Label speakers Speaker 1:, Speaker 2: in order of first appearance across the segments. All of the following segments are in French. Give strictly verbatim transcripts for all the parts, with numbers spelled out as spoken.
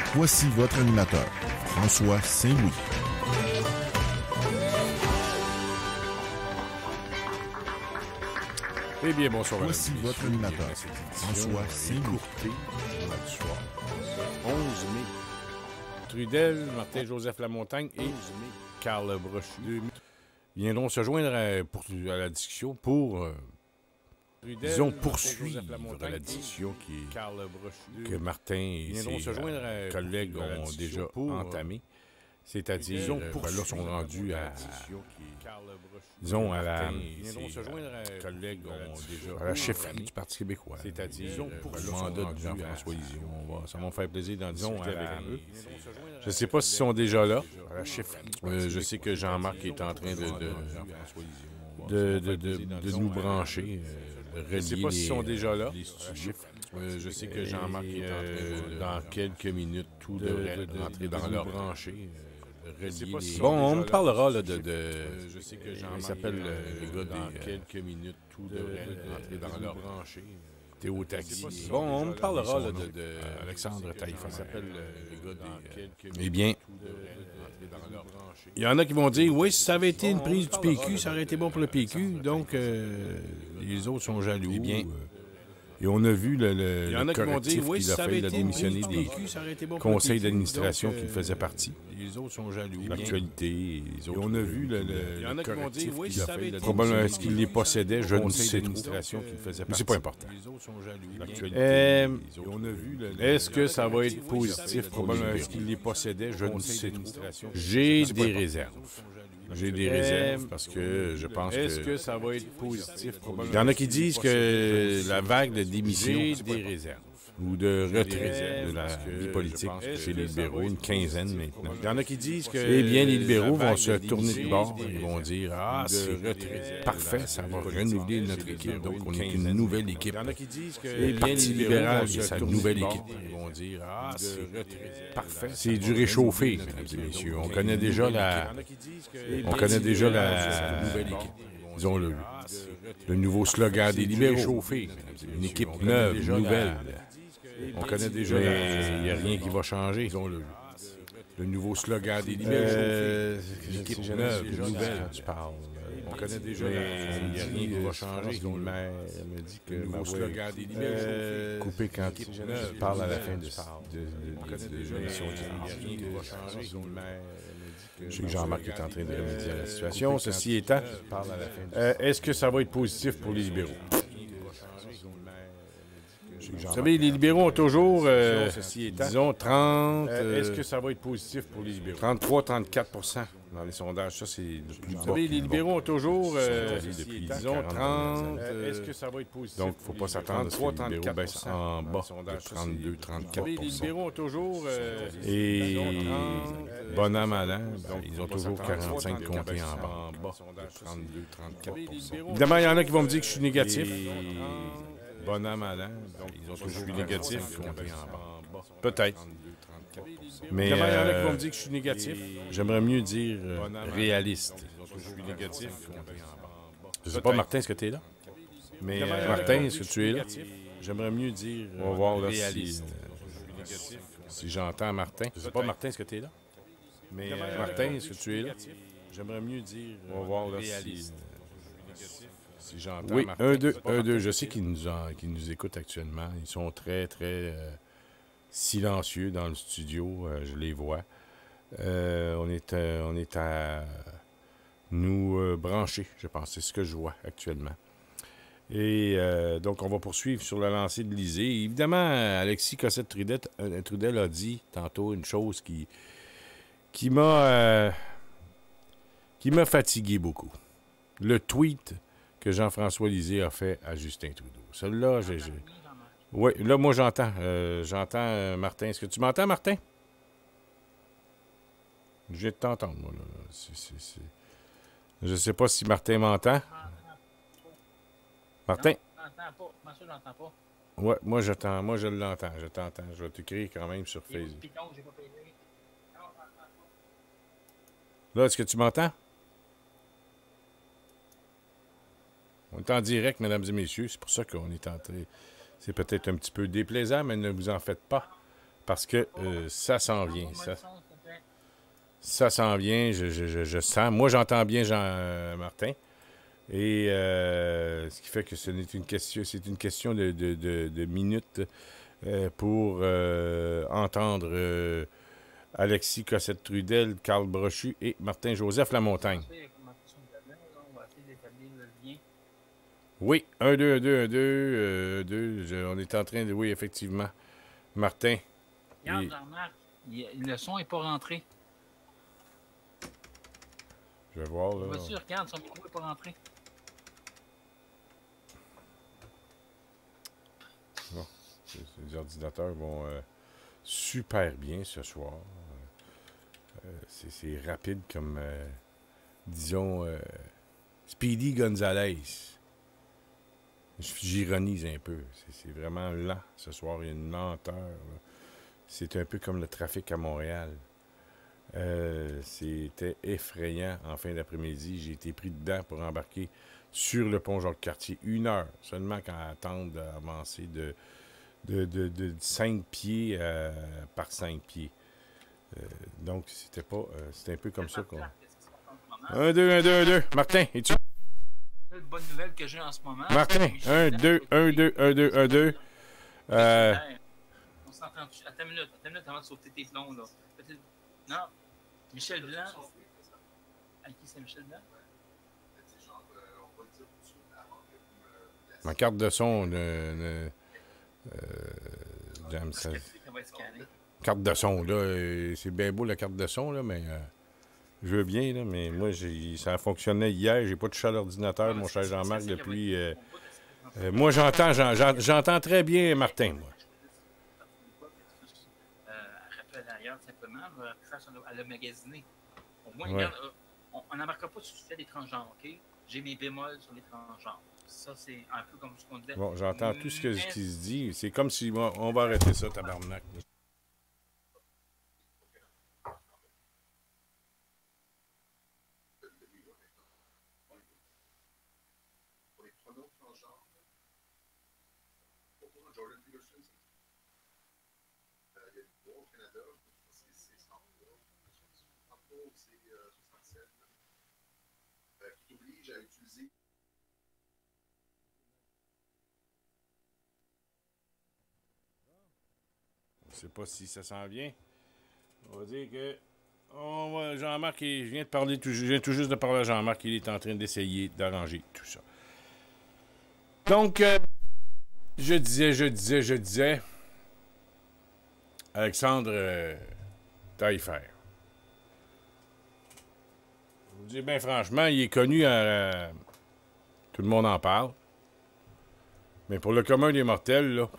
Speaker 1: Voici votre animateur, François Saint-Louis.
Speaker 2: Eh bien, bonsoir.
Speaker 1: Voici votre animateur, François Saint-Louis.
Speaker 2: onze mai. Trudel, Martin-Joseph Lamontagne et Carl Brochu viendront se joindre à, pour, à la discussion pour, euh, Trudel, disons, poursuivre la discussion qui est, que Martin et ses se joindre à, collègues ont déjà pour, entamée. C'est-à-dire, disons, pour ben là, sont rendus à, disons, à la, collègues ont déjà, à la chefferie du Parti québécois. C'est-à-dire, disons, pour le mandat de Jean-François Lisée. On va, ça va me faire plaisir d'en discuter avec eux. Je ne sais pas s'ils sont déjà là. Euh, je sais que Jean-Marc est en train de, de, de, de, de, de nous brancher, euh, de relier. Je ne sais pas s'ils sont déjà là. Euh, je sais que Jean-Marc est en train de, dans quelques minutes, tout devrait rentrer dans leur branché. Bon, on me parlera là, de, de. Je sais que Jean-Marc s'appelle le gars dans quelques minutes, tout devrait rentrer dans leur branché. Théo Taxi. Bon, on me parlera là, de, de Alexandre Taillefer. s'appelle le gars dans quelques minutes. Eh bien, il y en a qui vont dire, oui, si ça avait été une prise du P Q, ça aurait été bon pour le P Q. Donc, euh, les autres sont jaloux. Eh bien. Et on a vu le, le, il y en a le correctif qu'il oui, si a fait, il a démissionné des bon conseils d'administration qu'il faisait partie. Les autres sont jaloux. L'actualité. Et on a vu le, le, il y en a le correctif oui, qu'il a fait. Probablement, est-ce qu'il les possédait? Je ne sais trop. Mais c'est pas important. Euh, est-ce que ça va être positif? Probablement, est-ce qu'il les possédait? Je ne sais trop. J'ai des réserves. J'ai des réserves parce que je pense que... Est-ce que ça va être positif? Il y en a qui disent que la vague de démission... J'ai des réserves. Ou de retrait de la vie politique chez les libéraux, une quinzaine maintenant. Il y en a qui disent que... Eh bien, les libéraux vont se tourner de bord. Ils vont dire, ah, c'est parfait, ça va renouveler notre équipe. Donc, on est une nouvelle équipe. Il y en a qui disent que... Eh bien, les libéraux c'est sa nouvelle équipe. Ils vont dire, ah, c'est parfait. C'est du réchauffé, mesdames et messieurs. On connaît déjà la... On connaît déjà la nouvelle équipe. Disons le, le nouveau slogan des libéraux. Une équipe neuve, nouvelle. On connaît déjà, mais il n'y a rien qui va changer. Le, le nouveau slogan des libéraux. Euh, une équipe neuve, nouvelle. Tu parles. On connaît déjà, mais il n'y a rien qui va changer. Une mère me dit que le nouveau slogan des libéraux. Euh, coupé quand tu parles à la fin de l'émission. Il n'y a rien qui va changer. Une mère. Je sais que Jean-Marc est en train de remédier à la situation. Ceci étant, euh, est-ce que ça va être positif pour les libéraux? Vous savez, les libéraux ont toujours, euh, disons, trente... Euh, est-ce que ça va être positif pour les libéraux? trente-trois à trente-quatre pour cent dans les sondages. Ça, c'est le plus bas. Vous savez, les libéraux ont toujours, euh, depuis, disons, trente... Euh, est-ce que ça va être positif? Donc, il ne faut pas s'attendre à ce que les libéraux baissent en bas de trente-deux à trente-quatre pour cent. Les libéraux ont toujours... Euh, Et, bon an, mal an, ben, ils ont toujours quarante-cinq comptés en bas de trente-deux à trente-quatre pour cent. Évidemment, il y en a qui vont me dire que je suis négatif. Bon an, mal an, ils ont toujours, je suis négatif. Peut-être. Mais il y en a qui vont me dire que je suis négatif. J'aimerais mieux dire euh, réaliste. Je suis négatif. Je sais pas, Martin, est-ce que tu es là? Mais euh, Martin, est-ce que tu es là? J'aimerais mieux dire euh, on va voir là, réaliste. Si, euh, si j'entends Martin. Je sais pas, Martin, est-ce que tu es là? Mais euh, Martin, est-ce que tu es là? J'aimerais mieux dire euh, on va voir là, réaliste. Si, Si j'entends oui, un, deux, un, deux. Je sais qu'ils nous, qu'ils nous écoutent actuellement. Ils sont très, très euh, silencieux dans le studio. Euh, je les vois. Euh, on, est, euh, on est à nous euh, brancher, je pense. C'est ce que je vois actuellement. Et euh, donc, on va poursuivre sur la lancée de l'Élysée. Évidemment, Alexis Cossette-Trudel euh, Trudel a dit tantôt une chose qui, qui m'a euh, qui m'a fatigué beaucoup. Le tweet que Jean-François Lisée a fait à Justin Trudeau. Celui-là, j'ai... j'ai... Oui, là, moi, j'entends. Euh, j'entends euh, Martin. Est-ce que tu m'entends, Martin? Je viens de t'entendre, moi. Là. C'est, c'est, c'est... Je ne sais pas si Martin m'entend. Martin?
Speaker 3: Non, je n'entends pas. Moi, ça, je n'entends pas.
Speaker 2: Oui, moi, j'entends. Moi, je l'entends. Je t'entends. Je vais t'écrire quand même sur Facebook. Là, est-ce que tu m'entends? On est en direct, mesdames et messieurs. C'est pour ça qu'on est entré. C'est peut-être un petit peu déplaisant, mais ne vous en faites pas. parce que euh, ça s'en vient. Ça, ça s'en vient, je, je, je, je sens. Moi, j'entends bien Jean-Martin. Et euh, ce qui fait que ce n'est une question, c'est une question de, de, de, de minutes euh, pour euh, entendre euh, Alexis Cossette-Trudel, Carl Brochu et Martin-Joseph Lamontagne. Oui, un, deux, un, deux, un, deux, euh, deux. Je, on est en train de... Oui, effectivement. Martin.
Speaker 3: Regarde, il... Jean-Marc, le son n'est pas rentré.
Speaker 2: Je vais voir, là.
Speaker 3: Vas-tu, regarde, son micro n'est pas rentré.
Speaker 2: Bon, les ordinateurs vont euh, super bien ce soir. Euh, c'est rapide comme, euh, disons, euh, Speedy Gonzalez. J'ironise un peu. C'est vraiment lent ce soir. Il y a une lenteur. C'est un peu comme le trafic à Montréal. Euh, C'était effrayant en fin d'après-midi. J'ai été pris dedans pour embarquer sur le pont Jacques-Cartier. Une heure seulement quand attendre d'avancer de, de, de, de cinq pieds euh, par cinq pieds. Euh, donc, c'était pas. Euh, c'était un peu comme ça qu'on. Un, deux, un, deux, un, deux. Martin, es-tu?
Speaker 3: Une bonne nouvelle que j'ai en ce moment.
Speaker 2: Martin, un, deux, un, deux, un, deux, un, deux. Euh...
Speaker 3: On s'entend. Attends une minute, attends une minute avant de sauter tes plombs, là. Non, Michel Blanc. À qui c'est Michel Blanc?
Speaker 2: Ma carte de son, ne, ne, euh, j'aime ça. Carte de son, là, c'est bien beau la carte de son, là, mais euh, je veux bien, là, mais moi, ça fonctionnait hier, j'ai pas touché à l'ordinateur, mon cher Jean-Marc, depuis... Euh, euh, moi, j'entends j'entends très bien Martin, moi.
Speaker 3: Euh, rappelle d'ailleurs, simplement, à le magasiner. Au moins,
Speaker 2: ouais.
Speaker 3: regarde, euh, on n'embarquera pas sur le sujet des transgenres, OK? J'ai mes bémols sur les transgenres. Ça, c'est un peu comme ce qu'on disait.
Speaker 2: Bon, j'entends tout ce, que, ce qui se dit. C'est comme si... Bon, on va arrêter ça, tabarnak. Je ne sais pas si ça s'en vient. On va dire que on va, Jean-Marc, je viens de parler, tout, je viens tout juste de parler à Jean-Marc, il est en train d'essayer d'arranger tout ça. Donc, euh, je disais, je disais, je disais, Alexandre euh, Taillefer. Je vous dis bien franchement, il est connu à, à... Tout le monde en parle. Mais pour le commun des mortels, là...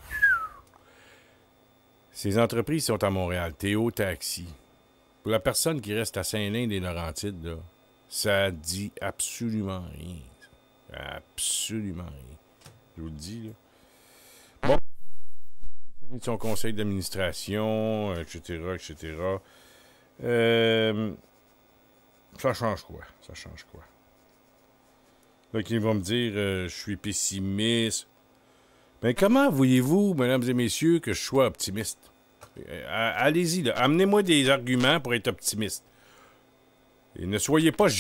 Speaker 2: Ces entreprises sont à Montréal. Théo Taxi. Pour la personne qui reste à Saint-Lin-des-Laurentides, là, ça dit absolument rien. Ça. Absolument rien. Je vous le dis, là. Bon. Son conseil d'administration, et cetera, et cetera. Euh, ça change quoi? Ça change quoi? Là, ils vont me dire, euh, je suis pessimiste. Mais comment voulez-vous, mesdames et messieurs, que je sois optimiste? Euh, Allez-y, là. Amenez-moi des arguments pour être optimiste. Et ne soyez pas...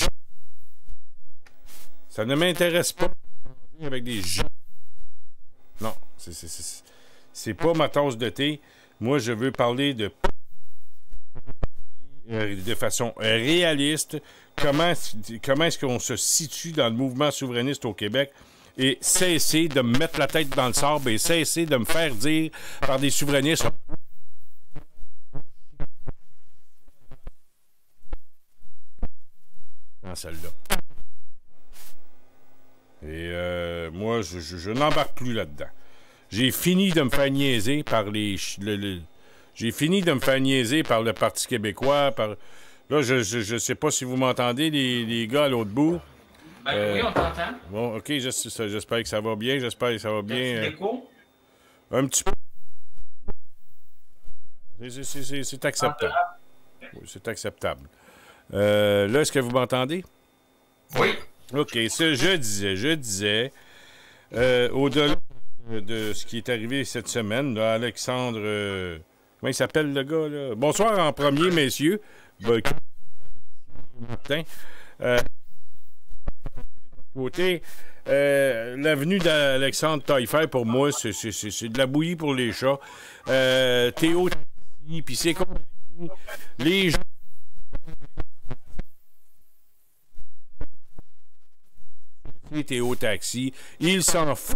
Speaker 2: Ça ne m'intéresse pas avec des... Non, c'est pas ma tasse de thé. Moi, je veux parler de... de façon réaliste. Comment, comment est-ce qu'on se situe dans le mouvement souverainiste au Québec? Et cesser de me mettre la tête dans le sable et cesser de me faire dire par des souverainistes dans celle-là. Et euh, moi, je, je, je n'embarque plus là-dedans. J'ai fini de me faire niaiser par les... Le, le, j'ai fini de me faire niaiser par le Parti québécois. Par, là, je ne sais pas si vous m'entendez, les, les gars à l'autre bout.
Speaker 3: Ben euh, oui, on t'entend.
Speaker 2: Bon, OK, j'espère que ça va bien. J'espère que ça va bien.
Speaker 3: Un petit écho?
Speaker 2: Un petit peu. C'est acceptable. Oui, c'est acceptable. Euh, là, est-ce que vous m'entendez?
Speaker 3: Oui.
Speaker 2: OK, ça, je disais, je disais, euh, au-delà de ce qui est arrivé cette semaine, là, Alexandre euh, Comment il s'appelle, le gars, là? Bonsoir en premier, messieurs. Ben, Martin. Euh, côté, euh, l'avenue d'Alexandre Taillefer, pour moi, c'est de la bouillie pour les chats. Euh, Théo, puis c'est comme les gens. Théo Taxi, il s'en fout.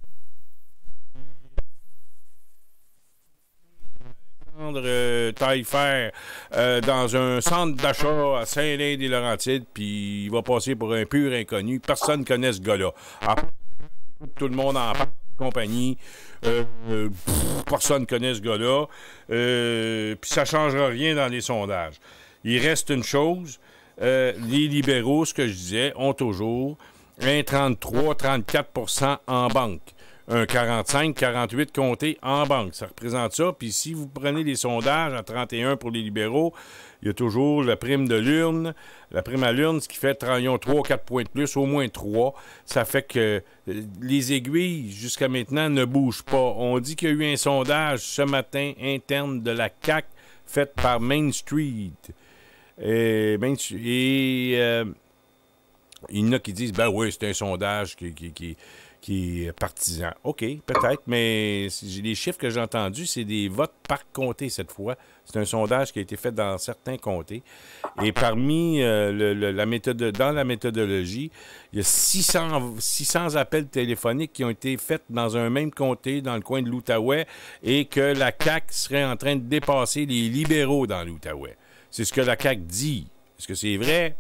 Speaker 2: Euh, Taillefer euh, dans un centre d'achat à Saint-Lin-des-Laurentides, puis il va passer pour un pur inconnu. Personne ne connaît ce gars-là. Tout le monde en parle, compagnie. Euh, euh, pff, personne ne connaît ce gars-là. Euh, puis ça ne changera rien dans les sondages. Il reste une chose. Euh, les libéraux, ce que je disais, ont toujours un trente-trois à trente-quatre pour cent en banque. Un quarante-cinq à quarante-huit compté en banque. Ça représente ça. Puis si vous prenez les sondages à trente et un pour les libéraux, il y a toujours la prime de l'urne. La prime à l'urne, ce qui fait ils ont trois à quatre points de plus, au moins trois. Ça fait que les aiguilles, jusqu'à maintenant, ne bougent pas. On dit qu'il y a eu un sondage ce matin interne de la C A Q fait par Main Street. Et, Main Street, et euh, il y en a qui disent, ben oui, c'est un sondage qui... qui, qui qui est partisan. OK, peut-être, mais les chiffres que j'ai entendus, c'est des votes par comté cette fois. C'est un sondage qui a été fait dans certains comtés. Et parmi euh, le, le, la méthode, dans la méthodologie, il y a six cents appels téléphoniques qui ont été faits dans un même comté, dans le coin de l'Outaouais, et que la C A Q serait en train de dépasser les libéraux dans l'Outaouais. C'est ce que la C A Q dit. Est-ce que c'est vrai?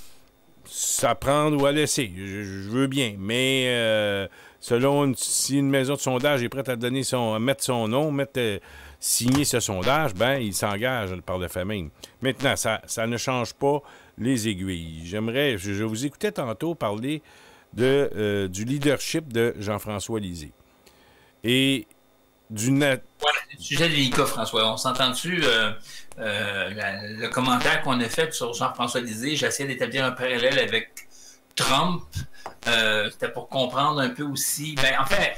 Speaker 2: Ça prendre ou à laisser, je, je veux bien, mais euh, selon une, si une maison de sondage est prête à donner son, à mettre son nom, mettre, euh, signer ce sondage, ben il s'engage par le fait même. Maintenant, ça, ça ne change pas les aiguilles. J'aimerais, je, je vous écoutais tantôt parler de, euh, du leadership de Jean-François Lisée. Et du net.
Speaker 3: Ouais, le sujet de l'I C A, François, on s'entend dessus. Euh, euh, la, le commentaire qu'on a fait sur Jean-François Lisée, j'essayais d'établir un parallèle avec Trump. Euh, C'était pour comprendre un peu aussi. Ben, en fait,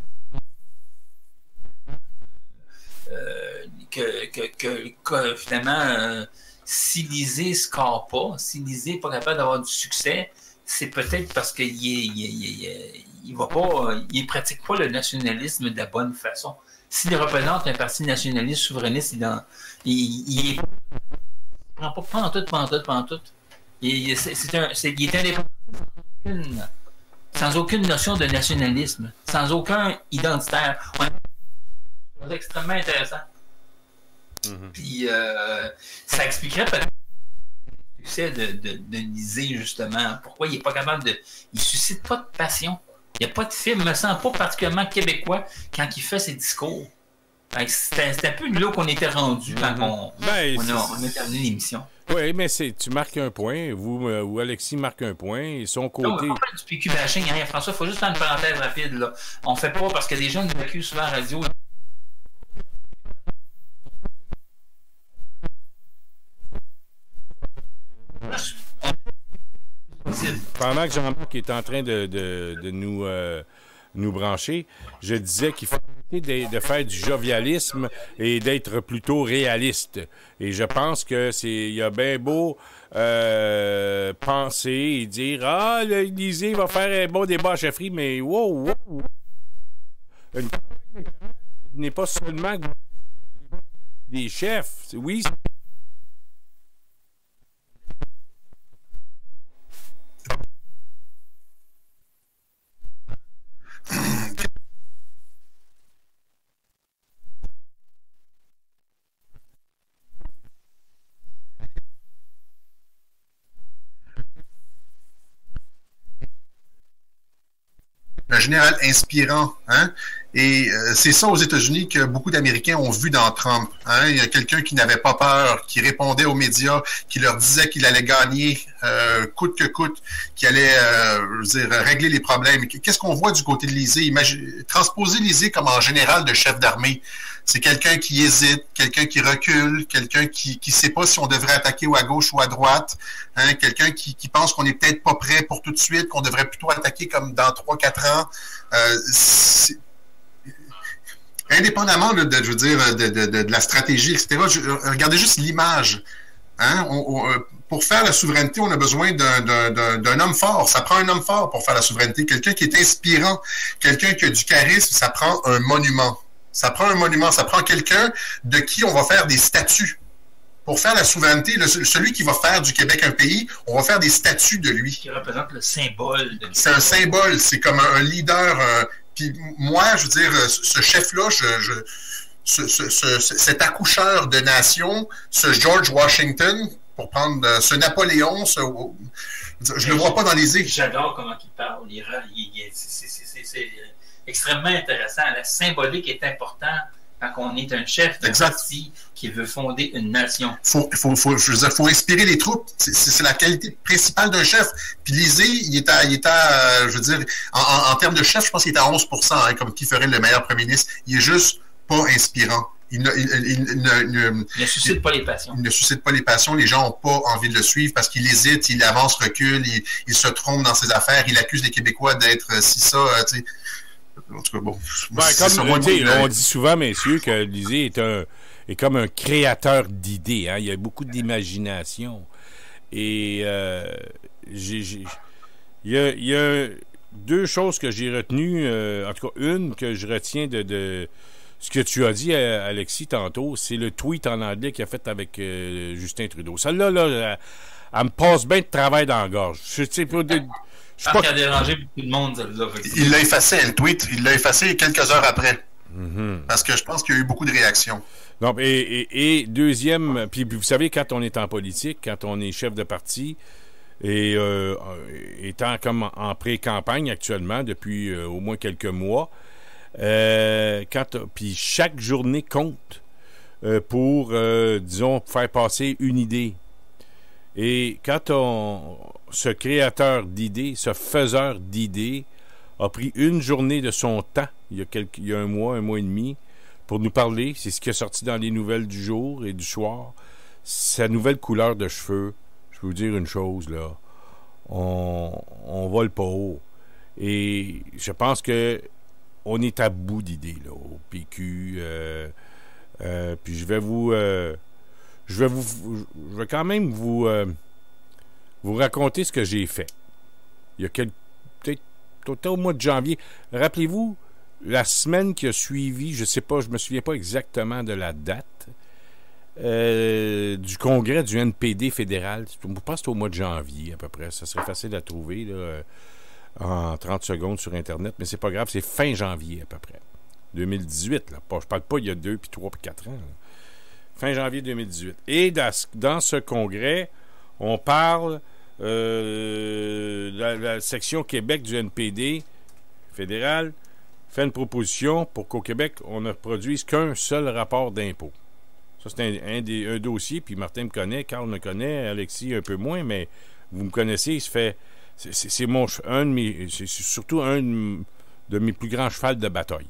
Speaker 3: euh, que, que, que, que finalement, euh, si Lisée ne score pas, si Lisée n'est pas capable d'avoir du succès, c'est peut-être parce qu'il il, il, il, il va pas, il pratique pas le nationalisme de la bonne façon. S'il représente un parti nationaliste, souverainiste, il, dans, il, il, il prend pas pantoute, pantoute, pantoute. Il, c'est, c'est un, c'est, il est indépendant sans aucune, sans aucune notion de nationalisme, sans aucun identitaire. C'est extrêmement intéressant. Mm-hmm. Puis euh, ça expliquerait peut-être le succès de, de, de Lisée, justement. Pourquoi il n'est pas capable de. Il ne suscite pas de passion. Il n'y a pas de film, me sens pas particulièrement québécois quand il fait ses discours. C'est un peu là qu'on était rendu quand mm-hmm. on, ben, on, a, on a terminé l'émission.
Speaker 2: Oui, mais tu marques un point, vous euh, ou Alexis marque un point, et son côté...
Speaker 3: Non, on va pas du P Q bashing, hein, François, il faut juste faire une parenthèse rapide. Là. On ne fait pas parce que les gens nous accusent souvent à la radio.
Speaker 2: Pendant que Jean-Marc est en train de, de, de nous, euh, nous brancher, je disais qu'il faut arrêter de, de faire du jovialisme et d'être plutôt réaliste. Et je pense que c'est, il y a bien beau euh, penser et dire « Ah, l'Élysée va faire un bon débat à chefferie », mais wow, wow! Une campagne n'est pas seulement des chefs. Oui,
Speaker 4: un général inspirant, hein? Et euh, c'est ça aux États-Unis que beaucoup d'Américains ont vu dans Trump. Hein? Il y a quelqu'un qui n'avait pas peur, qui répondait aux médias, qui leur disait qu'il allait gagner euh, coûte que coûte, qui allait euh, je veux dire, régler les problèmes. Qu'est-ce qu'on voit du côté de Lisée? Imagine, transposer Lisée comme en général de chef d'armée. C'est quelqu'un qui hésite, quelqu'un qui recule, quelqu'un qui qui sait pas si on devrait attaquer ou à gauche ou à droite, hein? Quelqu'un qui, qui pense qu'on n'est peut-être pas prêt pour tout de suite, qu'on devrait plutôt attaquer comme dans trois quatre ans. Euh, indépendamment de, de, je veux dire, de, de, de, de la stratégie, et cetera, je, regardez juste l'image. Hein? On, on, pour faire la souveraineté, on a besoin d'un, d'un, d'un, d'un homme fort. Ça prend un homme fort pour faire la souveraineté. Quelqu'un qui est inspirant, quelqu'un qui a du charisme, ça prend un monument. Ça prend un monument, ça prend quelqu'un de qui on va faire des statues. Pour faire la souveraineté, le, celui qui va faire du Québec un pays, on va faire des statues de lui.
Speaker 3: Qui représente le symbole. De
Speaker 4: c'est un symbole, c'est comme un, un leader. Euh, puis moi, je veux dire, ce chef-là, je, je, ce, ce, ce, cet accoucheur de nation, ce George Washington, pour prendre ce Napoléon, ce, je ne le vois pas dans les écrits.
Speaker 3: J'adore comment il parle. Il, il, il, c'est, c'est, c'est, c'est extrêmement intéressant. La symbolique est importante quand on est un chef de parti qui veut fonder une nation.
Speaker 4: Faut, faut, faut, je veux dire, faut inspirer les troupes. C'est, c'est la qualité principale d'un chef. Puis Lisée, il est à, il est à, je veux dire, en, en, en termes de chef, je pense qu'il est à onze pour cent, hein, comme qui ferait le meilleur premier ministre. Il est juste pas inspirant. Il ne, il, il, il, ne,
Speaker 3: il ne suscite
Speaker 4: il,
Speaker 3: pas les passions.
Speaker 4: Il ne suscite pas les passions. Les gens n'ont pas envie de le suivre parce qu'il hésite, il avance, recule, il, il se trompe dans ses affaires, il accuse les Québécois d'être euh, si ça, euh, tu sais. En tout cas, bon.
Speaker 2: Ben, comme, on, dit, on dit souvent, messieurs, que Lisée est, un, est comme un créateur d'idées. Hein? Il y a beaucoup d'imagination. Et euh, j'ai, j'ai, il, y a, il y a deux choses que j'ai retenues. Euh, en tout cas, une que je retiens de... de ce que tu as dit, Alexis, tantôt, c'est le tweet en anglais qu'il a fait avec euh, Justin Trudeau. Celle-là, là, elle, elle me passe bien de travail dans la gorge. Je sais pas... De,
Speaker 3: je pense qu'il a dérangé beaucoup de monde, celle-là.
Speaker 4: Il l'a effacé, le tweet. Il l'a effacé quelques heures après.
Speaker 2: Mm-hmm.
Speaker 4: Parce que je pense qu'il y a eu beaucoup de réactions.
Speaker 2: Non, et, et, et deuxième... Puis vous savez, quand on est en politique, quand on est chef de parti, et euh, étant comme en, en pré-campagne actuellement, depuis euh, au moins quelques mois... Euh, quand puis chaque journée compte euh, pour, euh, disons, faire passer une idée. Et quand on, ce créateur d'idées, ce faiseur d'idées, a pris une journée de son temps, il y a, quelques, il y a un mois, un mois et demi, pour nous parler, c'est ce qui est sorti dans les nouvelles du jour et du soir, sa nouvelle couleur de cheveux, je peux vous dire une chose, là, on, on vole pas haut. Et je pense que on est à bout d'idées là, au P Q. Euh, euh, puis je vais vous, euh, je vais vous, je vais quand même vous, euh, vous raconter ce que j'ai fait. Il y a quelques, peut-être, peut-être au mois de janvier. Rappelez-vous la semaine qui a suivi. Je sais pas, je me souviens pas exactement de la date euh, du congrès du N P D fédéral. Je pense que c'était au mois de janvier à peu près. Ça serait facile à trouver là. En trente secondes sur Internet, mais c'est pas grave, c'est fin janvier à peu près. deux mille dix-huit, là. Je parle pas il y a deux, puis trois, puis quatre ans. Là. Fin janvier deux mille dix-huit. Et dans, dans ce congrès, on parle euh, la, la section Québec du N P D fédéral fait une proposition pour qu'au Québec, on ne produise qu'un seul rapport d'impôt. Ça, c'est un, un, des, un dossier, puis Martin me connaît, Carl me connaît, Alexis un peu moins, mais vous me connaissez, il se fait... C'est, c'est, c'est, mon, un de mes, c'est surtout un de mes plus grands chevals de bataille.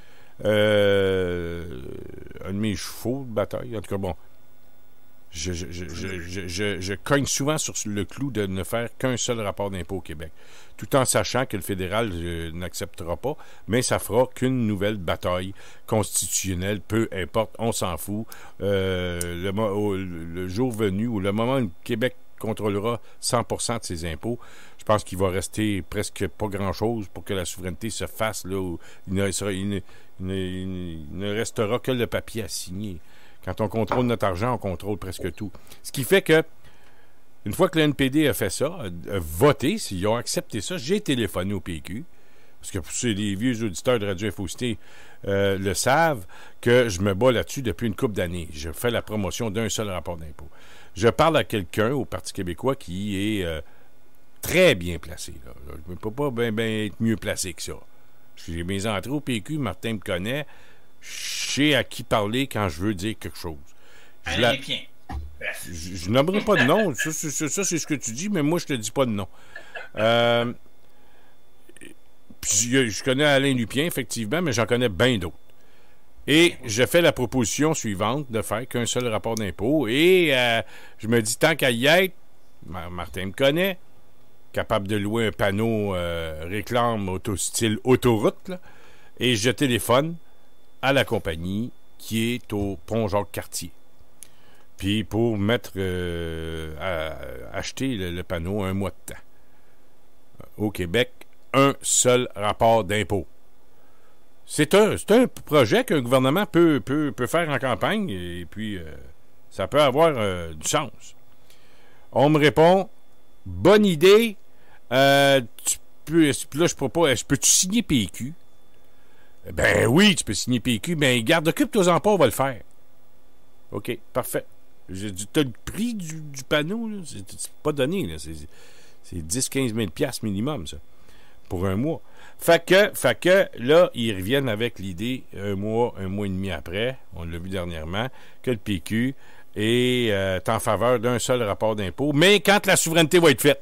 Speaker 2: Euh, un de mes chevaux de bataille. En tout cas, bon, je, je, je, je, je, je cogne souvent sur le clou de ne faire qu'un seul rapport d'impôt au Québec, tout en sachant que le fédéral euh, n'acceptera pas, mais ça fera qu'une nouvelle bataille constitutionnelle, peu importe, on s'en fout. Euh, le, au, le jour venu, ou le moment où le Québec contrôlera cent pour cent de ses impôts, je pense qu'il va rester presque pas grand-chose pour que la souveraineté se fasse. Là, où il, ne sera, il, ne, il, ne, il ne restera que le papier à signer. Quand on contrôle notre argent, on contrôle presque tout. Ce qui fait que, une fois que le N P D a fait ça, a, a voté, s'ils ont accepté ça, j'ai téléphoné au P Q, parce que c'est les vieux auditeurs de Radio F O C T euh, le savent, que je me bats là-dessus depuis une couple d'années. Je fais la promotion d'un seul rapport d'impôt. Je parle à quelqu'un au Parti québécois qui est euh, très bien placé. Là. Je ne peux pas bien ben être mieux placé que ça. J'ai mes entrées au P Q, Martin me connaît, je sais à qui parler quand je veux dire quelque chose. Je, la... je, je nommerai pas de nom, ça, ça, ça c'est ce que tu dis, mais moi je te dis pas de nom. Euh, puis, je connais Alain Lupien, effectivement, mais j'en connais bien d'autres. Et je fais la proposition suivante de faire qu'un seul rapport d'impôt. Et euh, je me dis, tant qu'à y être, Martin me connaît, capable de louer un panneau euh, réclame auto, style autoroute, là, et je téléphone à la compagnie qui est au pont Jacques-Cartier. Puis pour mettre, euh, à, acheter le, le panneau un mois de temps. Au Québec, un seul rapport d'impôt. C'est un, c'est un projet qu'un gouvernement peut, peut, peut faire en campagne et puis euh, ça peut avoir euh, du sens. On me répond, bonne idée, euh, tu peux, là je propose, peux-tu signer P Q? Ben oui, tu peux signer P Q, mais garde, occupe-toi-en pas, on va le faire. OK, parfait. J'ai dit, t'as le prix du, du panneau, là, c'est, c'est pas donné, là, c'est, c'est dix à quinze mille dollars minimum, ça, pour un mois. Fait que, fait que, là, ils reviennent avec l'idée, un mois, un mois et demi après, on l'a vu dernièrement, que le P Q est euh, en faveur d'un seul rapport d'impôt, mais quand la souveraineté va être faite.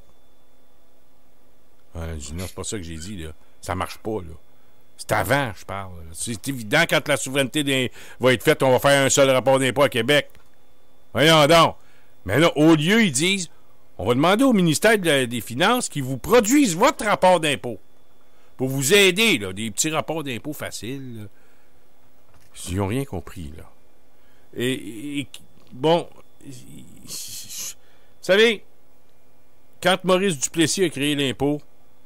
Speaker 2: Euh, je dis, non, c'est pas ça que j'ai dit, là. Ça marche pas, là. C'est avant, je parle. C'est évident, quand la souveraineté va être faite, on va faire un seul rapport d'impôt à Québec. Voyons donc. Mais là, au lieu, ils disent, on va demander au ministère de la, des Finances qu'ils vous produisent votre rapport d'impôt. Pour vous aider, là, des petits rapports d'impôt faciles. Là. Ils n'ont rien compris, là. Et, et bon, vous savez, quand Maurice Duplessis a créé l'impôt,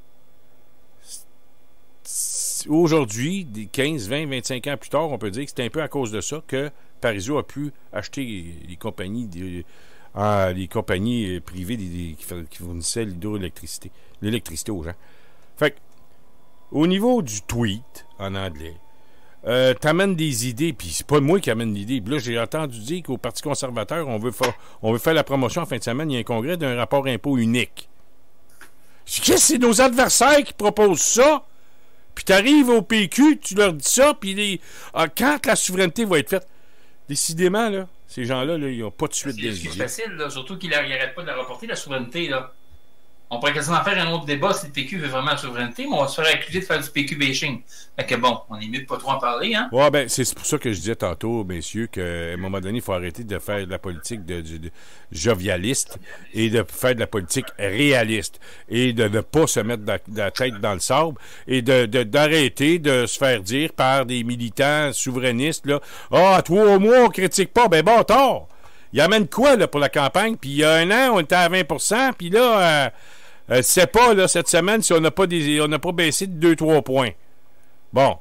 Speaker 2: aujourd'hui, quinze, vingt, vingt-cinq ans plus tard, on peut dire que c'est un peu à cause de ça que Parizeau a pu acheter les compagnies, des, euh, les compagnies privées des, des, qui fournissaient l'hydroélectricité, l'électricité aux gens. Fait que, au niveau du tweet, en anglais, euh, t'amènes des idées, puis c'est pas moi qui amène l'idée. Puis là, j'ai entendu dire qu'au Parti conservateur, on veut, fa- on veut faire la promotion en fin de semaine, il y a un congrès d'un rapport impôt unique. Qu'est-ce que c'est nos adversaires qui proposent ça? Puis t'arrives au P Q, tu leur dis ça, puis les... ah, quand la souveraineté va être faite, décidément, là, ces gens-là, là, ils n'ont pas de suite
Speaker 3: des
Speaker 2: idées.
Speaker 3: C'est facile, là, surtout qu'ils n'arrêtent pas de la reporter, la souveraineté, là. On pourrait quasiment faire un autre débat si le P Q veut vraiment la souveraineté, mais on va se faire accuser de faire du P Q bashing. Fait que bon, on est mieux de pas trop en parler, hein?
Speaker 2: Ouais, ben, c'est pour ça que je disais tantôt, messieurs, qu'à un moment donné, il faut arrêter de faire de la politique de, de, de jovialiste et de faire de la politique réaliste et de ne pas se mettre de la, de la tête dans le sable et de, de, d'arrêter de se faire dire par des militants souverainistes, là, ah, toi, au moins, on critique pas, ben bon, tort! Il amène quoi, là, pour la campagne? Puis il y a un an, on était à vingt pour cent, puis là, euh, Euh, c'est pas, là, cette semaine, si on n'a pas des, on n'a pas baissé de deux trois points. Bon.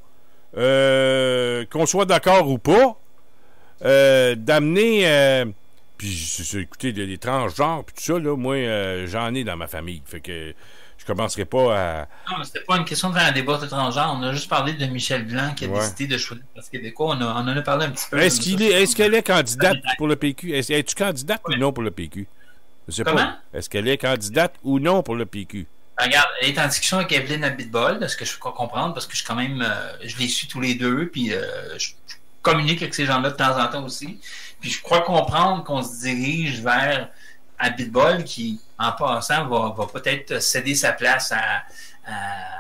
Speaker 2: Euh, qu'on soit d'accord ou pas, euh, d'amener... Euh, puis, écoutez, les, les transgenres, puis tout ça, là, moi, euh, j'en ai dans ma famille. Fait que je commencerai pas à...
Speaker 3: Non, mais c'était pas une question de faire un débat de transgenre. On a juste parlé de Michel Blanc qui a
Speaker 2: ouais.
Speaker 3: décidé de choisir le Parti québécois. On, a, on en a parlé un petit peu.
Speaker 2: Est-ce, qu'il est, est-ce qu'elle est candidate pour le P Q? Est-ce, es-tu candidate ouais. ou non pour le P Q? Je sais
Speaker 3: Comment?
Speaker 2: pas. Est-ce qu'elle est candidate ou non pour le P Q?
Speaker 3: Regarde, elle est en discussion avec Evelyne Abitbol, de ce que je peux comprendre, parce que je suis quand même, euh, je les suis tous les deux, puis euh, je, je communique avec ces gens-là de temps en temps aussi. Puis je crois comprendre qu'on se dirige vers Abitbol, qui, en passant, va, va peut-être céder sa place à, à,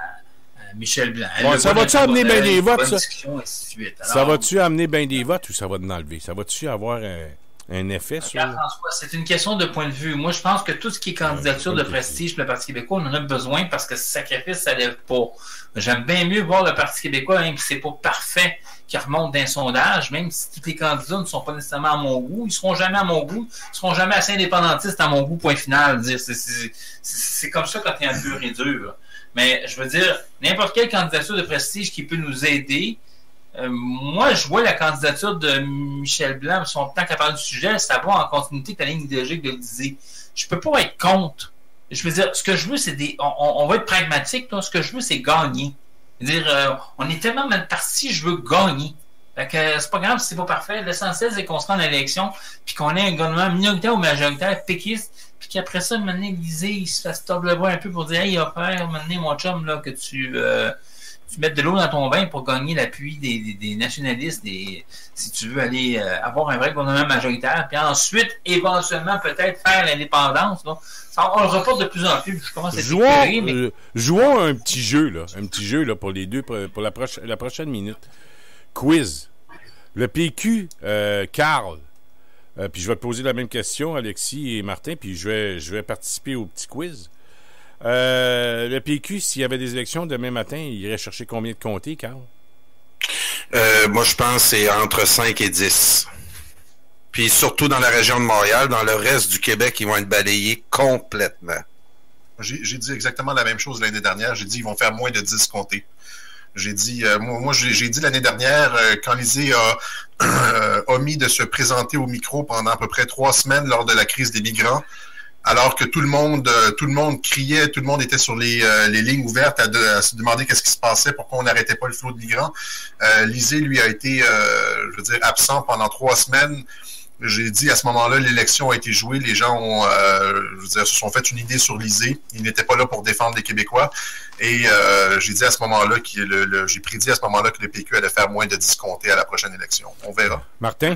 Speaker 3: à Michel Blanc.
Speaker 2: Bon, ça va-tu amener bien des votes, ça?
Speaker 3: Alors,
Speaker 2: ça va-tu amener bien des votes ou ça va en enlever? Ça va-tu avoir un... un effet sur...
Speaker 3: Regarde, François, c'est une question de point de vue. Moi, je pense que tout ce qui est candidature de prestige pour le Parti québécois, on en a besoin parce que ce sacrifice, ça lève pas. J'aime bien mieux voir le Parti québécois, même si c'est pas parfait, qui remonte d'un sondage, même si tous les candidats ne sont pas nécessairement à mon goût, ils seront jamais à mon goût, ils seront jamais assez indépendantistes à mon goût, point final. C'est, c'est, c'est, c'est comme ça quand tu es un dur et dur. Mais je veux dire, n'importe quelle candidature de prestige qui peut nous aider. Euh, moi, je vois la candidature de Michel Blanc, son temps qu'à parler du sujet, ça va en continuité avec la ligne idéologique de le disait. Je peux pas être contre. Je veux dire, ce que je veux, c'est des. On, on va être pragmatique, là. Ce que je veux, c'est gagner. C'est-à-dire, euh, on est tellement mal parti, je veux gagner. Fait que euh, c'est pas grave si c'est pas parfait. L'essentiel, c'est qu'on se rende à l'élection, puis qu'on ait un gouvernement minoritaire ou majoritaire péquiste, puis qu'après ça, maintenant, l'Élysée, il se fasse tordre le bras un peu pour dire, hey, il va faire, maintenant, mon chum, là, que tu. Euh, tu mets de l'eau dans ton bain pour gagner l'appui des, des, des nationalistes, des, si tu veux aller euh, avoir un vrai gouvernement majoritaire, puis ensuite, éventuellement, peut-être faire l'indépendance. Donc, ça, on le reporte de plus en plus. Je commence à
Speaker 2: jouons, éclairer, mais... euh, jouons un petit jeu, là. Un petit jeu là, pour les deux, pour, pour la, proche, la prochaine minute. Quiz. Le P Q, euh, Carl. Euh, puis je vais te poser la même question, Alexis et Martin, puis je vais, je vais participer au petit quiz. Euh, le P Q, s'il y avait des élections demain matin, il irait chercher combien de comtés, Carl?
Speaker 5: Euh, moi, je pense que c'est entre cinq et dix. Puis surtout dans la région de Montréal, dans le reste du Québec, ils vont être balayés complètement.
Speaker 4: J'ai, j'ai dit exactement la même chose l'année dernière. J'ai dit ils vont faire moins de dix comtés. J'ai dit, euh, moi, moi j'ai, j'ai dit l'année dernière, euh, quand Lisée a euh, omis de se présenter au micro pendant à peu près trois semaines lors de la crise des migrants, alors que tout le monde, euh, tout le monde criait, tout le monde était sur les, euh, les lignes ouvertes à, de, à se demander qu'est-ce qui se passait, pourquoi on n'arrêtait pas le flot de migrants. Euh, Lisée, lui, a été, euh, je veux dire, absent pendant trois semaines. J'ai dit à ce moment-là, l'élection a été jouée, les gens ont, euh, je veux dire, se sont fait une idée sur Lisée. Ils n'étaient pas là pour défendre les Québécois. Et euh, j'ai dit à ce moment-là, que le, le, j'ai prédit à ce moment-là que le P Q allait faire moins de dix comtés à la prochaine élection. On verra.
Speaker 2: Martin?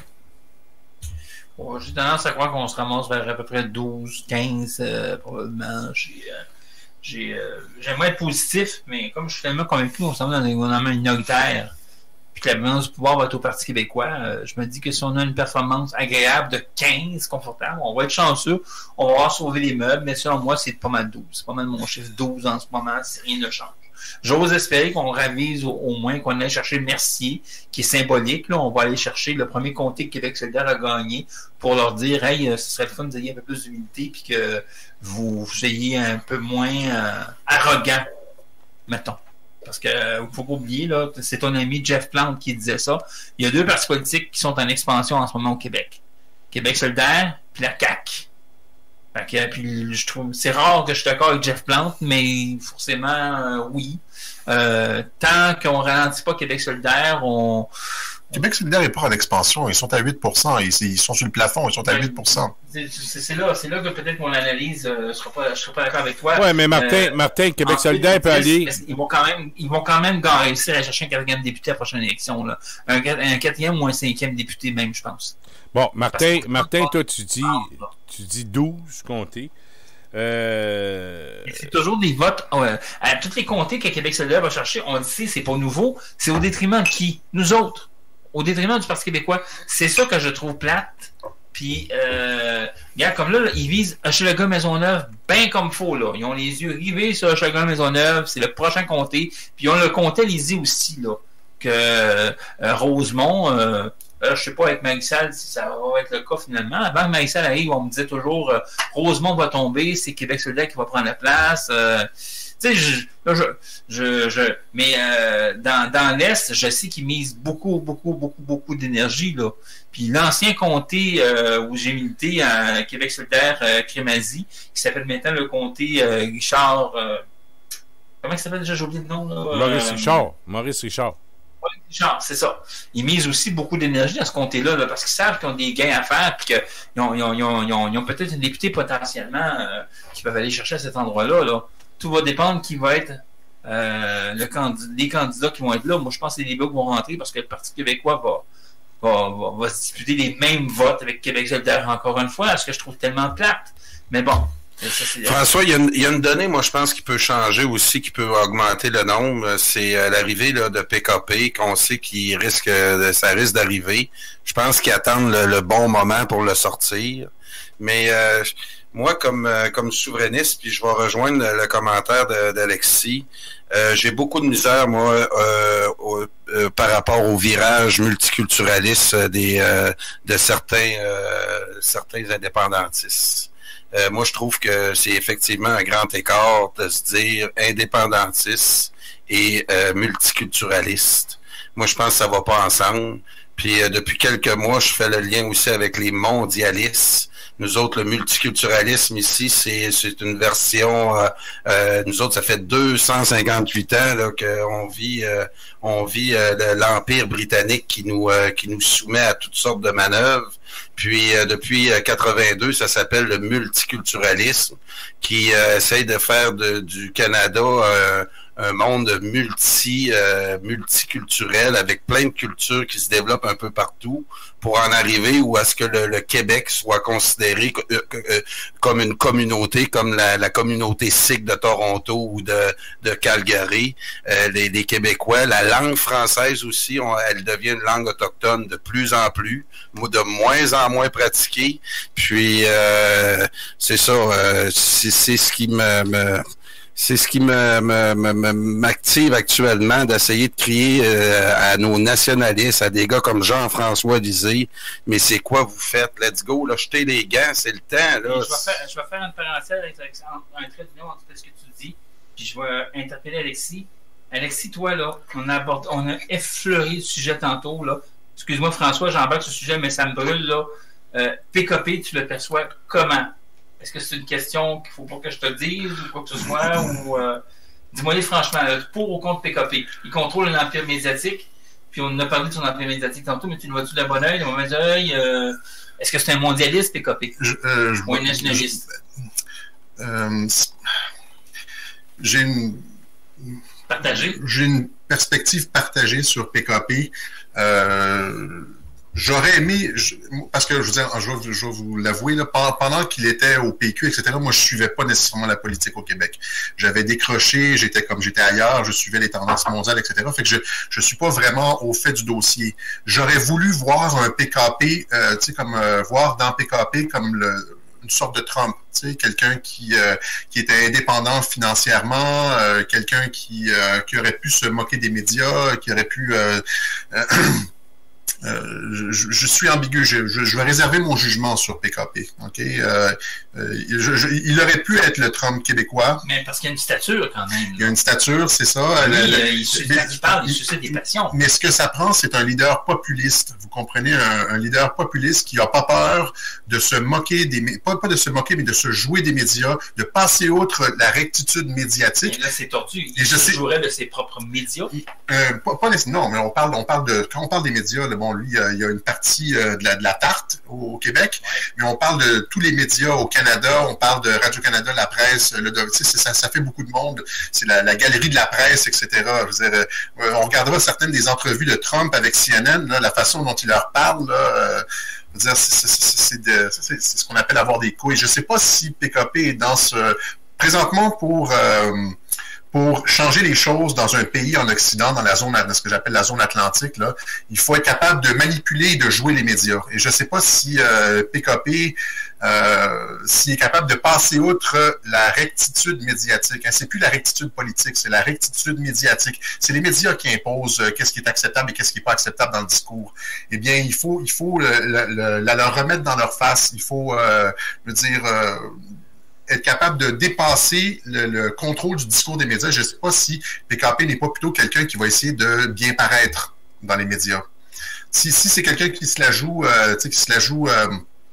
Speaker 3: Bon, j'ai tendance à croire qu'on se ramasse vers à peu près douze, quinze, euh, probablement. J'ai, euh, j'ai, euh, j'aimerais être positif, mais comme je suis tellement convaincu qu'on s'en va dans un gouvernement minoritaire, puis que la balance du pouvoir va être au Parti québécois, euh, je me dis que si on a une performance agréable de quinze, confortable, on va être chanceux, on va avoir sauvé les meubles, mais selon moi, c'est pas mal douze. C'est pas mal mon chiffre douze en ce moment, si rien ne change. J'ose espérer qu'on ravise au, au moins, qu'on aille chercher Mercier, qui est symbolique. Là, on va aller chercher le premier comté que Québec solidaire a gagné pour leur dire, hey, ce serait le fun que vous ayez un peu plus d'humilité puis que vous soyez un peu moins euh, arrogant, mettons. Parce que euh, faut pas oublier, là, c'est ton ami Jeff Plante qui disait ça. Il y a deux partis politiques qui sont en expansion en ce moment au Québec. Québec solidaire puis la C A Q. Fait que, puis je trouve c'est rare que je suis d'accord avec Jeff Plante, mais forcément euh, oui. Euh, tant qu'on ralentit pas Québec solidaire, on
Speaker 4: Québec solidaire n'est pas en expansion, ils sont à huit pour cent, ils, ils sont sur le plafond, ils sont à huit pour cent.
Speaker 3: C'est, c'est, c'est là, c'est là que peut-être mon analyse euh, sera pas, je serai pas d'accord avec toi.
Speaker 2: Oui, mais Martin, euh, Martin, Québec solidaire peut aller.
Speaker 3: Ils vont quand même, ils vont quand même réussir à chercher un quatrième député à la prochaine élection, là. Un, un quatrième ou un cinquième député même, je pense.
Speaker 2: Bon, Martin, Martin, toi tu dis, tu dis douze comtés. Euh...
Speaker 3: C'est toujours des votes euh, à tous les comtés que Québec solidaire va chercher. On le sait, c'est pas nouveau. C'est au détriment de qui? Nous autres. Au détriment du Parti québécois. C'est ça que je trouve plate. Puis, euh, regarde, comme là, là, ils visent Hochelaga Maisonneuve bien comme faut, là. Ils ont les yeux rivés sur Hochelaga Maisonneuve. C'est le prochain comté. Puis, ils ont le comté Lisée aussi, là. Que euh, Rosemont, euh, euh, je sais pas avec Marie-Salle si ça va être le cas finalement. Avant que Marie-Salle arrive, on me disait toujours euh, Rosemont va tomber, c'est Québec solidaire qui va prendre la place. Euh, tu sais, je, je, je, je, mais euh, dans, dans l'Est, je sais qu'ils misent beaucoup, beaucoup, beaucoup, beaucoup d'énergie, là. Puis l'ancien comté euh, où j'ai milité à Québec solidaire, euh, Crémazie, qui s'appelle maintenant le comté euh, Richard. Euh, comment il s'appelle déjà? J'ai oublié le nom, là.
Speaker 2: Maurice
Speaker 3: euh,
Speaker 2: Richard. Maurice Richard.
Speaker 3: Genre, c'est ça. Ils misent aussi beaucoup d'énergie à ce comté-là, là, parce qu'ils savent qu'ils ont des gains à faire, puis qu'ils ont, ils ont, ils ont, ils ont, ils ont peut-être un député potentiellement euh, qui peuvent aller chercher à cet endroit-là. Là. Tout va dépendre qui va être euh, le candidat, les candidats qui vont être là. Moi, je pense que les débats vont rentrer parce que le Parti québécois va, va, va, va se disputer les mêmes votes avec Québec solidaire encore une fois, ce que je trouve tellement plate. Mais bon. Ça,
Speaker 5: François, il y, a une, il y a une donnée, moi, je pense, qui peut changer aussi, qui peut augmenter le nombre. C'est euh, l'arrivée là, de P K P, qu'on sait qu'il risque, euh, ça risque d'arriver. Je pense qu'ils attendent le, le bon moment pour le sortir. Mais euh, moi, comme euh, comme souverainiste, puis je vais rejoindre le, le commentaire de, d'Alexis, euh, j'ai beaucoup de misère, moi, euh, au, euh, par rapport au virage multiculturaliste des euh, de certains euh, certains indépendantistes. Euh, moi, je trouve que c'est effectivement un grand écart de se dire indépendantiste et euh, multiculturaliste. Moi, je pense que ça va pas ensemble. Puis, euh, depuis quelques mois, je fais le lien aussi avec les mondialistes. Nous autres, le multiculturalisme ici, c'est c'est une version. Euh, euh, nous autres, ça fait deux cent cinquante-huit ans là qu'on vit, euh, on vit euh, l'Empire britannique qui nous euh, qui nous soumet à toutes sortes de manœuvres. Puis euh, depuis euh, quatre-vingt-deux, ça s'appelle le multiculturalisme, qui euh, essaye de faire de, du Canada euh, un monde multi euh, multiculturel avec plein de cultures qui se développent un peu partout pour en arriver où est-ce que le, le Québec soit considéré euh, euh, comme une communauté, comme la, la communauté sikh de Toronto ou de, de Calgary. Euh, les, les Québécois, la langue française aussi, on, elle devient une langue autochtone de plus en plus, de moins en moins pratiquée. Puis euh, c'est ça, euh, c'est, c'est ce qui me, me c'est ce qui me, me, me, m'active actuellement, d'essayer de crier euh, à nos nationalistes, à des gars comme Jean-François Lisée, mais c'est quoi vous faites? Let's go, là, jetez les gants, c'est le temps. Là.
Speaker 3: Je, vais faire, je vais faire une parenthèse avec un trait d'union entre ce que tu dis, puis je vais interpeller Alexis. Alexis, toi, là, on a, abordé, on a effleuré le sujet tantôt, là. Excuse-moi, François, j'embarque ce sujet, mais ça me brûle, là. Euh, P K P, tu le perçois comment? Est-ce que c'est une question qu'il ne faut pas que je te dise ou quoi que ce soit? ou euh, Dis-moi-les franchement, pour ou contre P K P? Il contrôle un empire médiatique, puis on a parlé de son empire médiatique tantôt, mais tu le vois-tu de bon oeil, de mauvais oeil? Euh, est-ce que c'est un mondialiste, P K P?
Speaker 4: Je, euh, je,
Speaker 3: ou un nationaliste?
Speaker 4: Euh, j'ai une...
Speaker 3: Partagé?
Speaker 4: J'ai une perspective partagée sur P K P. Euh, J'aurais aimé, je, parce que je veux dire, je vais, je vais vous l'avouer, là, pendant qu'il était au P Q, et cetera, moi, je suivais pas nécessairement la politique au Québec. J'avais décroché, j'étais comme j'étais ailleurs, je suivais les tendances mondiales, et cetera. Fait que je je suis pas vraiment au fait du dossier. J'aurais voulu voir un P K P, euh, tu sais, comme euh, voir dans P K P comme le une sorte de Trump, tu sais, quelqu'un qui euh, qui était indépendant financièrement, euh, quelqu'un qui euh, qui aurait pu se moquer des médias, qui aurait pu euh, euh, Euh, je, je suis ambigu. Je, je, je vais réserver mon jugement sur P K P. Ok, euh, euh, je, je, il aurait pu être le Trump québécois.
Speaker 3: Mais parce qu'il y a une stature quand même.
Speaker 4: Il y a une stature, c'est ça.
Speaker 3: Oui,
Speaker 4: le,
Speaker 3: euh,
Speaker 4: le,
Speaker 3: il, suscite, il parle, il suscite des passions.
Speaker 4: Mais ce que ça prend, c'est un leader populiste. Vous comprenez, un, un leader populiste qui n'a pas peur de se moquer des, pas, pas de se moquer, mais de se jouer des médias, de passer outre la rectitude médiatique.
Speaker 3: Et là, c'est tordu. Il
Speaker 4: Et je
Speaker 3: se
Speaker 4: sais,
Speaker 3: jouerait de ses propres médias.
Speaker 4: Euh, pas, pas non, mais on parle, on parle de, quand on parle des médias, là, bon, lui, il y a une partie euh, de, la, de la tarte au, au Québec, mais on parle de tous les médias au Canada, on parle de Radio-Canada, la presse, le, tu sais, ça, ça fait beaucoup de monde, c'est la, la galerie de la presse, et cetera. Je veux dire, euh, on regardera certaines des entrevues de Trump avec C N N, là, la façon dont il leur parle, là, euh, je veux dire, c'est, c'est, c'est, de, c'est, c'est ce qu'on appelle avoir des couilles. Je sais pas si P K P est dans ce... Présentement, pour... Euh, Pour changer les choses dans un pays en Occident, dans la zone, dans ce que j'appelle la zone atlantique, là, il faut être capable de manipuler et de jouer les médias. Et je ne sais pas si euh, P K P euh, s'il est capable de passer outre la rectitude médiatique. Hein, c'est plus la rectitude politique, c'est la rectitude médiatique. C'est les médias qui imposent euh, qu'est-ce qui est acceptable et qu'est-ce qui n'est pas acceptable dans le discours. Eh bien, il faut, il faut le, le, le, la leur remettre dans leur face. Il faut, euh, je veux dire. Euh, être capable de dépasser le, le contrôle du discours des médias. Je ne sais pas si P K P n'est pas plutôt quelqu'un qui va essayer de bien paraître dans les médias. Si, si c'est quelqu'un qui se la joue, euh, tu sais, qui se la joue... Euh,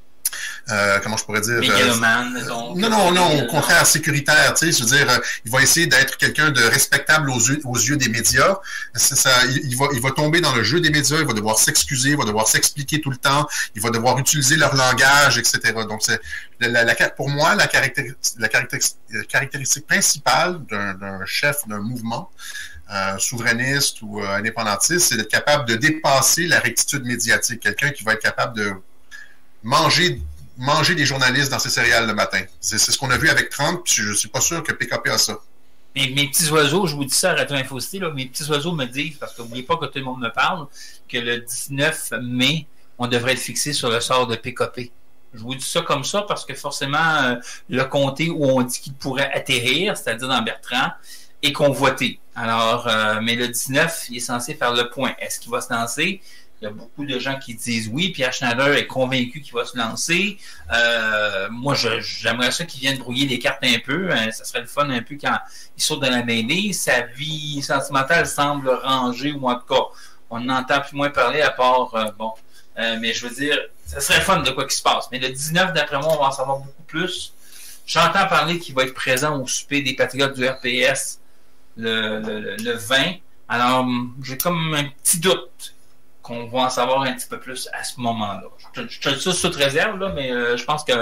Speaker 4: Euh, comment je pourrais dire
Speaker 3: Mégalomane,
Speaker 4: euh,
Speaker 3: donc,
Speaker 4: non non non au contraire sécuritaire, tu sais, je veux dire, euh, il va essayer d'être quelqu'un de respectable aux yeux, aux yeux des médias. C'est ça, il, il va il va tomber dans le jeu des médias, il va devoir s'excuser, il va devoir s'expliquer tout le temps, il va devoir utiliser leur langage, et cetera. Donc c'est la, la, pour moi la caractéristique la caractéristique, caractéristique principale d'un, d'un chef d'un mouvement Euh, souverainiste ou euh, indépendantiste, c'est d'être capable de dépasser la rectitude médiatique. Quelqu'un qui va être capable de manger manger des journalistes dans ses céréales le matin. C'est, c'est ce qu'on a vu avec Trump, puis je ne suis pas sûr que P K P a ça.
Speaker 3: Mes, mes petits oiseaux, je vous dis ça à Radio Info City, là, mes petits oiseaux me disent, parce que n'oubliez pas que tout le monde me parle, que le dix-neuf mai, on devrait être fixé sur le sort de P K P. Je vous dis ça comme ça parce que forcément, euh, le comté où on dit qu'il pourrait atterrir, c'est-à-dire dans Bertrand, est convoité. Alors, euh, mais le dix-neuf, il est censé faire le point. Est-ce qu'il va se lancer? Il y a beaucoup de gens qui disent oui. Pierre Schneider est convaincu qu'il va se lancer. Euh, moi, je, j'aimerais ça qu'il vienne brouiller les cartes un peu. Hein, ça serait le fun un peu quand il saute dans la mêlée. Sa vie sentimentale semble rangée, ou en tout cas, on n'entend plus moins parler à part, euh, bon, euh, mais je veux dire, ça serait le fun de quoi qu'il se passe. Mais le dix-neuf, d'après moi, on va en savoir beaucoup plus. J'entends parler qu'il va être présent au souper des Patriotes du R P S le, le, le vingt. Alors, j'ai comme un petit doute qu'on va en savoir un petit peu plus à ce moment-là. Je, je te dis ça sous toute réserve, là, mais euh, je pense que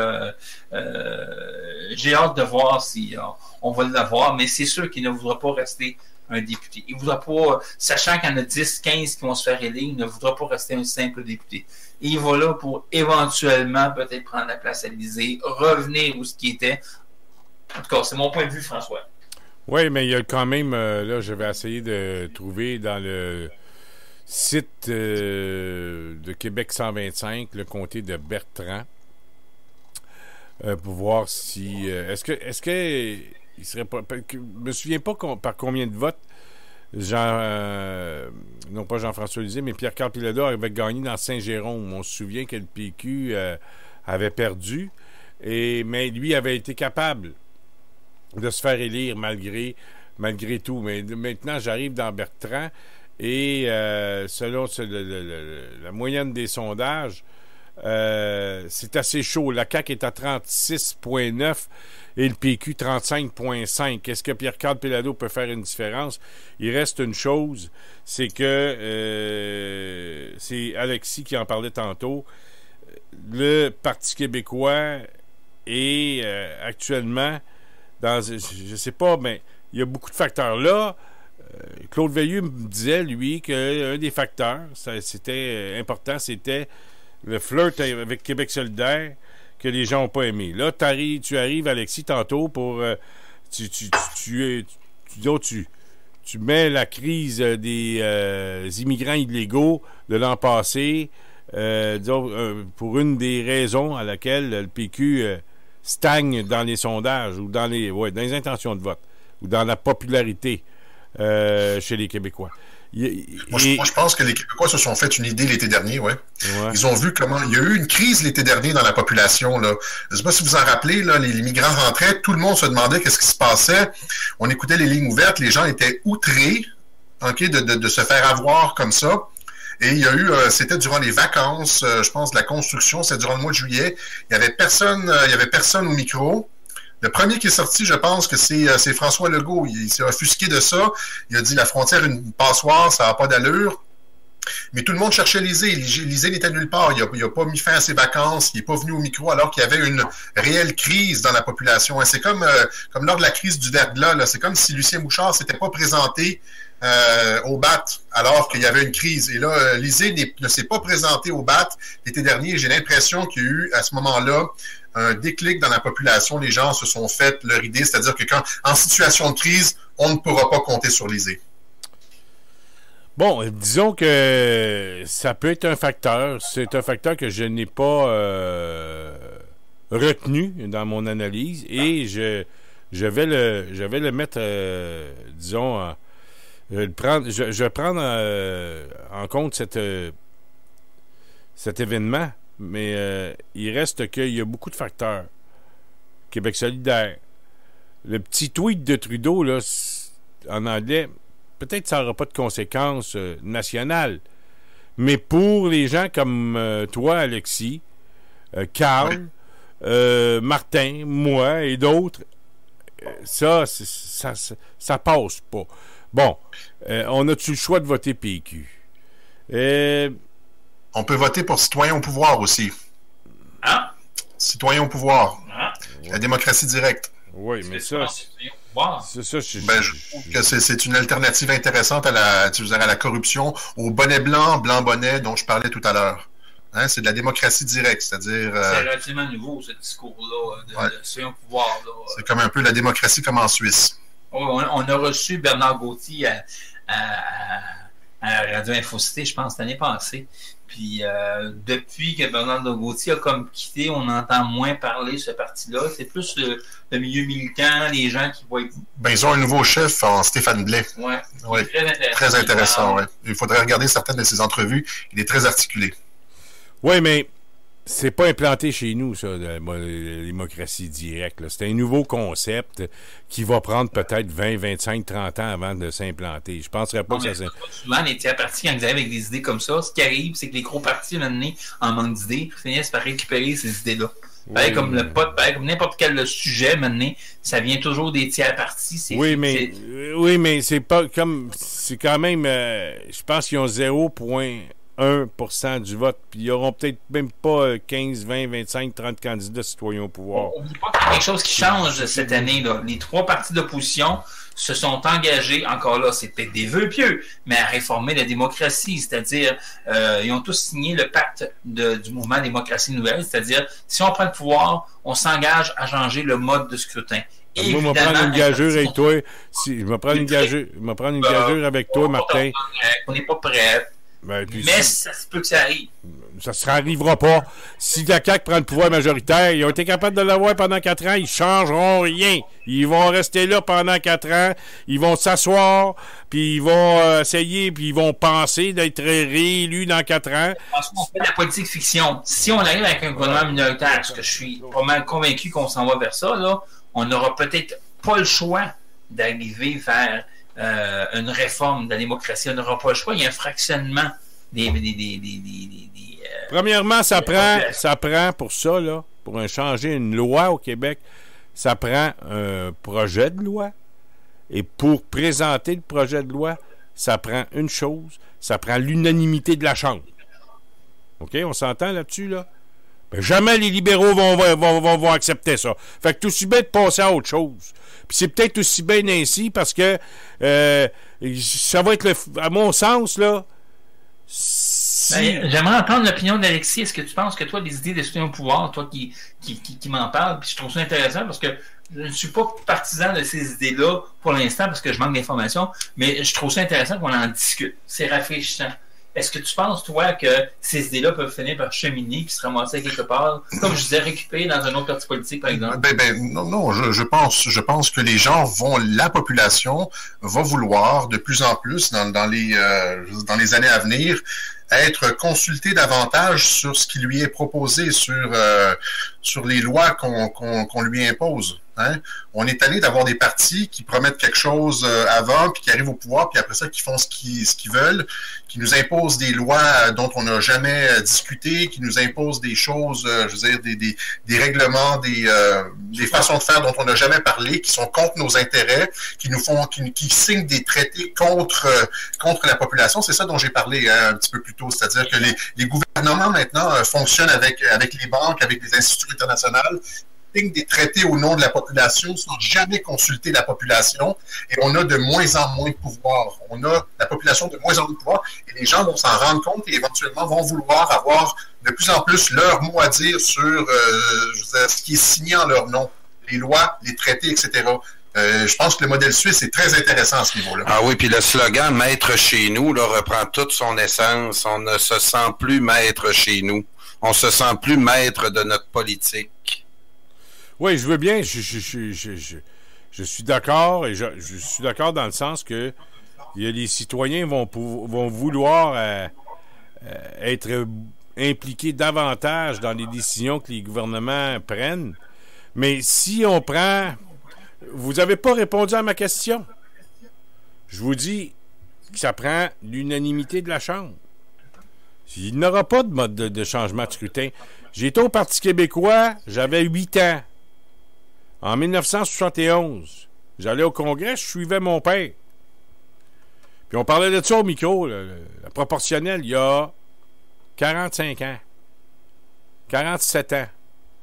Speaker 3: euh, j'ai hâte de voir si euh, on va l'avoir, mais c'est sûr qu'il ne voudra pas rester un député. Il ne voudra pas, sachant qu'il y en a dix, quinze qui vont se faire élire, il ne voudra pas rester un simple député. Et il va là pour éventuellement peut-être prendre la place à l'Élysée, revenir où ce qui était. En tout cas, c'est mon point de vue, François.
Speaker 2: Oui, mais il y a quand même, euh, là, je vais essayer de trouver dans le site euh, de Québec cent vingt-cinq, le comté de Bertrand, euh, pour voir si... Euh, est-ce que est-ce que il serait pas... Je me souviens pas par combien de votes Jean... Euh, non pas Jean-François Lisée, mais Pierre-Carl Pelado avait gagné dans Saint-Jérôme. On se souvient que le P Q euh, avait perdu, et, mais lui avait été capable de se faire élire malgré, malgré tout. Mais maintenant, j'arrive dans Bertrand, et euh, selon le, le, le, la moyenne des sondages, Euh, c'est assez chaud. La C A Q est à trente-six virgule neuf et le P Q trente-cinq virgule cinq. Est-ce que Pierre-Carl Pelado peut faire une différence? Il reste une chose, c'est que euh, c'est Alexis qui en parlait tantôt. Le Parti québécois est euh, actuellement dans, je sais pas, mais il y a beaucoup de facteurs là. Claude Veilleux me disait, lui, qu'un des facteurs, ça, c'était important, c'était le flirt avec Québec solidaire que les gens n'ont pas aimé. Là, tu arrives, Alexis, tantôt, pour... Euh, tu, tu, tu, tu, tu, tu, tu mets la crise des euh, immigrants illégaux de l'an passé euh, disons, euh, pour une des raisons à laquelle le P Q euh, stagne dans les sondages ou dans les, ouais, dans les intentions de vote ou dans la popularité euh, chez les Québécois.
Speaker 4: Il, moi, et... je, moi, je pense que les Québécois se sont fait une idée l'été dernier, ouais. ouais. Ils ont vu comment... Il y a eu une crise l'été dernier dans la population, là. Je ne sais pas si vous en rappelez, là, les, les migrants rentraient, tout le monde se demandait qu'est-ce qui se passait. On écoutait les lignes ouvertes, les gens étaient outrés, okay, de, de, de se faire avoir comme ça. Et il y a eu, euh, c'était durant les vacances, euh, je pense, de la construction, c'était durant le mois de juillet. Il y avait personne, euh, il y avait personne au micro. Le premier qui est sorti, je pense que c'est, euh, c'est François Legault. Il, il s'est offusqué de ça. Il a dit la frontière une passoire, ça n'a pas d'allure. Mais tout le monde cherchait Lisée. Lisée n'était nulle part. Il n'a pas mis fin à ses vacances. Il n'est pas venu au micro alors qu'il y avait une réelle crise dans la population. Et c'est comme, euh, comme lors de la crise du verglas. Là. C'est comme si Lucien Bouchard ne s'était pas présenté euh, au B A T alors qu'il y avait une crise. Et là, euh, Lisée ne s'est pas présenté au B A T l'été dernier. J'ai l'impression qu'il y a eu à ce moment-là un déclic dans la population. Les gens se sont fait leur idée. C'est-à-dire que quand, en situation de crise, on ne pourra pas compter sur Lisée.
Speaker 2: Bon, disons que ça peut être un facteur. C'est un facteur que je n'ai pas euh, retenu dans mon analyse et je, je, vais, le, je vais le mettre, euh, disons, euh, je, vais le prendre, je, je vais prendre euh, en compte cette, euh, cet événement, mais euh, il reste qu'il y a beaucoup de facteurs. Québec solidaire. Le petit tweet de Trudeau, là, en anglais... Peut-être que ça n'aura pas de conséquences euh, nationales. Mais pour les gens comme euh, toi, Alexis, euh, Carl, oui. euh, Martin, moi et d'autres, euh, ça, ça, ça, ça passe pas. Bon, euh, on a-tu le choix de voter P Q? Euh,
Speaker 4: on peut voter pour citoyen au pouvoir aussi.
Speaker 3: Hein?
Speaker 4: Citoyen au pouvoir.
Speaker 3: Hein?
Speaker 4: La démocratie directe.
Speaker 2: Oui, mais ça...
Speaker 3: Wow.
Speaker 2: C'est ça, je,
Speaker 4: ben, je trouve que c'est, c'est une alternative intéressante à la, tu veux dire, à la corruption, au bonnet blanc, blanc bonnet dont je parlais tout à l'heure. Hein, c'est de la démocratie directe, c'est-à-dire... Euh,
Speaker 3: c'est relativement nouveau, ce discours-là, de, ouais. de ce pouvoir. Là.
Speaker 4: C'est comme un peu la démocratie comme en Suisse.
Speaker 3: Oh, on, on a reçu Bernard Gauthier à, à, à Radio Infocité, je pense, l'année passée. Puis euh, depuis que Bernard Gauthier a comme quitté, on entend moins parler de ce parti-là. C'est plus le, le milieu militant, les gens qui voient...
Speaker 4: Ben, ils ont un nouveau chef en Stéphane Blais.
Speaker 3: Oui.
Speaker 4: Ouais.
Speaker 3: Très intéressant.
Speaker 4: Très intéressant, oui. Il faudrait regarder certaines de ses entrevues. Il est très articulé.
Speaker 2: Oui, mais c'est pas implanté chez nous, ça, la, la démocratie directe. Là. C'est un nouveau concept qui va prendre peut-être vingt, vingt-cinq, trente ans avant de s'implanter. Je penserais pas non, que ça...
Speaker 3: Souvent, les tiers partis, quand ils arrivent avec des idées comme ça, ce qui arrive, c'est que les gros partis, maintenant, en manque d'idées, finissent par récupérer ces idées-là. Oui, pareil comme le pot, pareil comme n'importe quel sujet, maintenant, ça vient toujours des tiers partis. C'est,
Speaker 2: oui, mais,
Speaker 3: c'est...
Speaker 2: oui, mais c'est pas comme... C'est quand même... Euh, je pense qu'ils ont zéro virgule un pour cent du vote, puis ils n'auront peut-être même pas quinze, vingt, vingt-cinq, trente candidats citoyens au pouvoir.
Speaker 3: On ne dit pas qu'il y a quelque chose qui change cette année. Là. Les trois partis d'opposition se sont engagés, encore là, c'est peut-être des vœux pieux, mais à réformer la démocratie, c'est-à-dire, euh, ils ont tous signé le pacte de, du mouvement Démocratie Nouvelle, c'est-à-dire, si on prend le pouvoir, on s'engage à changer le mode de scrutin.
Speaker 2: Moi, je vais prendre une gageure avec toi. Si, je vais prendre une gageure, je vais prendre une gageure avec toi, Martin.
Speaker 3: On n'est pas prêt.
Speaker 2: Ben,
Speaker 3: mais si... ça se peut que ça arrive.
Speaker 2: Ça ne arrivera pas. Si la C A Q prend le pouvoir majoritaire, ils ont été capables de l'avoir pendant quatre ans, ils ne changeront rien. Ils vont rester là pendant quatre ans, ils vont s'asseoir, puis ils vont euh, essayer, puis ils vont penser d'être réélus dans quatre ans.
Speaker 3: Parce qu'on fait de la politique fiction. Si on arrive avec un gouvernement minoritaire, parce que je suis pas mal convaincu qu'on s'en va vers ça, là, on n'aura peut-être pas le choix d'arriver vers euh, une réforme de la démocratie. On n'aura pas le choix. Il y a un fractionnement des... des, des, des, des, des
Speaker 2: Premièrement, ça prend, ça prend pour ça, là, pour un, changer une loi au Québec, ça prend un projet de loi. Et pour présenter le projet de loi, ça prend une chose, ça prend l'unanimité de la Chambre. OK? On s'entend là-dessus, là? Ben, jamais les libéraux vont, vont, vont, vont accepter ça. Fait que c'est aussi bien de passer à autre chose. Puis c'est peut-être aussi bien ainsi parce que euh, ça va être, le, à mon sens, là...
Speaker 3: Ben, j'aimerais entendre l'opinion d'Alexis. Est-ce que tu penses que toi, les idées de soutien au pouvoir, toi qui, qui, qui, qui m'en parles, puis je trouve ça intéressant parce que je ne suis pas partisan de ces idées-là pour l'instant parce que je manque d'informations, mais je trouve ça intéressant qu'on en discute. C'est rafraîchissant. Est-ce que tu penses, toi, que ces idées-là peuvent finir par cheminer puis se ramasser quelque part, comme je disais, récupérer dans un autre parti politique, par exemple?
Speaker 4: Ben, ben, non, non, je, je pense, je pense que les gens vont, la population va vouloir de plus en plus dans, dans les, euh, dans les années à venir être consulté davantage sur ce qui lui est proposé, sur euh, sur les lois qu'on qu'on, qu'on lui impose. Hein? On est tanné d'avoir des partis qui promettent quelque chose euh, avant, puis qui arrivent au pouvoir, puis après ça, qui font ce qu'ils ce qu'ils veulent, qui nous imposent des lois dont on n'a jamais euh, discuté, qui nous imposent des choses, euh, je veux dire, des, des, des règlements, des, euh, des façons de faire dont on n'a jamais parlé, qui sont contre nos intérêts, qui nous font, qui, qui signent des traités contre euh, contre la population. C'est ça dont j'ai parlé hein, un petit peu plus tôt, c'est-à-dire que les, les gouvernements maintenant euh, fonctionnent avec avec les banques, avec les institutions internationales, signent des traités au nom de la population sans jamais consulter la population et on a de moins en moins de pouvoir. On a la population de moins en moins de pouvoir et les gens vont s'en rendre compte et éventuellement vont vouloir avoir de plus en plus leur mot à dire sur euh, je veux dire, ce qui est signé en leur nom, les lois, les traités, et cetera. Euh, je pense que le modèle suisse est très intéressant à ce niveau-là.
Speaker 5: Ah oui, puis le slogan « Maître chez nous » là, reprend toute son essence. On ne se sent plus maître chez nous. On se sent plus maître de notre politique.
Speaker 2: Oui, je veux bien. Je, je, je, je, je, je suis d'accord et je, je suis d'accord dans le sens que les citoyens vont, vont vouloir euh, euh, être impliqués davantage dans les décisions que les gouvernements prennent. Mais si on prend... Vous n'avez pas répondu à ma question. Je vous dis que ça prend l'unanimité de la Chambre. Il n'y aura pas de mode de, de changement de scrutin. J'étais au Parti québécois, j'avais huit ans. En mille neuf cent soixante et onze, j'allais au Congrès, je suivais mon père. Puis on parlait de ça au micro, le, le, la proportionnelle, il y a quarante-cinq ans. quarante-sept ans.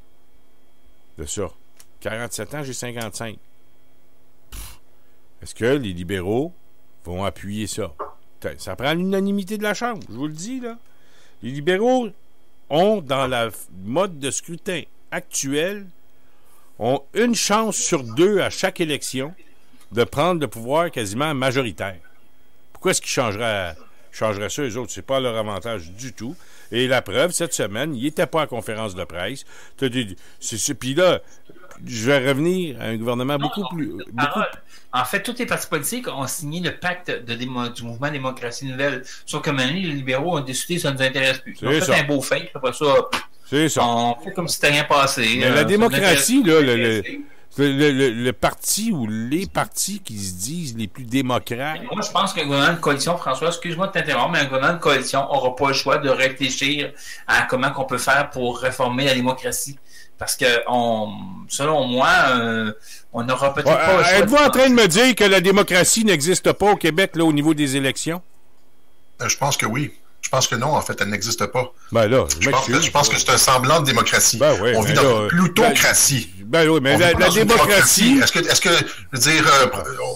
Speaker 2: De ça. quarante-sept ans, j'ai cinquante-cinq. Est-ce que les libéraux vont appuyer ça? Ça prend l'unanimité de la Chambre, je vous le dis, là. Les libéraux ont, dans la mode de scrutin actuel, ont une chance sur deux à chaque élection de prendre le pouvoir quasiment majoritaire. Pourquoi est-ce qu'ils changeraient, changeraient ça, eux autres? C'est pas leur avantage du tout. Et la preuve, cette semaine, ils n'étaient pas en conférence de presse. Puis là, je vais revenir à un gouvernement beaucoup non, plus... Beaucoup...
Speaker 3: En fait, tous les partis politiques ont signé le pacte de démo, du mouvement Démocratie Nouvelle. Sauf que maintenant, les libéraux ont décidé que ça ne nous intéresse plus. Ils ont fait un beau fake. Après ça,
Speaker 2: c'est ça.
Speaker 3: On fait comme si c'était rien passé.
Speaker 2: Mais euh, la démocratie, là, le, le, le, le, le parti ou les partis qui se disent les plus démocrates...
Speaker 3: Moi, je pense qu'un gouvernement de coalition, François, excuse-moi de t'interrompre, mais un gouvernement de coalition n'aura pas le choix de réfléchir à comment on peut faire pour réformer la démocratie. Parce que, on, selon moi, euh, on n'aura peut-être ouais, pas le choix.
Speaker 2: Êtes-vous en train de me dire que la démocratie n'existe pas au Québec là, au niveau des élections?
Speaker 4: Euh, je pense que oui. Je pense que non, en fait, elle n'existe pas.
Speaker 2: Ben là,
Speaker 4: je, pense que, je pense que c'est un semblant de démocratie.
Speaker 2: Ben oui,
Speaker 4: on vit
Speaker 2: dans
Speaker 4: là, une plutocratie.
Speaker 2: Ben, ben oui, mais la, la démocratie...
Speaker 4: Est-ce que, est-ce que, je veux dire, euh,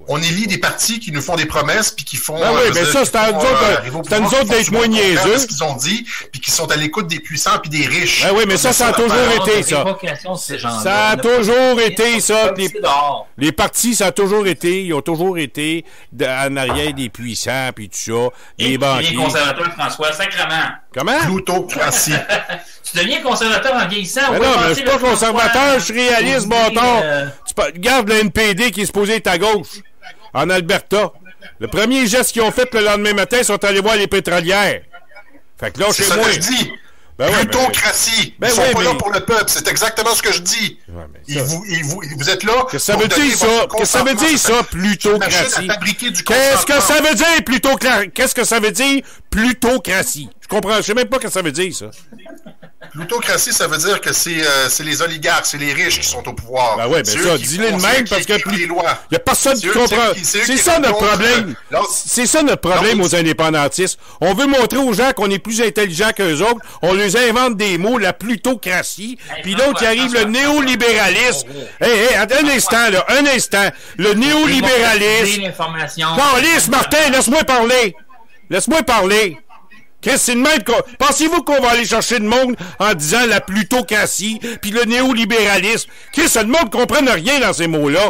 Speaker 4: on élit des partis qui nous font des promesses puis qui font...
Speaker 2: Ben oui, mais ça, c'est à nous autres, c'est à nous autres d'être moins niaiseux.
Speaker 4: Ce qu'ils ont dit, puis qui sont à l'écoute des puissants puis des riches.
Speaker 2: Ben oui, mais ça, ça a toujours été, ça. Ça a toujours été, ça. Les, les partis, ça a toujours été, ils ont toujours été en arrière des puissants puis tout ça, les banquiers.
Speaker 3: Tu deviens conservateur, François, sacrément.
Speaker 2: Comment?
Speaker 4: Plutocratie.
Speaker 3: Tu deviens conservateur en vieillissant.
Speaker 2: Mais non, mais je suis pas conservateur, je suis réaliste, bâtard. Tu regardes le N P D qui est supposé être à gauche, en Alberta. Le premier geste qu'ils ont fait le lendemain matin, ils sont allés voir les pétrolières. Fait que là,
Speaker 4: c'est
Speaker 2: chez
Speaker 4: ça
Speaker 2: moi...
Speaker 4: que je dis.
Speaker 2: Ben ouais,
Speaker 4: plutocratie.
Speaker 2: Ben
Speaker 4: ils sont
Speaker 2: ouais,
Speaker 4: pas
Speaker 2: mais...
Speaker 4: là pour le peuple. C'est exactement ce que je dis.
Speaker 2: Ouais,
Speaker 4: ils vous, ils vous, vous êtes là.
Speaker 2: Qu'est-ce que ça veut dire, ça? Qu'est-ce que ça veut dire, ça, plutocratie? Qu'est-ce que ça veut dire, plutocratie? Qu'est-ce que ça veut dire, plutocratie? Je comprends. Je sais même pas ce que ça veut dire, ça.
Speaker 4: Plutocratie, ça veut dire que c'est euh, les oligarques, c'est les riches qui sont au pouvoir.
Speaker 2: Ben ouais, ben ça, dis-le de même, parce que il y a personne qui comprend. C'est ça notre problème. C'est ça notre problème aux indépendantistes. On veut montrer aux gens qu'on est plus intelligents qu'eux autres. On les invente des mots, la plutocratie. Puis l'autre, il arrive le néolibéralisme. Hé, hé, un instant, là, un instant. Le néolibéralisme. Carlis, Martin, laisse-moi parler. Laisse-moi parler. Qu'est-ce que c'est de même qu'on... Pensez-vous qu'on va aller chercher le monde en disant la plutocratie puis le néolibéralisme? Qu'est-ce que le monde ne comprenne rien dans ces mots-là?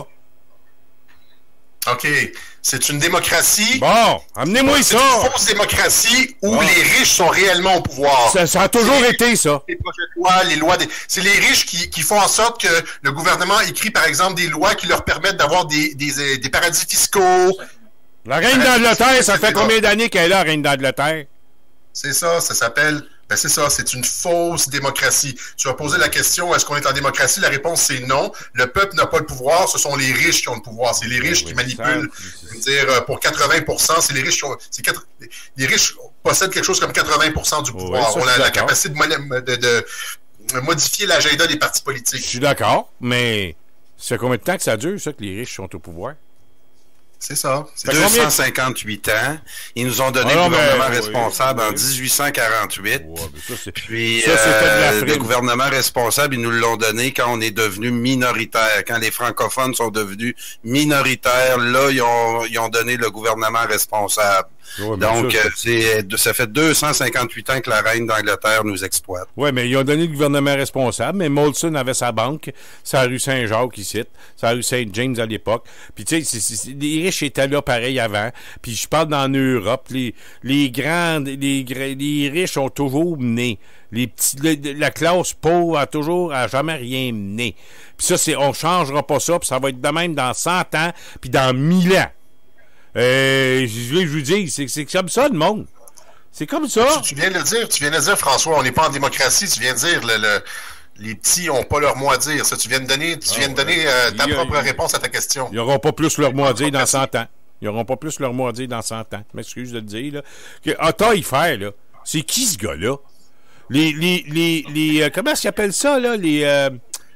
Speaker 4: OK. C'est une démocratie...
Speaker 2: Bon, amenez-moi ça!
Speaker 4: C'est une fausse démocratie où bon. les riches sont réellement au pouvoir.
Speaker 2: Ça, ça a toujours
Speaker 4: les,
Speaker 2: été, ça.
Speaker 4: Les projets de loi, les lois... Des... C'est les riches qui, qui font en sorte que le gouvernement écrit, par exemple, des lois qui leur permettent d'avoir des, des, des paradis fiscaux.
Speaker 2: La reine d'Angleterre, ça fait combien d'années qu'elle est là, la reine d'Angleterre?
Speaker 4: C'est ça, ça s'appelle... Ben c'est ça, c'est une fausse démocratie. Tu as posé la question, est-ce qu'on est en démocratie? La réponse, c'est non. Le peuple n'a pas le pouvoir, ce sont les riches qui ont le pouvoir. C'est les riches oui, qui manipulent. Je veux dire, pour quatre-vingts pour cent, c'est les riches qui ont... quatre... Les riches possèdent quelque chose comme quatre-vingts pour cent du pouvoir. Oui, ça, on a la capacité de, de, de, de modifier l'agenda des partis politiques.
Speaker 2: Je suis d'accord, mais c'est combien de temps que ça dure, ça, que les riches sont au pouvoir?
Speaker 4: C'est ça.
Speaker 5: C'est deux cent cinquante-huit ans. Ils nous ont donné ah, le gouvernement ben, responsable oui, en oui. dix-huit cent quarante-huit. Ouais, ça, Puis ça, euh, le gouvernement responsable, ils nous l'ont donné quand on est devenu minoritaire. Quand les francophones sont devenus minoritaires, là, ils ont, ils ont donné le gouvernement responsable. Ouais, Donc, ça, c'est... ça fait deux cent cinquante-huit ans que la reine d'Angleterre nous exploite.
Speaker 2: Oui, mais ils ont donné le gouvernement responsable, mais Molson avait sa banque, c'est la rue Saint-Jacques ici, c'est la rue Saint-James à l'époque. Puis tu sais, les riches étaient là pareil avant. Puis je parle dans l'Europe, les, les grands, les, les riches ont toujours mené. Les petits, le, la classe pauvre a toujours, a jamais rien mené. Puis ça, c'est, on changera pas ça, puis ça va être de même dans cent ans, puis dans mille ans. Euh, je vais vous dire, c'est, c'est comme ça le monde. C'est comme ça.
Speaker 4: Tu, tu viens de le dire, tu viens de le dire, François, on n'est pas en démocratie, tu viens de dire, le, le, les petits n'ont pas leur mot à dire. Ça, tu viens de donner, tu ah, viens de donner euh, ta a, propre a, réponse à ta question.
Speaker 2: Ils n'auront pas plus leur mot à dire dans cent ans. Ils n'auront pas plus leur mot à dire dans cent ans. Je m'excuse de le dire, là. Ah, t'as y faire, là. C'est qui, ce gars-là? Les, les, les, les, euh, comment est-ce qu'ils appellent ça, là? Les, euh,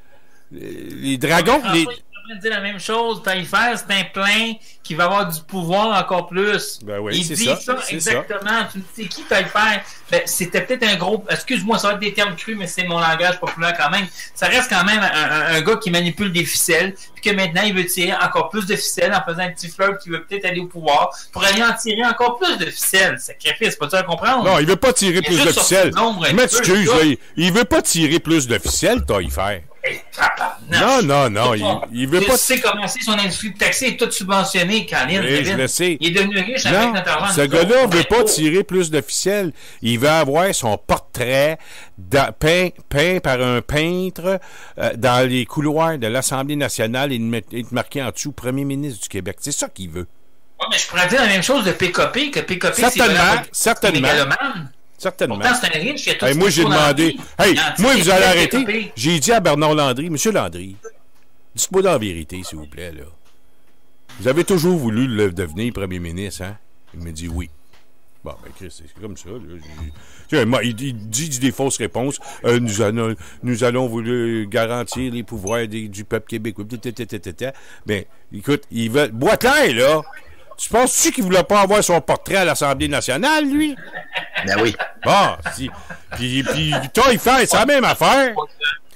Speaker 2: les dragons, les...
Speaker 3: dire la même chose, Taillefer, c'est un plein qui va avoir du pouvoir encore plus.
Speaker 2: Ben oui,
Speaker 3: il
Speaker 2: c'est
Speaker 3: dit
Speaker 2: ça,
Speaker 3: ça
Speaker 2: c'est
Speaker 3: exactement.
Speaker 2: Ça.
Speaker 3: Tu me dis, c'est qui Taillefer? Ben, c'était peut-être un gros... Excuse-moi, ça va être des termes crus, mais c'est mon langage populaire quand même. Ça reste quand même un, un, un gars qui manipule des ficelles, puis que maintenant, il veut tirer encore plus de ficelles en faisant un petit fleur qui veut peut-être aller au pouvoir pour aller en tirer encore plus de ficelles. Sacrifice, pas-tu à comprendre?
Speaker 2: Non, il veut pas tirer plus de ficelles. Je m'excuse, il, il veut pas tirer plus de ficelles, Taillefer.
Speaker 3: Hey,
Speaker 2: non, non, non, il, il veut pas...
Speaker 3: Tu sais comment c'est, son industrie de taxi est toute subventionnée, Caroline.
Speaker 2: Oui, je le sais.
Speaker 3: Il est devenu riche
Speaker 2: non,
Speaker 3: avec notre argent.
Speaker 2: Ce gars-là ne veut pas tirer plus de ficelles. Il veut avoir son portrait dans, peint, peint par un peintre euh, dans les couloirs de l'Assemblée nationale et être marqué en dessous premier ministre du Québec. C'est ça qu'il veut.
Speaker 3: Oui, mais je pourrais dire la même chose de P K P, que P K P,
Speaker 2: certainement,
Speaker 3: c'est vraiment
Speaker 2: certainement.
Speaker 3: mégalomane.
Speaker 2: Certainement.
Speaker 3: Pourtant, c'est un riche, il a tout
Speaker 2: hey, moi, j'ai demandé... Hey, moi, vous allez arrêter.
Speaker 3: P K P.
Speaker 2: J'ai dit à Bernard Landry, Monsieur Landry, dites-moi dans la vérité, s'il vous plaît, là. Vous avez toujours voulu le devenir premier ministre, hein? Il me dit oui. Bon, ben, Chris, c'est comme ça, là. Il, il dit des fausses réponses. Euh, nous, allons, nous allons vouloir garantir les pouvoirs des, du peuple québécois. Ben, écoute, il veut... Boisclair, là... Tu penses-tu qu'il voulait pas avoir son portrait à l'Assemblée nationale, lui?
Speaker 5: Ben oui.
Speaker 2: Bon, si. Puis, puis, toi, il fait, c'est la même affaire.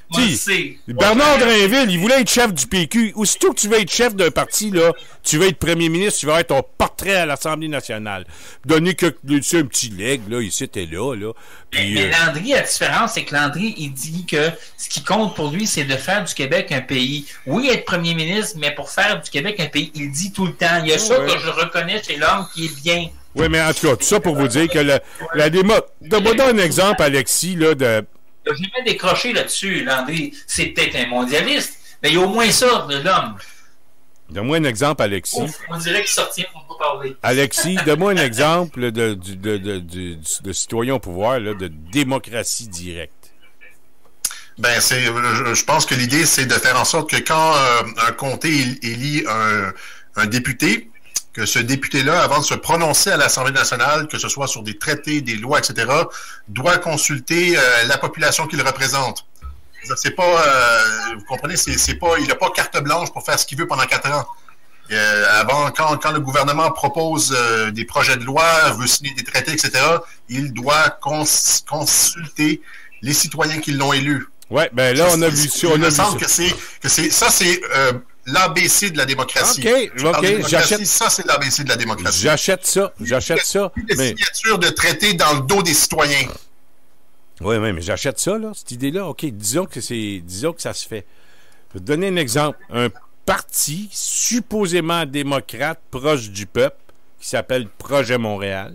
Speaker 3: Si,
Speaker 2: Bernard Drinville, il voulait être chef du P Q. Aussitôt que tu veux être chef d'un parti, là, tu veux être premier ministre, tu vas être ton portrait à l'Assemblée nationale. Donner que, tu sais, un petit leg, là, ici, t'es là, là. Puis,
Speaker 3: mais, mais
Speaker 2: euh...
Speaker 3: Landry, la différence, c'est que Landry, il dit que ce qui compte pour lui, c'est de faire du Québec un pays. Oui, être premier ministre, mais pour faire du Québec un pays, il dit tout le temps. Il y a oh, ça ouais. que je reconnais chez l'homme qui est bien.
Speaker 2: Oui, mais en tout cas, tout ça pour vous dire que le, la démo... Donne-moi un exemple, Alexis, là, de...
Speaker 3: Il n'a jamais décroché là-dessus, Landry. C'est peut-être un mondialiste, mais il y a au moins ça de l'homme.
Speaker 2: Donne-moi un exemple, Alexis.
Speaker 3: Ouf, on dirait qu'il sortit pour ne pas parler.
Speaker 2: Alexis, donne-moi un exemple de, de, de, de, de, de citoyen au pouvoir, là, de démocratie directe.
Speaker 4: Ben, c'est, je, je pense que l'idée, c'est de faire en sorte que quand euh, un comté élit un, un député, que ce député-là, avant de se prononcer à l'Assemblée nationale, que ce soit sur des traités, des lois, et cetera, doit consulter euh, la population qu'il représente. C'est pas, euh, vous comprenez, c'est, c'est pas, il n'a pas carte blanche pour faire ce qu'il veut pendant quatre ans. Euh, avant, quand, quand le gouvernement propose euh, des projets de loi, veut signer des traités, et cetera, il doit cons, consulter les citoyens qui l'ont élu.
Speaker 2: Ouais, ben là, on a vu ça.
Speaker 4: Il me semble que c'est, que c'est, ça, c'est euh, l'A B C de la démocratie.
Speaker 2: OK, OK, j'achète.
Speaker 4: Ça, c'est l'A B C de la démocratie.
Speaker 2: J'achète ça, j'achète ça.
Speaker 4: Une mais... signature de traité dans le dos des citoyens.
Speaker 2: Oui, oui, mais j'achète ça, là, cette idée-là. OK, disons que c'est, disons que ça se fait. Je vais te donner un exemple. Un parti supposément démocrate proche du peuple, qui s'appelle Projet Montréal,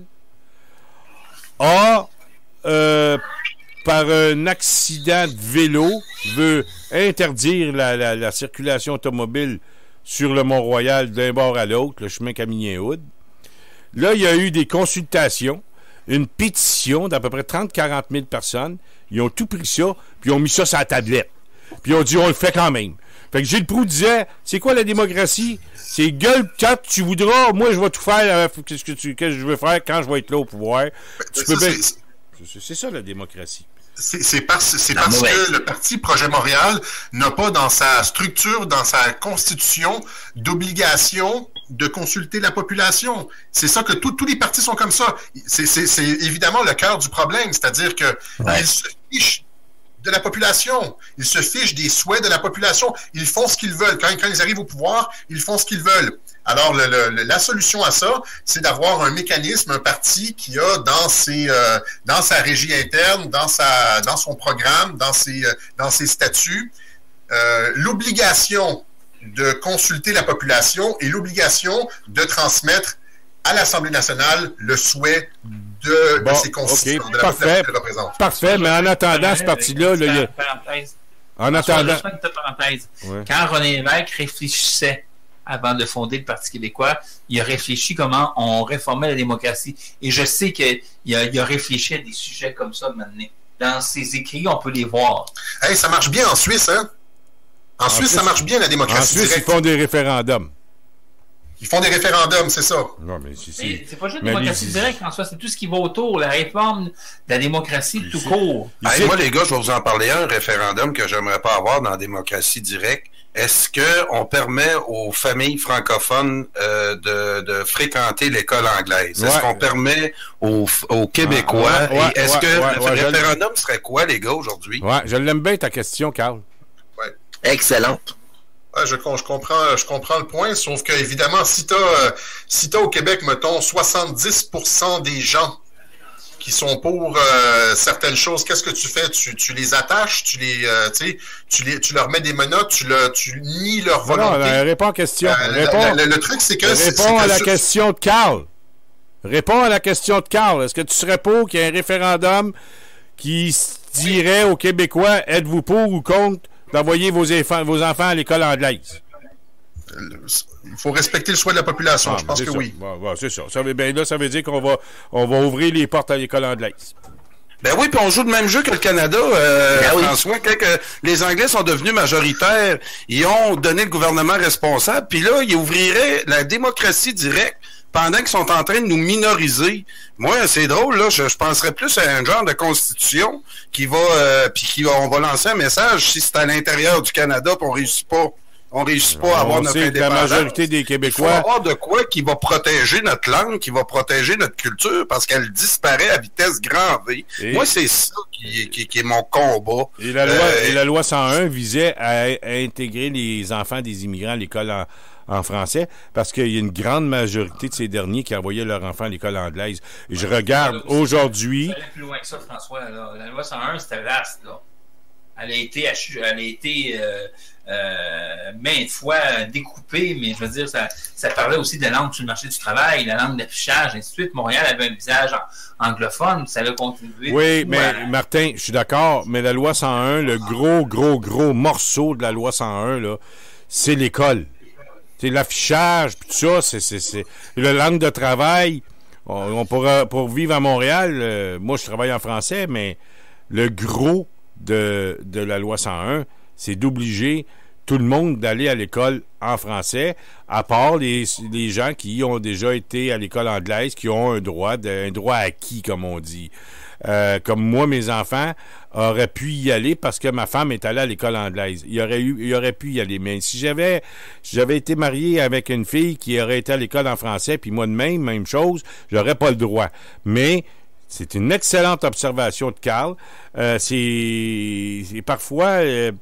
Speaker 2: a, euh, par un accident de vélo, veut interdire la, la, la circulation automobile sur le Mont-Royal d'un bord à l'autre, le chemin Camillien-Hood. Là, il y a eu des consultations, une pétition d'à peu près trente à quarante mille personnes. Ils ont tout pris ça, puis ils ont mis ça sur la tablette. Puis ils ont dit, on le fait quand même. Fait que Gilles Proulx disait, c'est quoi la démocratie? C'est gueule quand tu voudras, moi je vais tout faire, qu'est-ce que, tu, qu'est-ce que je veux faire quand je vais être là au pouvoir. Tu peux bien... c'est, c'est ça la démocratie.
Speaker 4: C'est, c'est parce, c'est parce que le Parti Projet Montréal n'a pas dans sa structure, dans sa constitution, d'obligation de consulter la population. C'est ça que tout, tous les partis sont comme ça. C'est, c'est, c'est évidemment le cœur du problème, c'est-à-dire que ouais. ils se fichent de la population. Ils se fichent des souhaits de la population. Ils font ce qu'ils veulent. Quand, quand ils arrivent au pouvoir, ils font ce qu'ils veulent. Alors, le, le, la solution à ça, c'est d'avoir un mécanisme, un parti qui a dans ses, euh, dans sa régie interne, dans sa, dans son programme, dans ses, euh, dans ses statuts, euh, l'obligation de consulter la population et l'obligation de transmettre à l'Assemblée nationale le souhait de,
Speaker 2: bon,
Speaker 4: de ses constituants,
Speaker 2: okay,
Speaker 4: de la
Speaker 2: parfait,
Speaker 4: population qu'elle représente.
Speaker 2: Parfait, mais en attendant ce parti-là, là, il y a... En attendant...
Speaker 3: Ouais. Quand René Lévesque réfléchissait avant de fonder le Parti québécois, il a réfléchi comment on réformait la démocratie. Et je sais qu'il a, il a réfléchi à des sujets comme ça maintenant. Dans ses écrits, on peut les voir.
Speaker 4: Hey, ça marche bien en Suisse, hein? En, en Suisse, Suisse, ça marche bien, la démocratie
Speaker 2: En Suisse,
Speaker 4: directe.
Speaker 2: Ils font des référendums.
Speaker 4: Ils font des référendums, c'est ça.
Speaker 2: Non, mais c'est, c'est...
Speaker 3: Mais c'est pas juste la démocratie les... directe, en soi, c'est tout ce qui va autour, la réforme de la démocratie tout court.
Speaker 5: Hey, moi, les gars, je vais vous en parler un référendum que j'aimerais pas avoir dans la démocratie directe. Est-ce qu'on permet aux familles francophones euh, de, de fréquenter l'école anglaise? Ouais. Est-ce qu'on permet aux, aux Québécois? Ah, ouais, ouais, et est-ce ouais, que ouais, le ouais, référendum serait quoi, les gars, aujourd'hui?
Speaker 2: Ouais, je l'aime bien ta question, Carl.
Speaker 4: Ouais.
Speaker 6: Excellente.
Speaker 4: Ouais, je, je comprends, je comprends le point, sauf que évidemment, si t'as, euh, si t'as au Québec, mettons, soixante-dix pour cent des gens qui sont pour euh, certaines choses, qu'est-ce que tu fais? Tu, tu les attaches, tu les, euh, tu sais, tu les, tu leur mets des menottes, tu le, tu nies leur volonté.
Speaker 2: Non, non, réponds à la question. Euh, réponds,
Speaker 4: le, le, le truc, c'est que
Speaker 2: réponds
Speaker 4: c'est, c'est
Speaker 2: à
Speaker 4: que
Speaker 2: la
Speaker 4: sur...
Speaker 2: question de Carl. Réponds à la question de Carl. Est-ce que tu serais pour qu'il y ait un référendum qui dirait aux Québécois, êtes-vous pour ou contre d'envoyer vos enfants, vos enfants à l'école anglaise?
Speaker 4: Il faut respecter le choix de la population, ah, je pense que
Speaker 2: ça.
Speaker 4: oui.
Speaker 2: Ouais, ouais, c'est ça. ça veut, ben là, ça veut dire qu'on va, on va ouvrir les portes à l'école anglaise.
Speaker 5: Ben oui, puis on joue le même jeu que le Canada, euh, ben oui. François. Quand que les Anglais sont devenus majoritaires, ils ont donné le gouvernement responsable, puis là, ils ouvriraient la démocratie directe pendant qu'ils sont en train de nous minoriser. Moi, c'est drôle, là, je, je penserais plus à un genre de constitution qui va, euh, puis qui va, on va lancer un message si c'est à l'intérieur du Canada, puis on réussit pas. On réussit pas à avoir
Speaker 2: on
Speaker 5: notre
Speaker 2: sait que la
Speaker 5: indépendance.
Speaker 2: majorité des Québécois...
Speaker 5: Il faut avoir de quoi qui va protéger notre langue, qui va protéger notre culture, parce qu'elle disparaît à vitesse grand V. Et... Moi, c'est ça qui, qui, qui est mon combat.
Speaker 2: Et la, loi, euh... et la loi cent un visait à, à intégrer les enfants des immigrants à l'école en, en français, parce qu'il y a une grande majorité de ces derniers qui envoyaient leurs enfants à l'école anglaise. Et je regarde aujourd'hui...
Speaker 3: Ça allait plus loin que ça, François. Là. La loi cent un, c'était vaste, là. Elle a été, elle a été euh, euh, maintes fois découpée, mais je veux dire, ça, ça parlait aussi de la langue sur le marché du travail, la langue d'affichage, ainsi de suite. Montréal avait un visage anglophone, ça a contribué.
Speaker 2: Oui, mais à... Martin, je suis d'accord, mais la loi cent un, le gros, gros, gros morceau de la loi cent un, là, c'est l'école. C'est l'affichage, puis tout ça, c'est, c'est, c'est la langue de travail. On, on pourra, pour vivre à Montréal, euh, moi, je travaille en français, mais le gros de, de la loi cent un, c'est d'obliger tout le monde d'aller à l'école en français, à part les, les gens qui ont déjà été à l'école anglaise, qui ont un droit, de, un droit acquis, comme on dit. Euh, comme moi, mes enfants auraient pu y aller parce que ma femme est allée à l'école anglaise. Il aurait eu, il aurait pu y aller. Mais si j'avais, si j'avais été marié avec une fille qui aurait été à l'école en français, puis moi de même, même chose, j'aurais pas le droit. Mais c'est une excellente observation de Carl. Euh, c'est, c'est parfois euh,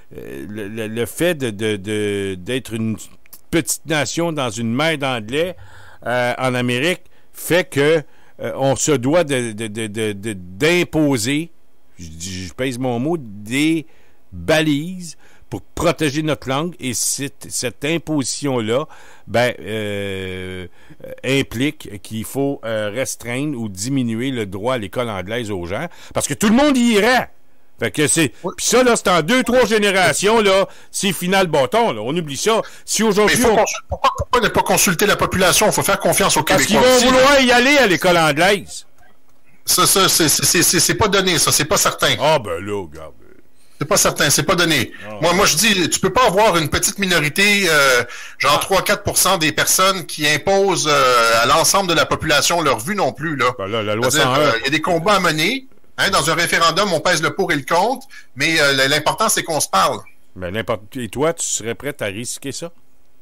Speaker 2: le, le, le fait de, de, de, d'être une petite nation dans une mer d'anglais euh, en Amérique fait que euh, on se doit de, de, de, de, de, d'imposer, je, je pèse mon mot, des balises pour protéger notre langue, et cette, cette imposition-là ben, euh, implique qu'il faut euh, restreindre ou diminuer le droit à l'école anglaise aux gens, parce que tout le monde y irait. Fait que c'est.
Speaker 4: Oui.
Speaker 2: Puis ça, là, c'est en deux, trois générations, là, c'est final bâton, là. On oublie ça. Si aujourd'hui.
Speaker 4: Mais faut
Speaker 2: on...
Speaker 4: consul... pourquoi, pourquoi ne pas consulter la population? Il faut faire confiance aux
Speaker 2: Parce
Speaker 4: Québécois.
Speaker 2: qu'ils vont
Speaker 4: aussi,
Speaker 2: vouloir
Speaker 4: là.
Speaker 2: y aller à l'école anglaise.
Speaker 4: Ça, ça, c'est, c'est, c'est, c'est pas donné, ça, c'est pas certain.
Speaker 2: Ah, ben là, regarde.
Speaker 4: C'est pas certain, c'est pas donné.
Speaker 2: Oh.
Speaker 4: Moi, moi, je dis, tu peux pas avoir une petite minorité, euh, genre trois à quatre pour cent des personnes qui imposent euh, à l'ensemble de la population leur vue non plus, là.
Speaker 2: Ben là, la loi
Speaker 4: C'est-à-dire,
Speaker 2: cent un.
Speaker 4: euh, il y a des combats à mener. Hein, dans un référendum, on pèse le pour et le contre, mais euh, l'important, c'est qu'on se parle.
Speaker 2: Ben, n'importe. Et toi, tu serais prêt à risquer ça?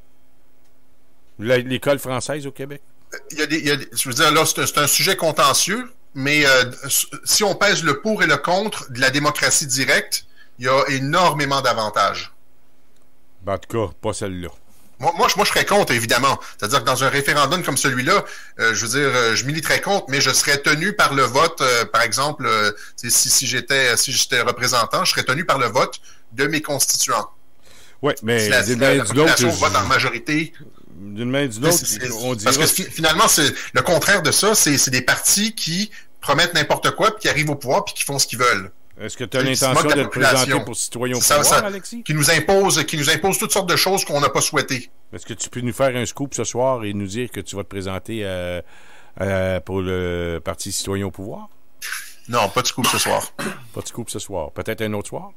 Speaker 2: La- L'école française au Québec?
Speaker 4: Il y a des, il y a des- je veux dire, là, c'est un, c'est un sujet contentieux, mais euh, si on pèse le pour et le contre de la démocratie directe, il y a énormément d'avantages.
Speaker 2: Ben, en tout cas, pas celle-là.
Speaker 4: Moi, moi, je, moi, je serais contre, évidemment. C'est-à-dire que dans un référendum comme celui-là, euh, je veux dire, euh, je militerais contre, mais je serais tenu par le vote, euh, par exemple, euh, si, si j'étais si j'étais représentant, je serais tenu par le vote de mes constituants.
Speaker 2: Oui, mais
Speaker 4: Si la, si
Speaker 2: d'une
Speaker 4: la,
Speaker 2: main
Speaker 4: la
Speaker 2: d'une autre,
Speaker 4: population vote en
Speaker 2: je-
Speaker 4: majorité,
Speaker 2: d'une main d'une autre,
Speaker 4: c'est- c'est-
Speaker 2: on dira...
Speaker 4: parce que fi- finalement, c'est le contraire de ça, c'est c'est des partis qui promettent n'importe quoi, puis qui arrivent au pouvoir, puis qui font ce qu'ils veulent.
Speaker 2: Est-ce que tu as
Speaker 4: Ils se
Speaker 2: l'intention
Speaker 4: moquent de
Speaker 2: de
Speaker 4: la
Speaker 2: te présenter
Speaker 4: population.
Speaker 2: pour citoyen au
Speaker 4: Ça-
Speaker 2: pouvoir,
Speaker 4: ça-
Speaker 2: Alexis?
Speaker 4: Qui nous impose, qui nous impose toutes sortes de choses qu'on n'a pas souhaitées.
Speaker 2: Est-ce que tu peux nous faire un scoop ce soir et nous dire que tu vas te présenter euh, euh, pour le Parti citoyen au pouvoir?
Speaker 4: Non, pas de scoop ce soir.
Speaker 2: Pas de scoop ce soir. Peut-être un autre soir?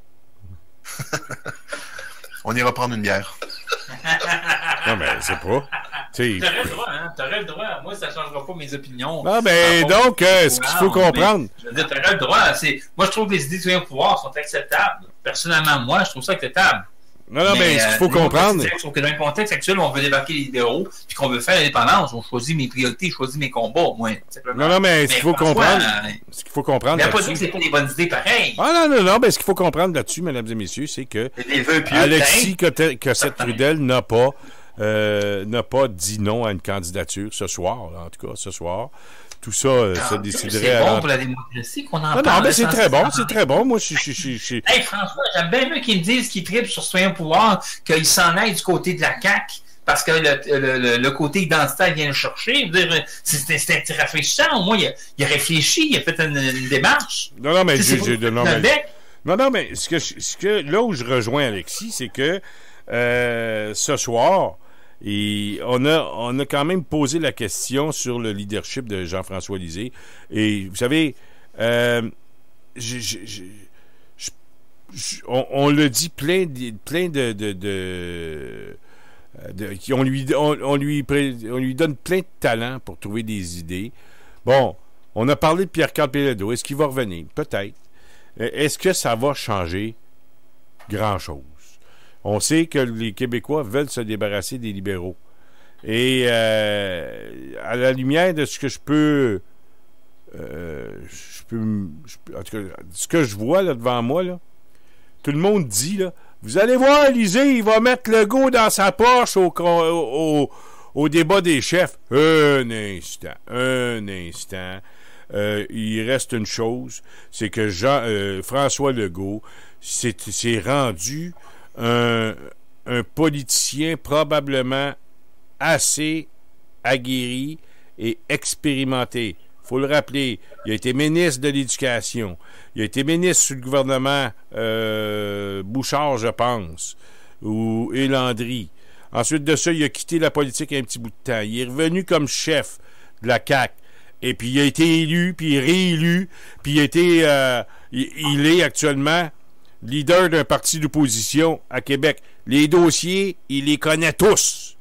Speaker 4: On ira prendre une bière.
Speaker 2: Non, mais c'est pas. Tu sais,
Speaker 3: T'aurais le droit, hein? T'aurais le droit. Moi, ça changera pas mes opinions.
Speaker 2: Ah, ben,
Speaker 3: Par rapport
Speaker 2: donc,
Speaker 3: au
Speaker 2: euh,
Speaker 3: pouvoir,
Speaker 2: ce qu'il faut
Speaker 3: mais,
Speaker 2: comprendre.
Speaker 3: Je veux dire, t'aurais le droit. C'est... Moi, je trouve que les idées de citoyen au pouvoir sont acceptables. Personnellement, moi, je trouve ça acceptable.
Speaker 2: Non, non, mais, ce qu'il faut
Speaker 3: euh,
Speaker 2: comprendre.
Speaker 3: Sauf que dans le contexte actuel où on veut débarquer les libéraux puis qu'on veut faire l'indépendance, on choisit mes priorités, je choisis mes combats, moi. Simplement.
Speaker 2: Non, non, mais ce qu'il faut
Speaker 3: François,
Speaker 2: comprendre.
Speaker 3: euh,
Speaker 2: Ce qu'il faut comprendre.
Speaker 3: Mais pas dit
Speaker 2: là-dessus-
Speaker 3: que c'est pas des bonnes idées pareilles.
Speaker 2: Ah, non, non, non, mais ce qu'il faut comprendre là-dessus, mesdames et messieurs, c'est que
Speaker 3: C'est des vœux pieux,
Speaker 2: Alexis
Speaker 3: hein?
Speaker 2: Cotte- Cossette-Trudel n'a pas, euh, n'a pas dit non à une candidature ce soir, là, en tout cas, ce soir. Tout ça euh, se déciderait
Speaker 3: C'est
Speaker 2: à
Speaker 3: bon
Speaker 2: l'en-
Speaker 3: pour la démocratie qu'on en
Speaker 2: Non,
Speaker 3: parle.
Speaker 2: non, mais c'est
Speaker 3: sans-
Speaker 2: très bon,
Speaker 3: sans-
Speaker 2: c'est très bon. Moi, je suis. je suis- je suis-
Speaker 3: Hey François, j'aime bien mieux qu'ils me disent qu'ils trippent sur citoyen au pouvoir, qu'ils s'en aillent du côté de la C A Q, parce que le, le, le, le côté identitaire vient le chercher. Je veux dire, c'est, c'est, c'est rafraîchissant. Au moins, il a, il a réfléchi, il a fait une, une démarche.
Speaker 2: Non, non, mais
Speaker 3: Tu sais,
Speaker 2: j'ai-
Speaker 3: c'est
Speaker 2: j'ai-
Speaker 3: pas
Speaker 2: non,
Speaker 3: le
Speaker 2: mais-
Speaker 3: bec.
Speaker 2: Non, non, mais ce que, je- ce que là où je rejoins Alexis, c'est que euh, ce soir, et on a, on a quand même posé la question sur le leadership de Jean-François Lisée. Et vous savez, euh, j'ai- j'ai- j'ai- je- je- on, on le dit plein de, plein de, de, de, de- qui- on lui, on, on lui, pré- on lui donne plein de talents pour trouver des idées. Bon, on a parlé de Pierre-Carl Péladeau. Est-ce qu'il va revenir? Peut-être. Euh, Est-ce que ça va changer grand-chose? On sait que les Québécois veulent se débarrasser des libéraux. Et euh, à la lumière de ce que je peux... Euh, je peux, je peux en tout cas, ce que je vois là, devant moi, là, tout le monde dit, là, vous allez voir, Lisée, il va mettre le go dans sa poche au, au, au, au débat des chefs. Un instant, un instant. Euh, il reste une chose, c'est que Jean, euh, François Legault s'est, s'est rendu un, un politicien probablement assez aguerri et expérimenté. Il faut le rappeler, il a été ministre de l'Éducation. Il a été ministre sous le gouvernement euh, Bouchard, je pense, ou et Landry. Ensuite de ça, il a quitté la politique un petit bout de temps. Il est revenu comme chef de la C A Q. Et puis, il a été élu, puis réélu, puis il a été... Euh, il, il est actuellement leader d'un parti d'opposition à Québec. Les dossiers, il les connaît tous.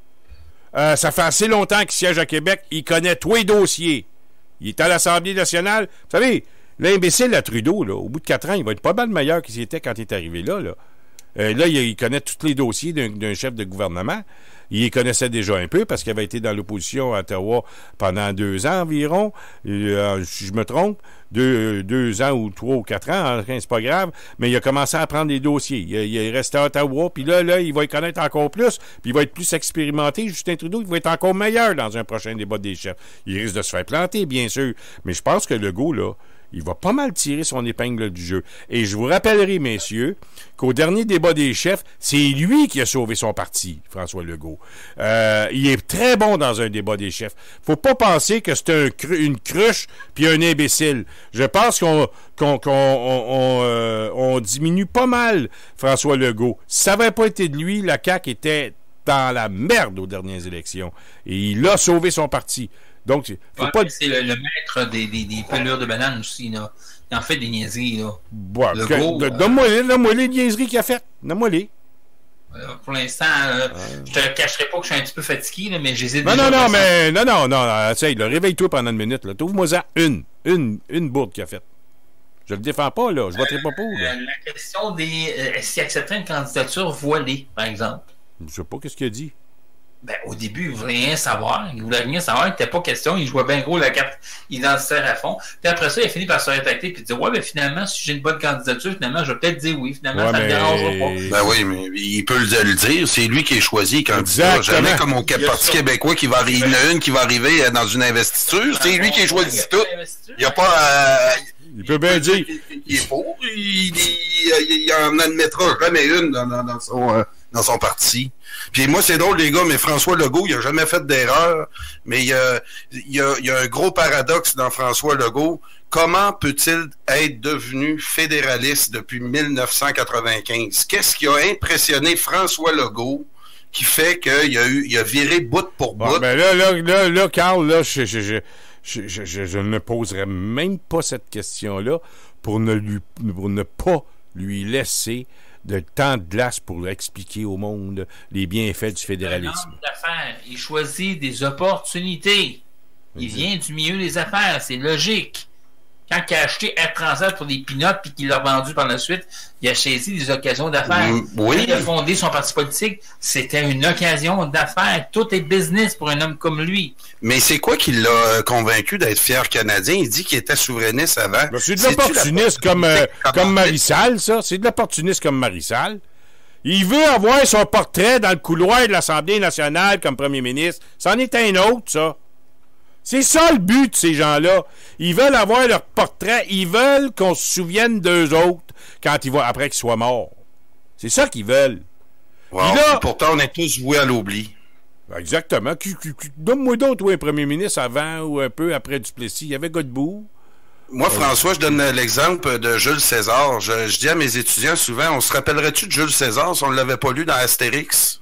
Speaker 2: Euh, ça fait assez longtemps qu'il siège à Québec. Il connaît tous les dossiers. Il est à l'Assemblée nationale. Vous savez, l'imbécile à Trudeau, là, au bout de quatre ans, il va être pas mal meilleur qu'il était quand il est arrivé là. Là, euh, là il, il connaît tous les dossiers d'un, d'un chef de gouvernement. Il les connaissait déjà un peu parce qu'il avait été dans l'opposition à Ottawa pendant deux ans environ. Euh, si je me trompe, deux, deux ans ou trois ou quatre ans, c'est pas grave. Mais il a commencé à prendre des dossiers. Il, il est resté à Ottawa, puis là, là, il va y connaître encore plus, puis il va être plus expérimenté. Justin Trudeau, il va être encore meilleur dans un prochain débat des chefs. Il risque de se faire planter, bien sûr. Mais je pense que Legault, là, il va pas mal tirer son épingle du jeu. Et je vous rappellerai, messieurs, qu'au dernier débat des chefs, c'est lui qui a sauvé son parti, François Legault. Euh, il est très bon dans un débat des chefs. Faut pas penser que c'est un cru, une cruche puis un imbécile. Je pense qu'on, qu'on, qu'on on, on, euh, on diminue pas mal François Legault. Si ça n'avait pas été de lui, la C A Q était dans la merde aux dernières élections. Et il a sauvé son parti. Donc, faut
Speaker 3: ouais,
Speaker 2: pas...
Speaker 3: c'est le, le maître des, des, des pelures de banane aussi, là. Il en fait des niaiseries, là.
Speaker 2: Ouais, le gros, de, euh... Donne-moi les, donne-moi les niaiseries qu'il a faites. Donne-moi les.
Speaker 3: Euh, pour l'instant, euh, euh... je te cacherai pas que je suis un petit peu fatigué, là, mais j'hésite
Speaker 2: non, déjà. Non, non, mais non, non, non, essaye, là, réveille-toi pendant une minute, là. Trouve-moi-en une, une, une bourde qu'il a faite. Je le défends pas, là. Je voterai pas pour, là.
Speaker 3: Euh, la question des... Euh, s'il accepterait une candidature voilée, par exemple.
Speaker 2: Je sais pas qu'est-ce qu'il a dit.
Speaker 3: Ben, au début, il voulait rien savoir. Il voulait rien savoir. Il n'était pas question. Il jouait bien gros la carte identitaire à fond. Puis après ça, il a fini par se rétracter et dire, ouais, ben finalement, si j'ai une bonne candidature, finalement, je vais peut-être dire oui. Finalement, ouais, ça ne mais... me dérangera
Speaker 5: Ben
Speaker 3: pas.
Speaker 5: oui, mais il peut le dire. C'est lui qui est choisi candidat. Jamais comme au Parti québécois qui va arriver, il y en a une qui va arriver dans une investiture. C'est lui qui est choisi tout. Il n'y a pas à...
Speaker 2: Il peut bien dire.
Speaker 5: Il est pour. Il, il, il, il en admettra jamais une dans, dans, dans, son, euh, dans son parti. Puis moi, c'est drôle, les gars, mais François Legault, il n'a jamais fait d'erreur. Mais il y, a, il, y a, il y a un gros paradoxe dans François Legault. Comment peut-il être devenu fédéraliste depuis mille neuf cent quatre-vingt-quinze? Qu'est-ce qui a impressionné François Legault qui fait qu'il a, eu, il a viré bout pour bout?
Speaker 2: Bon, ben là, là, là, là, Carl, là, je... je, je... Je, je, je, je ne poserai même pas cette question-là pour ne, lui, pour ne pas lui laisser de temps de glace pour expliquer au monde les bienfaits du fédéralisme.
Speaker 3: Il choisit des opportunités. Il mmh. vient du milieu des affaires. C'est logique. Quand il a acheté Air Transat pour des pinottes puis qu'il l'a vendu par la suite, il a saisi des occasions d'affaires.
Speaker 5: Oui.
Speaker 3: Quand il a fondé son parti politique, c'était une occasion d'affaires. Tout est business pour un homme comme lui.
Speaker 5: Mais c'est quoi qui l'a convaincu d'être fier canadien? Il dit qu'il était souverainiste avant.
Speaker 2: Ben, c'est de l'opportuniste comme, euh, comme Marissal, ça. C'est de l'opportuniste comme Marissal. Il veut avoir son portrait dans le couloir de l'Assemblée nationale comme premier ministre. C'en est un autre, ça. C'est ça le but de ces gens-là. Ils veulent avoir leur portrait. Ils veulent qu'on se souvienne d'eux autres quand ils vont, après qu'ils soient morts. C'est ça qu'ils veulent.
Speaker 5: Wow. Là, pourtant, on est tous voués à l'oubli.
Speaker 2: Exactement. Donne-moi d'autres, oui, un premier ministre avant ou un peu après Duplessis. Il y avait Godbout.
Speaker 5: Moi, François, je donne l'exemple de Jules César. Je, je dis à mes étudiants souvent, on se rappellerait-tu de Jules César si on ne l'avait pas lu dans Astérix?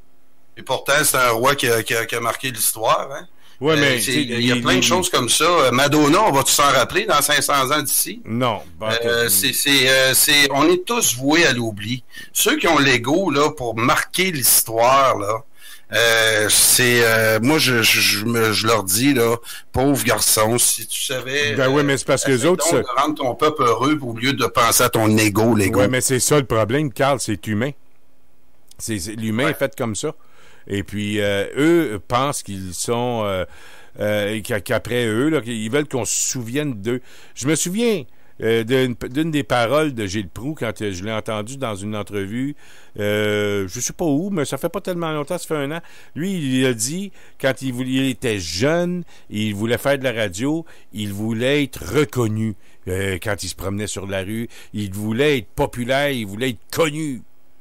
Speaker 5: Et pourtant, c'est un roi qui a, qui a, qui a marqué l'histoire, hein?
Speaker 2: Ouais, mais
Speaker 5: il euh, y a plein de choses comme ça. Madonna, on va-tu s'en rappeler dans cinq cents ans d'ici?
Speaker 2: Non.
Speaker 5: Euh, c'est, c'est, euh, c'est, on est tous voués à l'oubli. Ceux qui ont l'ego là pour marquer l'histoire, là, euh, c'est euh, moi je, je, je, me, je leur dis là, pauvre garçon, si tu savais.
Speaker 2: Ben oui, mais c'est parce que les autres.
Speaker 5: De rendre ton peuple heureux au lieu de penser à ton ego, l'ego.
Speaker 2: Oui, mais c'est ça le problème, Carl, c'est humain. C'est, c'est, l'humain
Speaker 3: ouais.
Speaker 2: est fait comme ça. Et puis, euh, eux pensent qu'ils sont... Euh, euh, qu'après eux, là, ils veulent qu'on se souvienne d'eux. Je me souviens euh, d'une, d'une des paroles de Gilles Proulx quand je l'ai entendu dans une entrevue. Euh, je sais pas où, mais ça fait pas tellement longtemps, ça fait un an. Lui, il a dit, quand il, voulait, il était jeune, il voulait faire de la radio, il voulait être reconnu. Euh, quand il se promenait sur la rue, il voulait être populaire, il voulait être connu.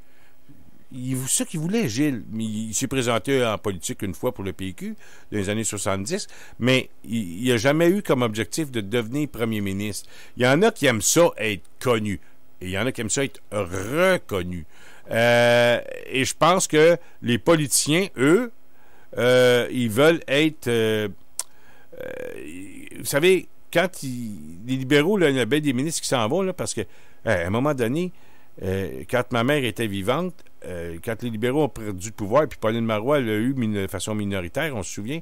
Speaker 2: C'est ça qu'il voulait, Gilles. Il, il s'est présenté en politique une fois pour le P Q dans les années soixante-dix, mais il n'a jamais eu comme objectif de devenir premier ministre. Il y en a qui aiment ça être connu, et il y en a qui aiment ça être reconnu. Euh, et je pense que les politiciens, eux, euh, ils veulent être... Euh, euh, vous savez, quand ils, les libéraux, là, il y a bien des ministres qui s'en vont, là, parce que à un moment donné, euh, quand ma mère était vivante, Euh, quand les libéraux ont perdu le pouvoir, puis Pauline Marois l'a eu de façon minoritaire, on se souvient,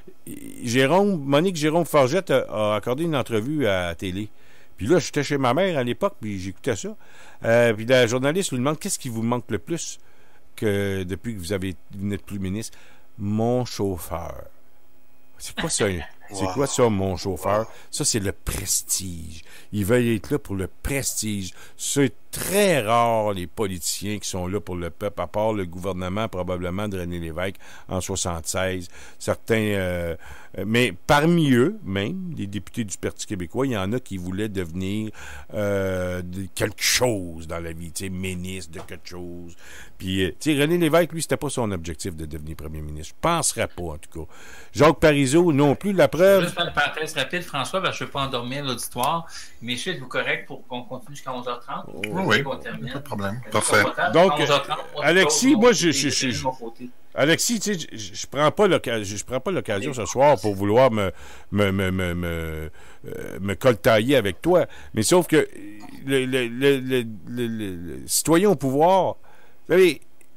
Speaker 2: Jérôme, Monique Jérôme Forgette a, a accordé une entrevue à la télé. Puis là, j'étais chez ma mère à l'époque, puis j'écoutais ça. Euh, puis la journaliste lui demande, qu'est-ce qui vous manque le plus que depuis que vous avez vous n'êtes plus ministre? Mon chauffeur. C'est quoi ça? C'est wow. quoi ça, mon chauffeur? Ça, c'est le prestige. Ils veulent être là pour le prestige. C'est très rare, les politiciens qui sont là pour le peuple, à part le gouvernement, probablement, de René Lévesque en soixante-seize. Certains... Euh, mais parmi eux, même, les députés du Parti québécois, il y en a qui voulaient devenir euh, de quelque chose dans la vie, tu sais, ministre de quelque chose. Puis, tu sais, René Lévesque, lui, c'était pas son objectif de devenir premier ministre. Je penserais pas, en tout cas. Jacques Parizeau, non plus, la preuve...
Speaker 3: Juste faire une parenthèse rapide, François, parce que je ne veux pas endormir l'auditoire, mais je suis êtes-vous correct pour qu'on continue jusqu'à onze heures trente?
Speaker 4: Oui, oui, pas de problème. Parfait.
Speaker 2: Donc, onze heures trente, moi, Alexis, moi, je... je, je, je Alexis, tu sais, je, je prends pas l'occasion, je prends pas l'occasion ce soir pour vouloir me me me me me, euh, me coltailler avec toi, mais sauf que le le le, le, le, le citoyen au pouvoir, vous savez,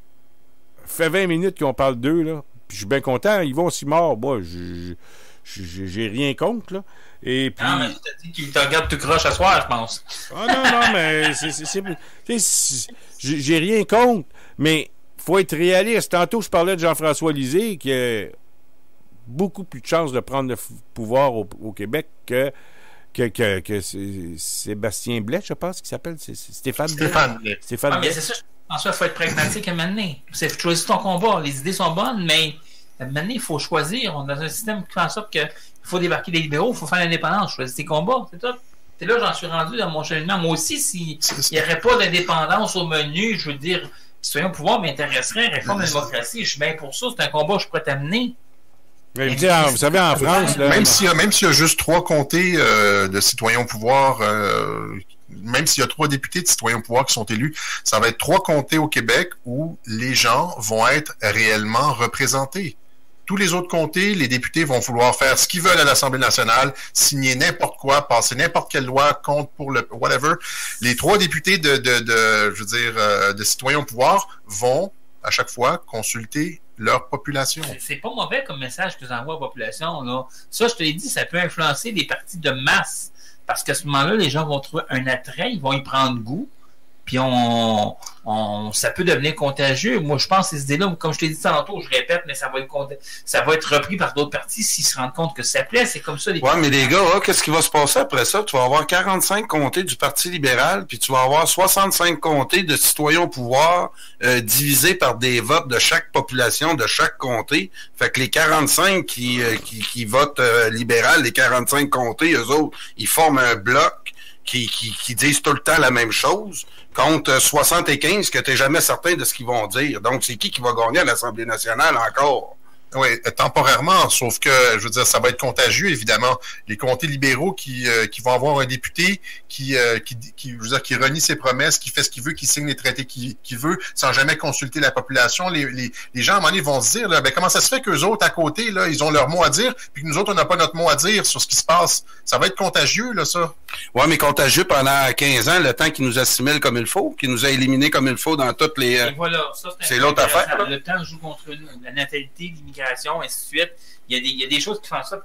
Speaker 2: fait vingt minutes qu'on parle d'eux là, puis je suis bien content, ils vont aussi morts, moi, je, je, j'ai rien contre là. Et puis...
Speaker 3: Non, mais tu t'as dit qu'il te regarde tout croche à soir, je pense.
Speaker 2: Ah non, non, mais c'est, c'est, c'est, c'est, c'est j'ai, j'ai rien contre, mais faut être réaliste. Tantôt, je parlais de Jean-François Lisée qui a beaucoup plus de chances de prendre le pouvoir au, au Québec que, que, que, que Sébastien Blais, je pense qu'il s'appelle. C'est, c'est Stéphane Blais.
Speaker 3: Stéphane Blais. Stéphane ah, Blais. Mais c'est ça, François, il faut être pragmatique à un moment donné. C'est choisir ton combat. Les idées sont bonnes, mais à un moment donné, il faut choisir. On est dans un système qui fait en sorte qu'il faut débarquer les libéraux, il faut faire l'indépendance. Choisir tes combats, c'est tout. C'est là, j'en suis rendu dans mon cheminement. Moi aussi, s'il n'y aurait pas d'indépendance au menu, je veux dire, citoyen au pouvoir m'intéresserait, réforme la démocratie, je suis bien pour ça, c'est un combat que je pourrais t'amener.
Speaker 2: Mais vous, dire, vous savez, en France... Là,
Speaker 4: même s'il y a, même s'il y a juste trois comtés euh, de citoyens au pouvoir, euh, même s'il y a trois députés de citoyens au pouvoir qui sont élus, ça va être trois comtés au Québec où les gens vont être réellement représentés. Tous les autres comtés, les députés vont vouloir faire ce qu'ils veulent à l'Assemblée nationale, signer n'importe quoi, passer n'importe quelle loi contre pour le whatever. Les trois députés de, de, de je veux dire, euh, de citoyens au pouvoir vont à chaque fois consulter leur population.
Speaker 3: C'est, c'est pas mauvais comme message que tu envoies à la population, là. Ça, je te l'ai dit, ça peut influencer les partis de masse. Parce qu'à ce moment-là, les gens vont trouver un attrait, ils vont y prendre goût. Puis on, on, ça peut devenir contagieux. Moi, je pense que ces idées-là, comme je t'ai dit tantôt, je répète, mais ça va être, ça va être repris par d'autres partis s'ils se rendent compte que ça plaît. C'est comme ça. Les
Speaker 5: ouais, mais les gars, là, qu'est-ce qui va se passer après ça? Tu vas avoir quarante-cinq comtés du Parti libéral, puis tu vas avoir soixante-cinq comtés de citoyens au pouvoir euh, divisés par des votes de chaque population, de chaque comté. Fait que les quarante-cinq qui, euh, qui, qui votent euh, libéral, les quarante-cinq comtés, eux autres, ils forment un bloc qui, qui, qui disent tout le temps la même chose, contre soixante-quinze que tu n'es jamais certain de ce qu'ils vont dire. Donc, c'est qui qui va gagner à l'Assemblée nationale encore?
Speaker 4: Oui, temporairement, sauf que, je veux dire, ça va être contagieux, évidemment. Les comtés libéraux qui, euh, qui vont avoir un député qui, euh, qui, qui, je veux dire, qui renie ses promesses, qui fait ce qu'il veut, qui signe les traités qu'il, qu'il veut, sans jamais consulter la population. Les, les, les gens, à un moment donné, vont se dire, là, ben, comment ça se fait qu'eux autres, à côté, là, ils ont leur mot à dire, puis que nous autres, on n'a pas notre mot à dire sur ce qui se passe. Ça va être contagieux, là, ça.
Speaker 5: Oui, mais contagieux pendant quinze ans, le temps qu'ils nous assimilent comme il faut, qu'ils nous a éliminés comme il faut dans toutes les... Euh...
Speaker 3: Voilà, ça, c'est,
Speaker 5: c'est l'autre affaire.
Speaker 3: Le temps joue contre nous. La natalité, l'immigration, ainsi de suite. Il y a des, il y a des choses qui font en sorte que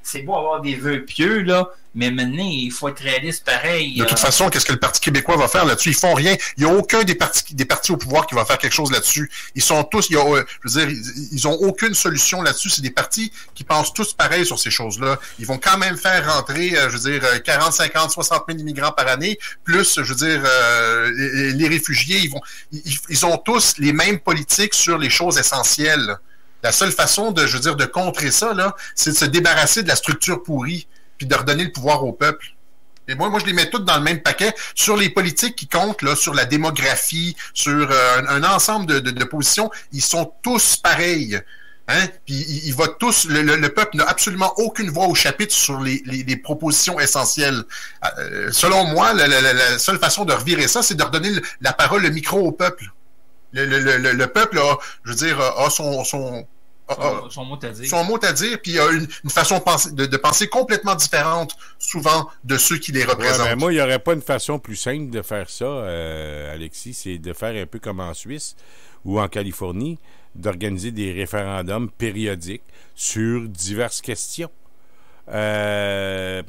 Speaker 3: c'est beau avoir des vœux pieux, là, mais maintenant, il faut être réaliste pareil.
Speaker 4: De toute euh... façon, qu'est-ce que le Parti québécois va faire là-dessus? Ils font rien. Il n'y a aucun des partis, des partis au pouvoir qui va faire quelque chose là-dessus. Ils sont tous, il y a, je veux dire, ils, ils ont aucune solution là-dessus. C'est des partis qui pensent tous pareil sur ces choses-là. Ils vont quand même faire rentrer, je veux dire, quarante, cinquante, soixante mille immigrants par année, plus, je veux dire, euh, les, les réfugiés, ils vont, ils, ils ont tous les mêmes politiques sur les choses essentielles. La seule façon de, je veux dire, de contrer ça, là, c'est de se débarrasser de la structure pourrie, puis de redonner le pouvoir au peuple. Et moi, moi, je les mets toutes dans le même paquet sur les politiques qui comptent, là, sur la démographie, sur euh, un, un ensemble de, de, de positions. Ils sont tous pareils. Hein? Puis ils, ils votent tous. Le, le, le peuple n'a absolument aucune voix au chapitre sur les, les, les propositions essentielles. Euh, selon moi, la, la, la seule façon de revirer ça, c'est de redonner le, la parole, le micro au peuple. Le, le, le, le peuple a, je veux dire, a son, son
Speaker 3: Son, son mot à dire.
Speaker 4: Son mot à dire, puis il y a une, une façon de penser, de, de penser complètement différente, souvent, de ceux qui les représentent.
Speaker 2: Ouais, ben moi, il n'y aurait pas une façon plus simple de faire ça, euh, Alexis, c'est de faire un peu comme en Suisse ou en Californie, d'organiser des référendums périodiques sur diverses questions. Euh,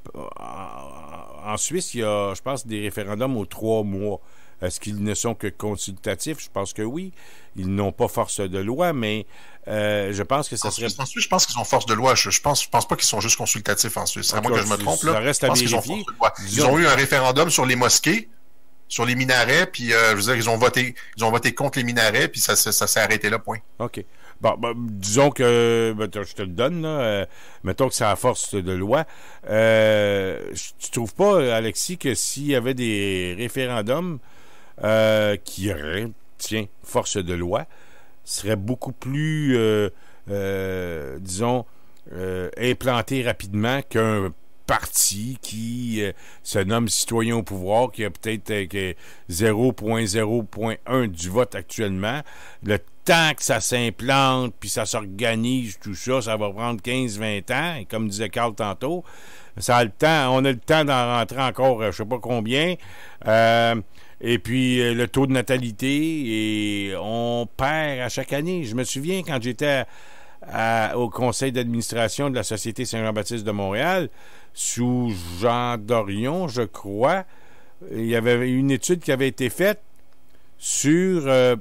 Speaker 2: en, en Suisse, il y a, je pense, des référendums aux trois mois. Est-ce qu'ils ne sont que consultatifs? Je pense que oui. Ils n'ont pas force de loi, mais euh, je pense que ça
Speaker 4: en
Speaker 2: serait...
Speaker 4: Suisse, en Suisse, je pense qu'ils ont force de loi. Je, je pense, je pense pas qu'ils sont juste consultatifs en Suisse. C'est à moi que je me trompe, là.
Speaker 2: Ça reste
Speaker 4: je
Speaker 2: à
Speaker 4: pense qu'ils ont
Speaker 2: vérifier.
Speaker 4: force de loi. Ils ont eu un référendum sur les mosquées, sur les minarets, puis euh, je veux dire, ils ont voté, ils ont voté contre les minarets, puis ça, ça, ça s'est arrêté là, point.
Speaker 2: OK. Bon, ben, disons que, ben, je te le donne, là, euh, mettons que c'est à force de loi. Euh, tu trouves pas, Alexis, que s'il y avait des référendums euh, qui auraient, tiens, force de loi, serait beaucoup plus, euh, euh, disons, euh, implanté rapidement qu'un parti qui euh, se nomme citoyen au pouvoir, qui a peut-être euh, zéro virgule zéro un du vote actuellement. Le temps que ça s'implante, puis ça s'organise, tout ça, ça va prendre quinze à vingt ans. Et comme disait Carl tantôt, ça a le temps, on a le temps d'en rentrer encore, je sais pas combien. Euh, et puis, euh, le taux de natalité, et on perd à chaque année. Je me souviens, quand j'étais à, à, au conseil d'administration de la Société Saint-Jean-Baptiste de Montréal, sous Jean Dorion, je crois, il y avait une étude qui avait été faite sur euh,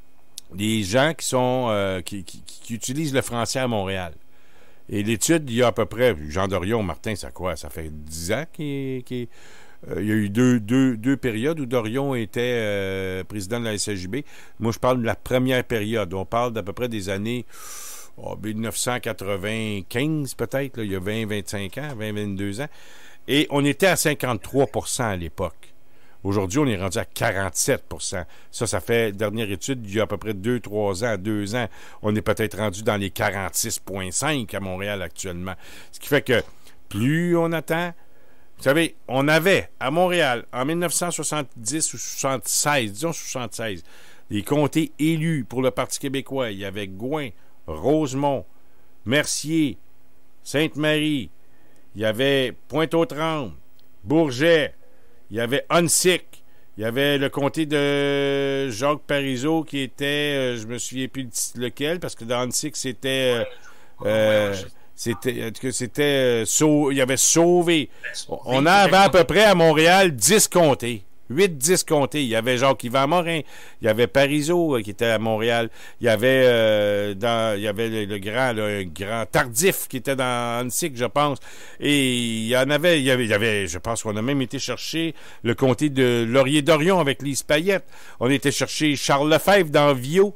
Speaker 2: des gens qui sont euh, qui, qui, qui utilisent le français à Montréal. Et l'étude, il y a à peu près, Jean Dorion, Martin, ça quoi? Ça fait dix ans qu'il, qu'il euh, il y a eu deux, deux, deux périodes où Dorion était euh, président de la S A J B. Moi, je parle de la première période. On parle d'à peu près des années oh, dix-neuf cent quatre-vingt-quinze, peut-être, là, il y a vingt à vingt-cinq ans, vingt à vingt-deux ans. Et on était à cinquante-trois pour cent à l'époque. Aujourd'hui, on est rendu à quarante-sept pour cent. Ça, ça fait, dernière étude, il y a à peu près deux, trois ans, deux ans, on est peut-être rendu dans les quarante-six virgule cinq à Montréal actuellement. Ce qui fait que plus on attend, vous savez, on avait à Montréal, en dix-neuf cent soixante-dix ou soixante-seize, disons soixante-seize, les comtés élus pour le Parti québécois. Il y avait Gouin, Rosemont, Mercier, Sainte-Marie, il y avait Pointe-aux-Trembles, Bourget, il y avait Huntsic, il y avait le comté de Jacques Parizeau qui était, euh, je me souviens plus lequel, parce que dans Huntsic, c'était... Euh, euh, c'était, c'était sau, il y avait Sauvé. On avait à peu près à Montréal dix comtés. huit dix comtés. Il y avait Jacques-Yvan Morin, il y avait Parizeau euh, qui était à Montréal, il y avait euh, dans, il y avait le, le grand, là, un grand Tardif qui était dans Huntsic, je pense. Et il y en avait, il y avait, il y avait, je pense qu'on a même été chercher le comté de Laurier-Dorion avec Lise Payette. On était chercher Charles Lefebvre dans Viau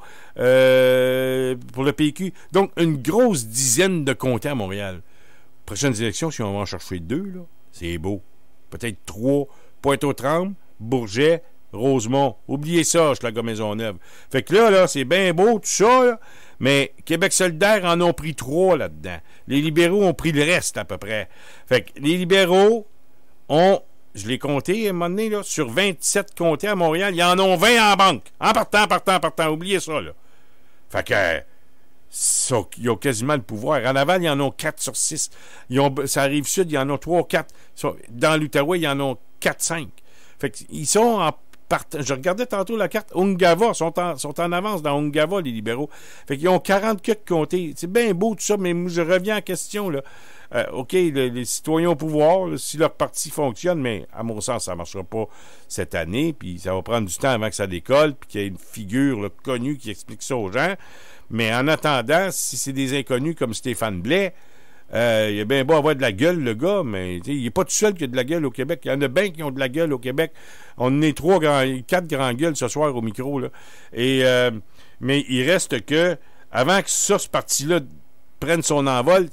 Speaker 2: euh, pour le P Q. Donc, une grosse dizaine de comtés à Montréal. Prochaines élections, si on va en chercher deux, là, c'est beau. Peut-être trois. Pointe-aux-Trembles, Bourget, Rosemont. Oubliez ça, je la Maisonneuve. Fait que là, là, c'est bien beau, tout ça, là, mais Québec solidaire en ont pris trois là-dedans. Les libéraux ont pris le reste, à peu près. Fait que les libéraux ont, je l'ai compté à un moment donné, là, sur vingt-sept comtés à Montréal, ils en ont vingt en banque. En partant, en partant, en partant. Oubliez ça, là. Fait que, ça, ils ont quasiment le pouvoir. En aval, ils en ont quatre sur six. Ils ont, ça arrive sud, ils en ont trois ou quatre. Dans l'Outaouais, ils en ont quatre cinq. Fait qu'ils sont en partent. Je regardais tantôt la carte. Ungava sont en, sont en avance dans Ungava, les libéraux. Fait qu'ils ont quarante quelques comtés. C'est bien beau tout ça, mais je reviens en question, là. Euh, OK, le, les citoyens au pouvoir, là, si leur parti fonctionne, mais à mon sens, ça ne marchera pas cette année, puis ça va prendre du temps avant que ça décolle, puis qu'il y ait une figure là, connue qui explique ça aux gens. Mais en attendant, si c'est des inconnus comme Stéphane Blais, euh, il est bien beau avoir de la gueule, le gars, mais il n'est pas tout seul qui a de la gueule au Québec. Il y en a bien qui ont de la gueule au Québec. On en est trois, grands, quatre grands gueules ce soir au micro, là. Et, euh, mais il reste que, avant que ça, ce parti-là prenne son envol,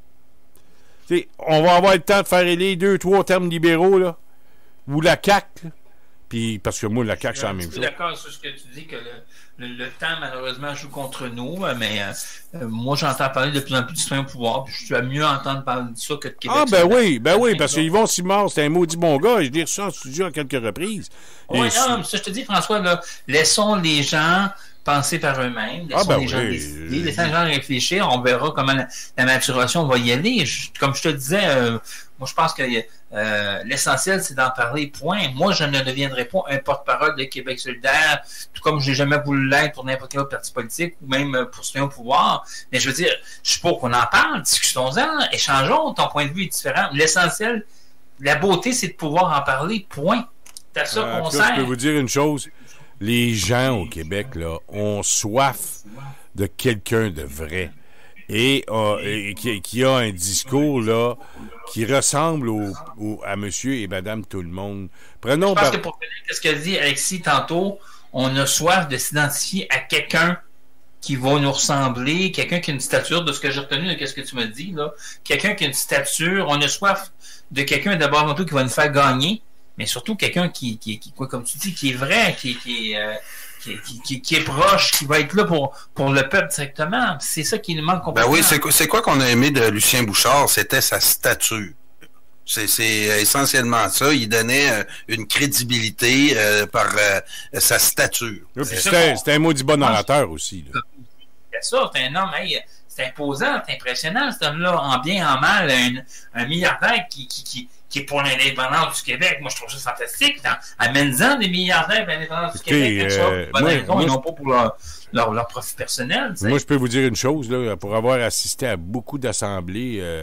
Speaker 2: t'sais, on va avoir le temps de faire élire deux, trois termes libéraux, là, ou la C A Q, puis parce que moi, la C A Q, c'est la même chose.
Speaker 3: Je suis d'accord sur ce que tu dis, que le, le, le temps, malheureusement, joue contre nous, mais euh, moi, j'entends parler de plus en plus de citoyens au pouvoir, puis je suis à mieux entendre parler de ça que de Québec.
Speaker 2: Ah, ben oui, ben oui, parce qu'ils vont si mort, c'est un maudit bon gars, je l'ai reçu en studio à quelques reprises.
Speaker 3: Oui, non, mais ça, je te dis, François, là, laissons les gens penser par eux-mêmes, laissons ah ben les gens oui. décider, laissons les gens réfléchir, on verra comment la, la maturation va y aller. Je, comme je te disais, euh, moi je pense que euh, l'essentiel c'est d'en parler, point. Moi je ne deviendrai pas un porte-parole de Québec solidaire, tout comme je n'ai jamais voulu l'être pour n'importe quel autre parti politique, ou même pour citoyen au pouvoir, mais je veux dire, je suis pour qu'on en parle, discutons-en, échangeons, ton point de vue est différent. L'essentiel, la beauté c'est de pouvoir en parler, point. C'est à ça euh, qu'on sert.
Speaker 2: Je peux vous dire une chose, les gens au Québec là, ont soif de quelqu'un de vrai et, euh, et qui, qui a un discours là qui ressemble au, au, à monsieur et madame tout le monde. Prenons
Speaker 3: Je pense par... que pour finir, ce qu'a dit Alexis tantôt, on a soif de s'identifier à quelqu'un qui va nous ressembler, quelqu'un qui a une stature, de ce que j'ai retenu de ce que tu m'as dit, là, quelqu'un qui a une stature, on a soif de quelqu'un d'abord avant tout qui va nous faire gagner, mais surtout quelqu'un qui, qui, qui quoi, comme tu dis, qui est vrai, qui, qui, euh, qui, qui, qui, qui est proche, qui va être là pour, pour le peuple directement. C'est ça qui nous manque complètement.
Speaker 5: Ben oui, c'est, c'est quoi qu'on a aimé de Lucien Bouchard? C'était sa stature. C'est, c'est essentiellement ça. Il donnait euh, une crédibilité euh, par euh, sa stature.
Speaker 2: Oui, c'est c'était, c'était un maudit bon orateur aussi. Là.
Speaker 3: C'est ça, c'est un homme, hey, c'est imposant, c'est impressionnant, cet homme-là, en bien, en mal, un, un milliardaire qui, qui, qui qui est pour l'indépendance du Québec. Moi, je trouve ça fantastique. Amène-en des milliardaires pour l'indépendance du Québec. Euh, ça, moi, raison, moi, ils n'ont pas pour leur, leur, leur profit personnel. T'sais.
Speaker 2: Moi, je peux vous dire une chose, là, pour avoir assisté à beaucoup d'assemblées euh,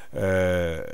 Speaker 2: euh,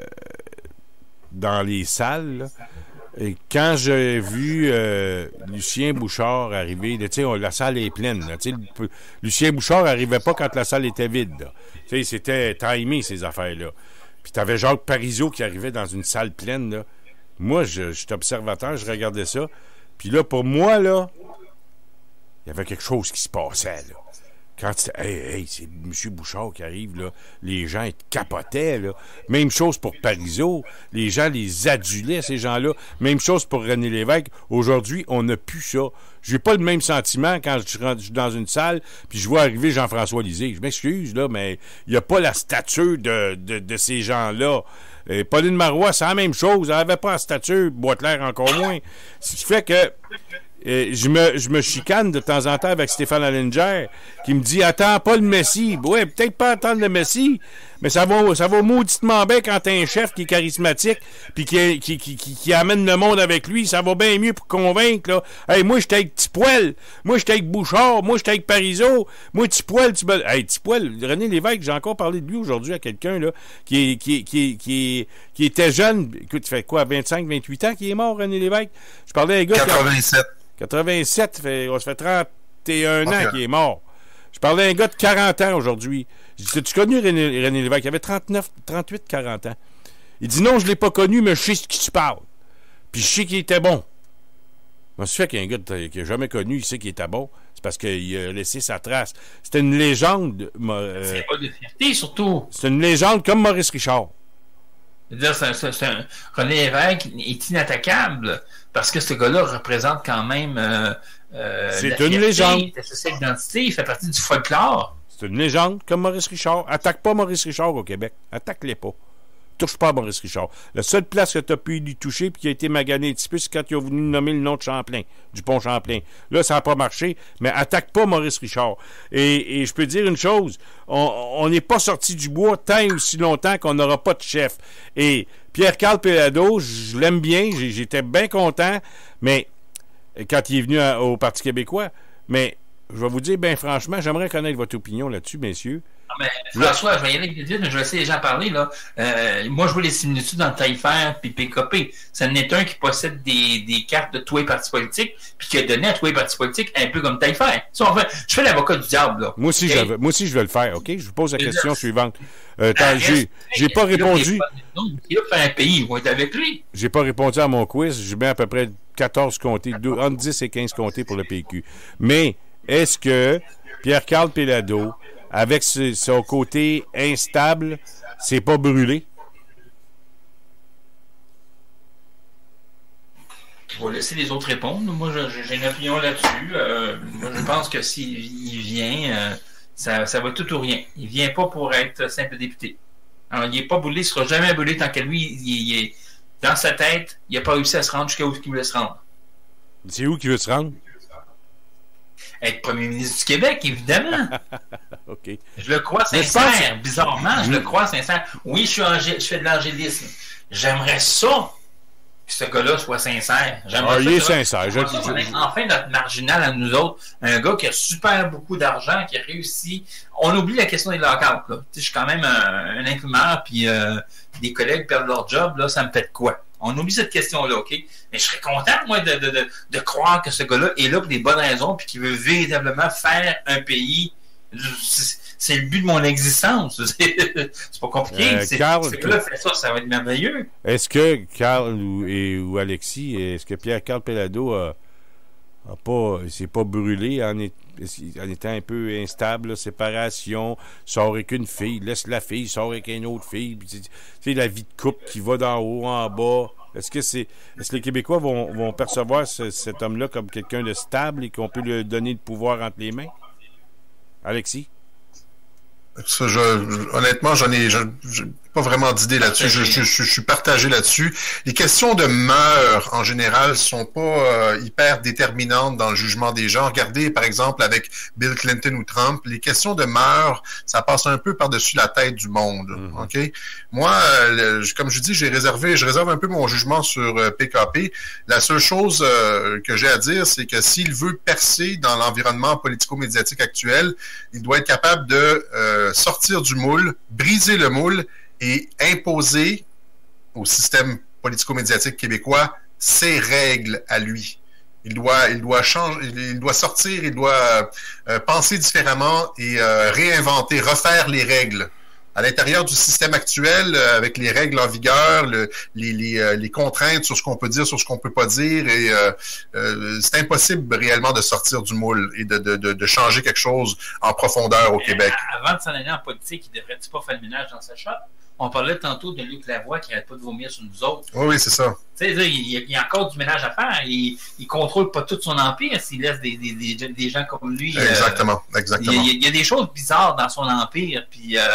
Speaker 2: dans les salles, là, et quand j'ai vu euh, Lucien Bouchard arriver, tu sais, la salle est pleine. Là, le, Lucien Bouchard n'arrivait pas quand la salle était vide. Tu sais, c'était timé, ces affaires-là. Puis t'avais Jacques Parizeau qui arrivait dans une salle pleine, là. Moi, je, j'étais observateur, je regardais ça. Puis là, pour moi, là, il y avait quelque chose qui se passait, là. Quand tu hey, hey, c'est M. Bouchard qui arrive, là, les gens ils capotaient, là. Même chose pour Parizeau. Les gens les adulaient, ces gens-là. Même chose pour René Lévesque. Aujourd'hui, on n'a plus ça. J'ai pas le même sentiment quand je suis dans une salle puis je vois arriver Jean-François Lisée. Je m'excuse, là, mais il n'y a pas la stature de, de, de ces gens-là. Et Pauline Marois, c'est la même chose. Elle n'avait pas la stature, Boisclair encore moins. Ce qui fait que Euh, je me je me chicane de temps en temps avec Stéphane Allinger qui me dit attends pas le Messie. Ouais, peut-être pas attendre le Messie, mais ça va ça va mauditement bien quand t'as un chef qui est charismatique puis qui, qui, qui, qui, qui amène le monde avec lui. Ça va bien mieux pour convaincre, là. Hey, moi j'étais avec Tipoil, moi j'étais avec Bouchard, moi j'étais avec Parizeau, moi Tipoil, tu me... Hey, Tipoil, René Lévesque, j'ai encore parlé de lui aujourd'hui à quelqu'un là qui est, qui qui qui qui était jeune. Écoute, tu fais quoi, vingt-cinq, vingt-huit ans qu'il est mort, René Lévesque? Je parlais à un gars
Speaker 5: quatre-vingt-sept.
Speaker 2: quatre-vingt-sept, ça fait, ça fait trente et un okay. ans qu'il est mort. Je parlais à un gars de quarante ans aujourd'hui. Je dis, as-tu connu René, René Lévesque? Il avait trente-neuf, trente-huit, quarante ans. Il dit, non, je ne l'ai pas connu, mais je sais ce qui tu parles. Puis je sais qu'il était bon. Ça se fait qu'un gars qui n'a jamais connu, il sait qu'il était bon. C'est parce qu'il a laissé sa trace. C'était une légende. Euh,
Speaker 3: c'est pas de fierté, surtout.
Speaker 2: C'est une légende comme Maurice Richard.
Speaker 3: C'est-à-dire, c'est, c'est, c'est un... René Lévesque est inattaquable parce que ce gars-là représente quand même euh, euh,
Speaker 2: c'est une fierté, légende.
Speaker 3: Sa identité, il fait partie du folklore.
Speaker 2: C'est une légende comme Maurice Richard. Attaque pas Maurice Richard au Québec. Attaque-les pas. Touche pas à Maurice Richard. La seule place que tu as pu lui toucher et qui a été magané un petit peu, c'est quand ils ont voulu nommer le nom de Champlain, du pont Champlain. Là, ça n'a pas marché, mais attaque pas Maurice Richard. Et, et je peux dire une chose, on n'est pas sorti du bois tant et aussi longtemps qu'on n'aura pas de chef. Et Pierre-Carl Péladeau, je l'aime bien, j'étais bien content, mais quand il est venu à, au Parti québécois. Mais je vais vous dire, bien franchement, j'aimerais connaître votre opinion là-dessus, messieurs.
Speaker 3: Non, mais, François, je vais y aller vite, vite, mais je vais laisser les gens parler. Là. Euh, moi, je vois les similitudes entre Taillefer et P K P. Ce n'est un qui possède des, des cartes de tous les partis politiques, puis qui a donné à tous les partis politiques un peu comme Taillefer. Si on fait, je fais l'avocat du diable. Là.
Speaker 2: Moi aussi, okay? je, moi aussi, je vais le faire. OK? Je vous pose la question suivante. Euh, j'ai, j'ai pas répondu.
Speaker 3: Il va faire un pays, ils vont être avec lui.
Speaker 2: J'ai pas répondu à mon quiz. Je mets à peu près quatorze comtés, entre dix et quinze comtés pour le P Q. Mais est-ce que Pierre-Carl Péladeau, avec ce, son côté instable, c'est pas brûlé?
Speaker 3: Je vais laisser les autres répondre. Moi, j'ai une opinion là-dessus. Euh, moi, je pense que s'il vient, euh, ça, ça va tout ou rien. Il vient pas pour être simple député. Alors, il n'est pas brûlé, il ne sera jamais brûlé tant que lui, il, il est dans sa tête, il n'a pas réussi à se rendre jusqu'à où il voulait se rendre.
Speaker 2: C'est où qu'il veut se rendre?
Speaker 3: Être premier ministre du Québec, évidemment.
Speaker 2: OK.
Speaker 3: Je le crois sincère, pense... bizarrement, je le crois sincère. Oui, je, suis angé... je fais de l'angélisme. J'aimerais ça que ce gars-là soit sincère. J'aimerais
Speaker 2: ah,
Speaker 3: ça
Speaker 2: il est sincère. Je...
Speaker 3: Je... Enfin, notre marginal à nous autres, un gars qui a super beaucoup d'argent, qui a réussi. On oublie la question des lockouts. Là. Je suis quand même un, un imprimeur, puis euh, des collègues perdent leur job, là, ça me fait de quoi? On oublie cette question-là, OK? Mais je serais content, moi, de, de, de, de croire que ce gars-là est là pour des bonnes raisons puis qu'il veut véritablement faire un pays. C'est le but de mon existence. C'est pas compliqué. Euh, Carl, ce gars-là fait ça, ça va être merveilleux.
Speaker 2: Est-ce que Carl ou, et, ou Alexis, est-ce que Pierre-Carl Péladeau a, a pas, s'est pas brûlé en, est, en étant un peu instable, là, séparation, sort avec une fille, laisse la fille, sort avec une autre fille, tu sais, la vie de couple qui va d'en haut en bas. Est-ce que c'est est-ce que les Québécois vont, vont percevoir ce, cet homme-là comme quelqu'un de stable et qu'on peut lui donner le pouvoir entre les mains? Alexis?
Speaker 4: Ça, je, je, honnêtement, j'en ai, je, je, pas vraiment d'idée là-dessus. Je, je, je, je suis partagé là-dessus. Les questions de mœurs, en général, sont pas euh, hyper déterminantes dans le jugement des gens. Regardez, par exemple, avec Bill Clinton ou Trump, les questions de mœurs, ça passe un peu par-dessus la tête du monde. Mm-hmm. OK? Moi, euh, le, comme je dis, j'ai réservé, je réserve un peu mon jugement sur euh, P K P. La seule chose euh, que j'ai à dire, c'est que s'il veut percer dans l'environnement politico-médiatique actuel, il doit être capable de euh, sortir du moule, briser le moule et imposer au système politico-médiatique québécois ses règles à lui. Il doit, il doit changer, il doit sortir, il doit euh, penser différemment et euh, réinventer, refaire les règles. À l'intérieur du système actuel, euh, avec les règles en vigueur, le, les, les, euh, les contraintes sur ce qu'on peut dire, sur ce qu'on peut pas dire, et euh, euh, c'est impossible réellement de sortir du moule et de, de, de, de changer quelque chose en profondeur au
Speaker 3: Mais
Speaker 4: Québec.
Speaker 3: Avant de s'en aller en politique, il devrait-il pas faire le ménage dans sa shop? On parlait tantôt de Luc Lavoie qui n'arrête pas de vomir sur nous autres.
Speaker 4: Oui, oui, c'est ça.
Speaker 3: Tu sais, il, il y a encore du ménage à faire. Il ne contrôle pas tout son empire s'il laisse des, des, des, des gens comme lui.
Speaker 4: Exactement, euh, exactement.
Speaker 3: Il y, a, il y a des choses bizarres dans son empire, puis euh,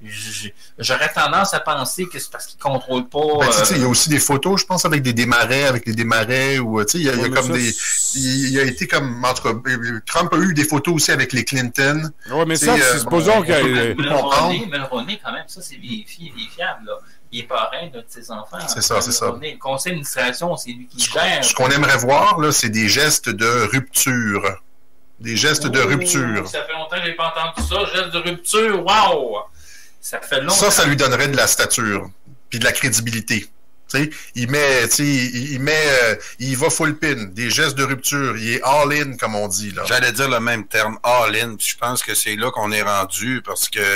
Speaker 3: j'aurais tendance à penser que c'est parce qu'il ne contrôle pas...
Speaker 4: Ben,
Speaker 3: euh...
Speaker 4: il y a aussi des photos, je pense, avec des démarrais, avec les démarrais, ou il y a, il y a comme ça, des... Il, il a été comme... En tout cas, Trump a eu des photos aussi avec les Clinton.
Speaker 2: Oui, mais ça, euh, supposons
Speaker 3: bon, que... Mulroney, Mulroney, quand même, ça, c'est vérifié, vérifiable, là. Il est parrain d'un de ses enfants.
Speaker 4: C'est ça, c'est ça.
Speaker 3: Le conseil d'administration, c'est lui qui gère.
Speaker 4: Ce qu'on aimerait voir, là, c'est des gestes de rupture. Des gestes Ouh, de rupture.
Speaker 3: Ça fait longtemps que je n'ai pas entendu ça. Gestes de rupture, waouh! Ça fait longtemps.
Speaker 4: Ça, ça lui donnerait de la stature, puis de la crédibilité. T'sais, il met, il, il met, euh, il va full pin, des gestes de rupture, il est all in comme on dit là.
Speaker 5: J'allais dire le même terme, all in. Je pense que c'est là qu'on est rendu parce que